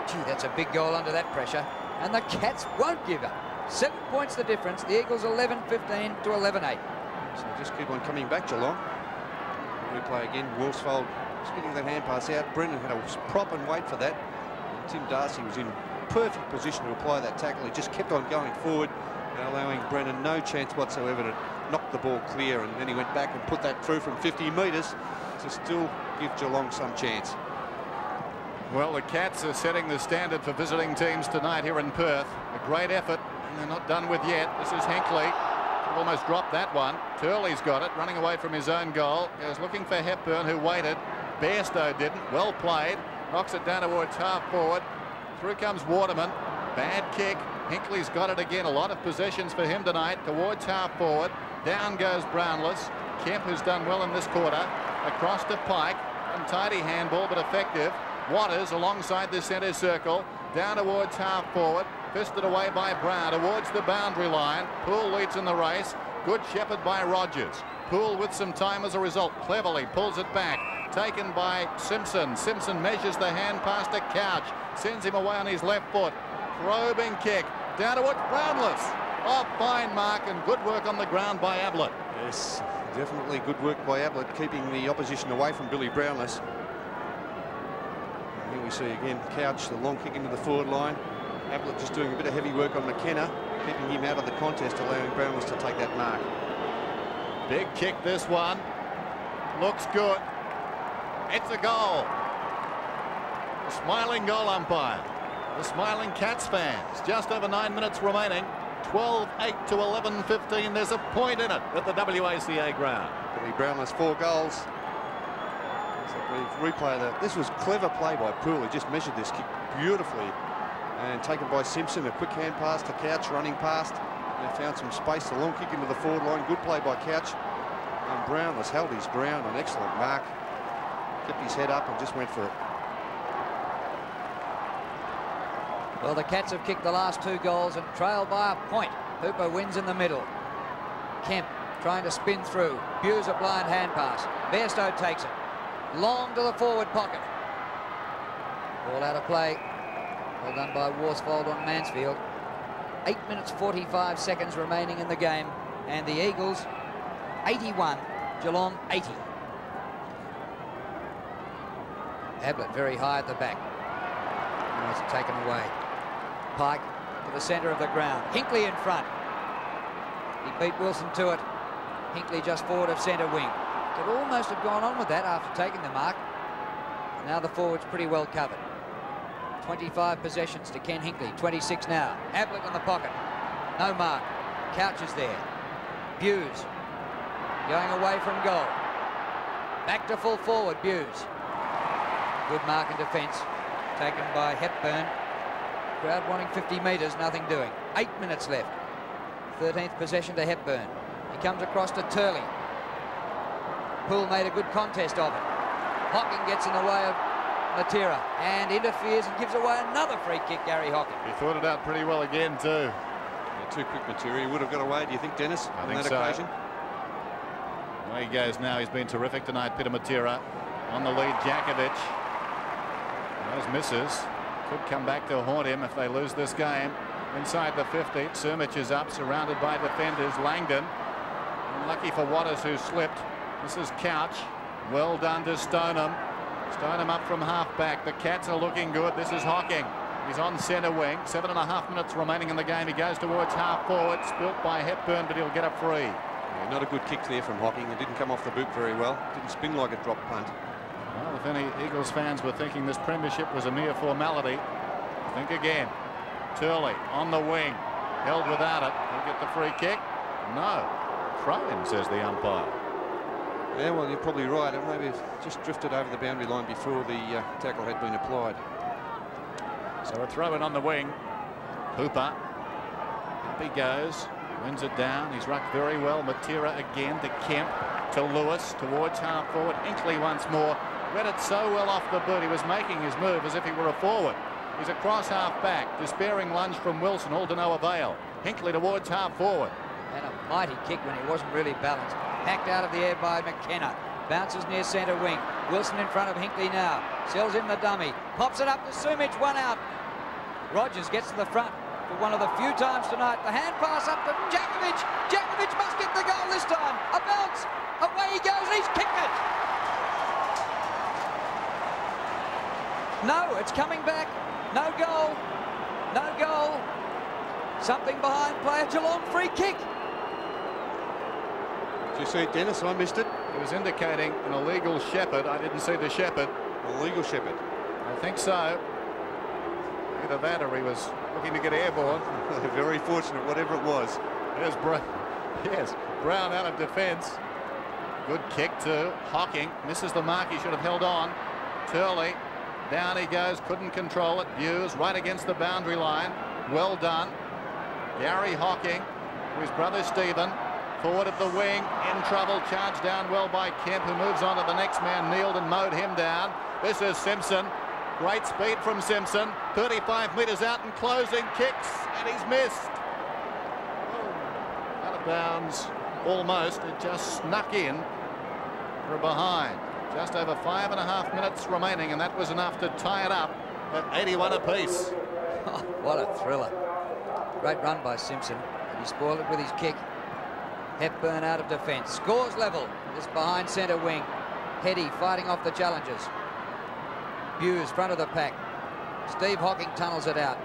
Gee, that's a big goal under that pressure. And the Cats won't give up. Seven points the difference. The Eagles eleven fifteen to eleven eight. So just keep on coming back, Geelong. Replay again. Worsfold spinning that hand pass out. Brennan had to prop and wait for that. And Tim Darcy was in perfect position to apply that tackle. He just kept on going forward, allowing Brennan no chance whatsoever to knock the ball clear. And then he went back and put that through from fifty metres to still give Geelong some chance. Well, the Cats are setting the standard for visiting teams tonight here in Perth. A great effort, and they're not done with yet. This is Hinkley. Almost dropped that one. Turley's got it, running away from his own goal. He was looking for Hepburn, who waited. Bairstow didn't. Well played. Knocks it down towards half forward. Through comes Waterman. Bad kick. Hinkley's got it again. A lot of possessions for him tonight. Towards half forward. Down goes Brownless. Kemp, who's done well in this quarter. Across to Pike. Untidy handball, but effective. Waters alongside the centre circle. Down towards half forward. Fisted away by Brown towards the boundary line. Poole leads in the race. Good shepherd by Rogers. Poole with some time as a result. Cleverly pulls it back. Taken by Simpson. Simpson measures the hand pass to Couch. Sends him away on his left foot. Probing kick. Down towards Brownless. Oh, fine mark and good work on the ground by Ablett. Yes, definitely good work by Ablett, keeping the opposition away from Billy Brownless. And here we see again Couch, the long kick into the forward line. Ablett just doing a bit of heavy work on McKenna, keeping him out of the contest, allowing Brownless to take that mark. Big kick this one. Looks good. It's a goal. The smiling goal umpire. The smiling Cats fans. Just over nine minutes remaining. twelve eight to eleven fifteen. There's a point in it at the W A C A ground. Billy Brownless, four goals. So we replay that. This was clever play by Poole. He just measured this kick beautifully. And taken by Simpson, a quick hand pass to Couch, running past. And found some space, a long kick into the forward line. Good play by Couch. And Brownless held his ground, an excellent mark. Kept his head up and just went for it. Well, the Cats have kicked the last two goals and trailed by a point. Hooper wins in the middle. Kemp trying to spin through. Hughes a blind hand pass. Bairstow takes it. Long to the forward pocket. Ball out of play. Well done by Worsfold on Mansfield. Eight minutes forty-five seconds remaining in the game, and the Eagles eighty-one, Geelong eighty. Ablett very high at the back. Now it's taken away. Pike to the centre of the ground. Hinkley in front. He beat Wilson to it. Hinkley just forward of centre wing. Could almost have gone on with that after taking the mark. Now the forward's pretty well covered. twenty-five possessions to Ken Hinkley, twenty-six now. Ablett in the pocket. No mark. Couch is there. Hughes going away from goal. Back to full forward, Hughes. Good mark in defence. Taken by Hepburn. Crowd wanting fifty metres, nothing doing. Eight minutes left. thirteenth possession to Hepburn. He comes across to Turley. Poole made a good contest of it. Hocking gets in the way of Matera and interferes and gives away another free kick, Gary Hocking. He thought it out pretty well again too. Yeah, too quick Matera. He would have got away, do you think, Dennis, I on think that so. occasion? Away he goes now. He's been terrific tonight, Peter Matera. On the lead, Jakovic. Those misses could come back to haunt him if they lose this game. Inside the fifty, Sirmich is up, surrounded by defenders. Langdon, unlucky for Waters, who slipped. This is Couch. Well done to Stoneham. Stoneham up from half back. The Cats are looking good. This is Hocking. He's on centre wing. Seven and a half minutes remaining in the game. He goes towards half forward. Spilt by Hepburn, but he'll get a free. Yeah, not a good kick there from Hocking. It didn't come off the boot very well. Didn't spin like a drop punt. Well, if any Eagles fans were thinking this premiership was a mere formality, think again. Turley on the wing. Held without it. He'll get the free kick. No. Throw in, says the umpire. Yeah, well, you're probably right. It maybe just drifted over the boundary line before the uh, tackle had been applied. So a throw in on the wing. Hooper. Up he goes. Wins it down. He's rucked very well. Matera again to Kemp. To Lewis. Towards half forward. Hinkley once more. Read it so well off the boot. He was making his move as if he were a forward. He's across half back. Despairing lunge from Wilson. All to no avail. Hinkley towards half forward. And a mighty kick when he wasn't really balanced. Hacked out of the air by McKenna. Bounces near centre wing. Wilson in front of Hinkley now. Sells in the dummy. Pops it up to Sumic. One out. Rogers gets to the front for one of the few times tonight. The hand pass up to Djakovic. Djakovic must get the goal this time. A bounce. Away he goes. He's kicked it. No, it's coming back. No goal. No goal. Something behind play. A Geelong free kick. Did you see it, Dennis? I missed it. It was indicating an illegal shepherd. I didn't see the shepherd. Illegal shepherd. I think so. Either that or he was looking to get airborne. Very fortunate, whatever it was. There's Brown. Yes, Brown out of defence. Good kick to Hocking. Misses the mark. He should have held on. Turley. Down he goes. Couldn't control it. Hughes right against the boundary line. Well done. Gary Hocking to his brother Stephen. Forward at the wing. In trouble. Charged down well by Kemp, who moves on to the next man. Kneeled and mowed him down. This is Simpson. Great speed from Simpson. thirty-five metres out and closing. Kicks. And he's missed. Oh, out of bounds. Almost. It just snuck in for a behind. Just over five and a half minutes remaining, and that was enough to tie it up at eighty-one apiece. Oh, what a thriller. Great run by Simpson. He spoiled it with his kick. Hepburn out of defence. Scores level. Just behind centre wing. Heady fighting off the challengers. Hughes front of the pack. Steve Hocking tunnels it out.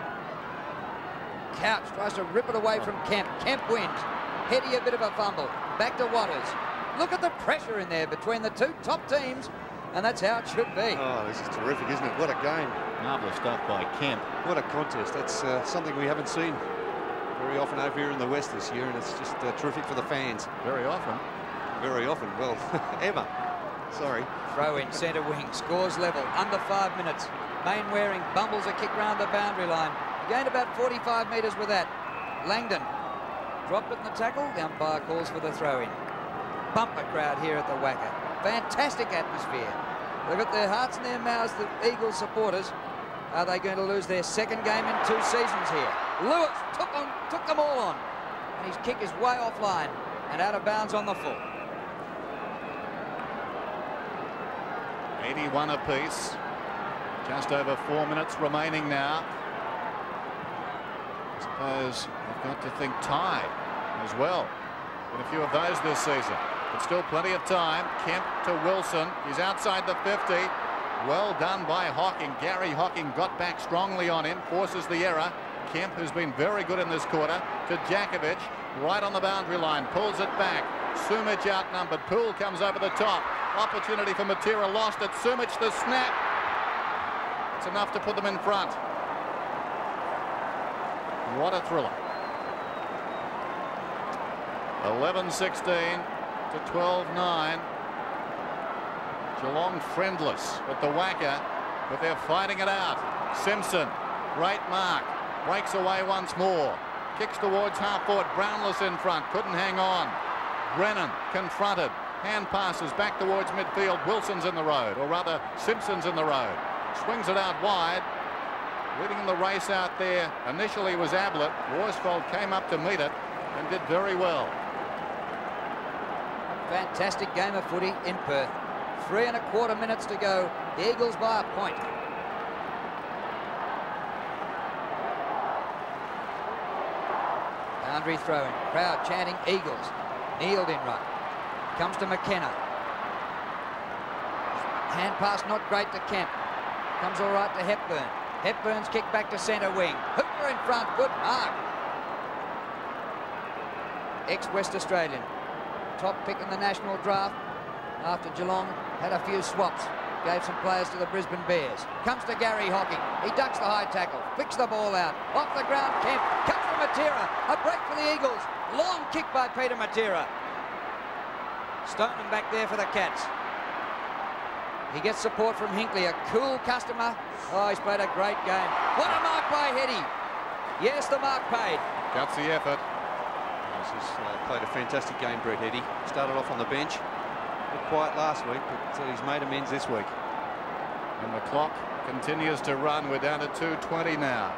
Couch tries to rip it away from Kemp. Kemp wins. Heady a bit of a fumble. Back to Waters. Look at the pressure in there between the two top teams, and that's how it should be. Oh, this is terrific, isn't it? What a game. Marvellous stuff by Kemp. What a contest. That's uh, something we haven't seen very often over here in the West this year, and it's just uh, terrific for the fans. Very often. Very often. Well, ever. Sorry. Throw in centre wing. Scores level. Under five minutes. Main Waring bumbles a kick round the boundary line. Gained about forty-five metres with that. Langdon dropped it in the tackle. The umpire calls for the throw-in. Bumper crowd here at the WACA. Fantastic atmosphere. They've got their hearts in their mouths, the Eagles supporters. Are they going to lose their second game in two seasons here? Lewis took, on, took them all on. And his kick is way offline and out of bounds on the full. eighty-one apiece. Just over four minutes remaining now. I suppose they've got to think tie as well. Been a few of those this season. But still plenty of time. Kemp to Wilson. He's outside the fifty. Well done by Hocking. Gary Hocking got back strongly on him. Forces the error. Kemp, who's been very good in this quarter, to Djakovic. Right on the boundary line. Pulls it back. Sumic outnumbered. Poole comes over the top. Opportunity for Matera lost it. Sumic the snap. It's enough to put them in front. What a thriller. eleven sixteen to twelve nine. Geelong friendless at the WACA, but they're fighting it out. Simpson, great mark, breaks away once more, kicks towards half forward. Brownless in front, couldn't hang on. Brennan confronted, hand passes back towards midfield. Wilson's in the road, or rather Simpson's in the road. Swings it out wide. Leading in the race out there initially was Ablett. Worsfold came up to meet it and did very well. Fantastic game of footy in Perth. Three and a quarter minutes to go. The Eagles by a point. Boundary throw-in. Crowd chanting Eagles. Kneeled in run. Comes to McKenna. Hand pass not great to Kemp. Comes all right to Hepburn. Hepburn's kick back to centre wing. Hooper in front. Good mark. Ex-West Australian. Top pick in the national draft after Geelong had a few swaps. Gave some players to the Brisbane Bears. Comes to Gary Hocking. He ducks the high tackle. Flicks the ball out. Off the ground, Kemp. Comes to Matera. A break for the Eagles. Long kick by Peter Matera. Stoneman back there for the Cats. He gets support from Hinkley. A cool customer. Oh, he's played a great game. What a mark by Heady. Yes, the mark paid. That's the effort. He's uh, played a fantastic game, Brett Heady. Started off on the bench. A bit quiet last week, but uh, he's made amends this week. And the clock continues to run. We're down to two twenty now.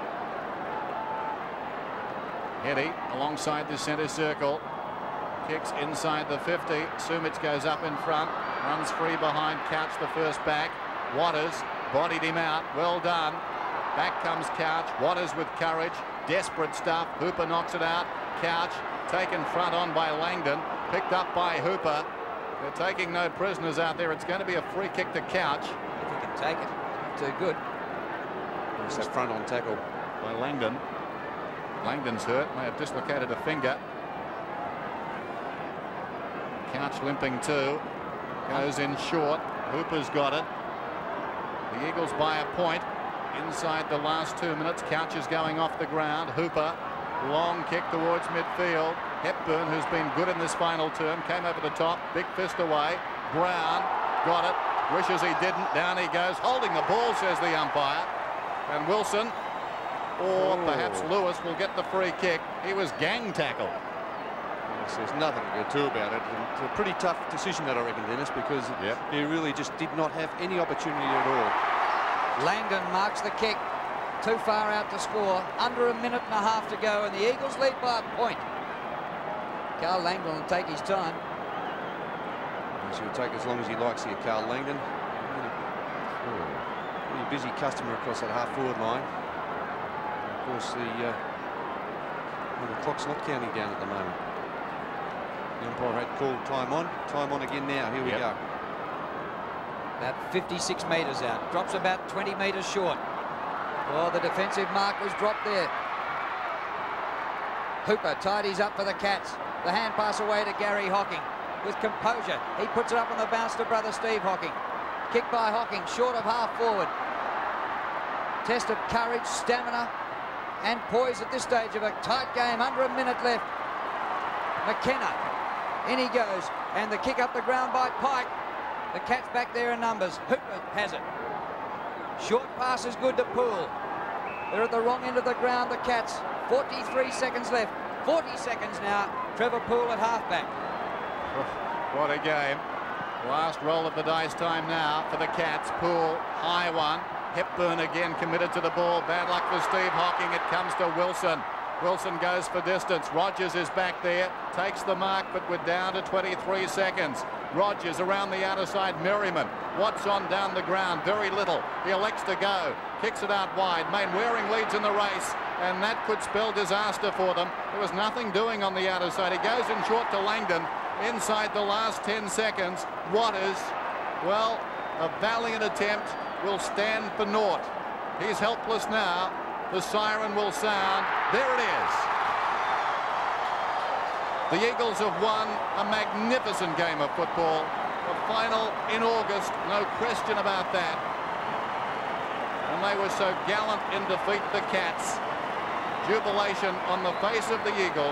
Heady alongside the centre circle. Kicks inside the fifty. Sumic goes up in front. Runs free behind Couch, the first back. Waters bodied him out. Well done. Back comes Couch. Waters with courage. Desperate stuff. Hooper knocks it out. Couch taken front on by Langdon. Picked up by Hooper. They're taking no prisoners out there. It's going to be a free kick to Couch. If he can take it. Not too good. It's that front on tackle by Langdon. Langdon's hurt. May have dislocated a finger. Couch limping too. Goes in short. Hooper's got it. The Eagles by a point. Inside the last two minutes. Couch is going off the ground. Hooper. Long kick towards midfield. Hepburn, who's been good in this final term, came over the top. Big fist away. Brown got it. Wishes he didn't. Down he goes. Holding the ball, says the umpire. And Wilson, or oh. perhaps Lewis, will get the free kick. He was gang tackled. Yes, there's nothing to do about it. And it's a pretty tough decision, that I reckon, Dennis, because yep. he really just did not have any opportunity at all. Langdon marks the kick. Too far out to score. Under a minute and a half to go, and the Eagles lead by a point. Carl Langdon will take his time. He'll take as long as he likes here, Carl Langdon. Pretty busy customer across that half-forward line. And of course, the, uh, well, the clock's not counting down at the moment. The umpire had called time on. Time on again now. Here we yep. go. About fifty-six metres out. Drops about twenty metres short. Oh, the defensive mark was dropped there. Hooper tidies up for the Cats. The hand pass away to Gary Hocking with composure. He puts it up on the bounce to brother Steve Hocking. Kick by Hocking, short of half forward. Test of courage, stamina and poise at this stage of a tight game. Under a minute left. McKenna, in he goes. And the kick up the ground by Pike. The Cats back there in numbers. Hooper has it. Short pass is good to Poole. They're at the wrong end of the ground, the Cats. forty-three seconds left. forty seconds now. Trevor Poole at halfback. What a game. Last roll of the dice time now for the Cats. Poole, high one. Hepburn again committed to the ball. Bad luck for Steve Hocking. It comes to Wilson. Wilson goes for distance. Rogers is back there. Takes the mark, but we're down to twenty-three seconds. Rogers around the outer side. Merriman. What's on down the ground? Very little. He elects to go. Kicks it out wide. Mainwaring leads in the race, and that could spell disaster for them. There was nothing doing on the outer side. He goes in short to Langdon. Inside the last ten seconds. Waters, well, a valiant attempt will stand for naught. He's helpless now. The siren will sound. There it is. The Eagles have won a magnificent game of football. The final in August, no question about that. And they were so gallant in defeat, the Cats. Jubilation on the face of the Eagles.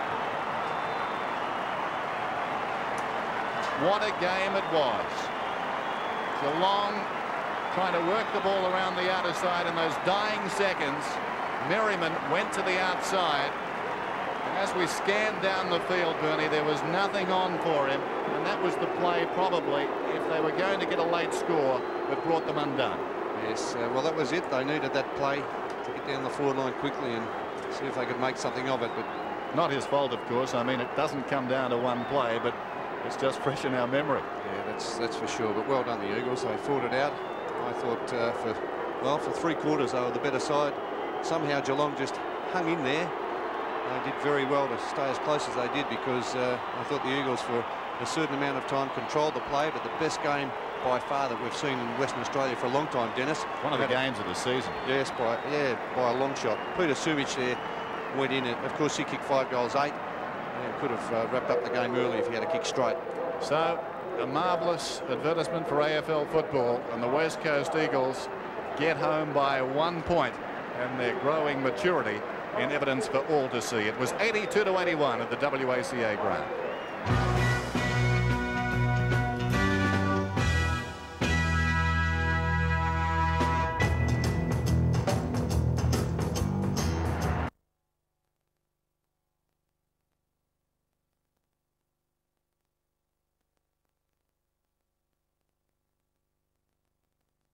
What a game it was. Geelong trying to work the ball around the outer side in those dying seconds. Merriman went to the outside. And as we scanned down the field, Bernie, there was nothing on for him. And that was the play, probably, if they were going to get a late score, that brought them undone. Yes, uh, well, that was it. They needed that play to get down the forward line quickly and see if they could make something of it. But not his fault, of course. I mean, it doesn't come down to one play, but it's just fresh in our memory. Yeah, that's that's for sure. But well done, the Eagles. They fought it out. I thought uh, for, well, for three quarters they were the better side. Somehow Geelong just hung in there. They did very well to stay as close as they did, because uh, I thought the Eagles for a certain amount of time controlled the play, but the best game by far that we've seen in Western Australia for a long time, Dennis. One of the games of the season. Yes, by yeah, by a long shot. Peter Suvic there went in, and of course he kicked five goals, eight. And could have uh, wrapped up the game early if he had a kick straight. So a marvellous advertisement for A F L football, and the West Coast Eagles get home by one point, and their growing maturity in evidence for all to see. It was eighty-two to eighty-one at the W A C A ground.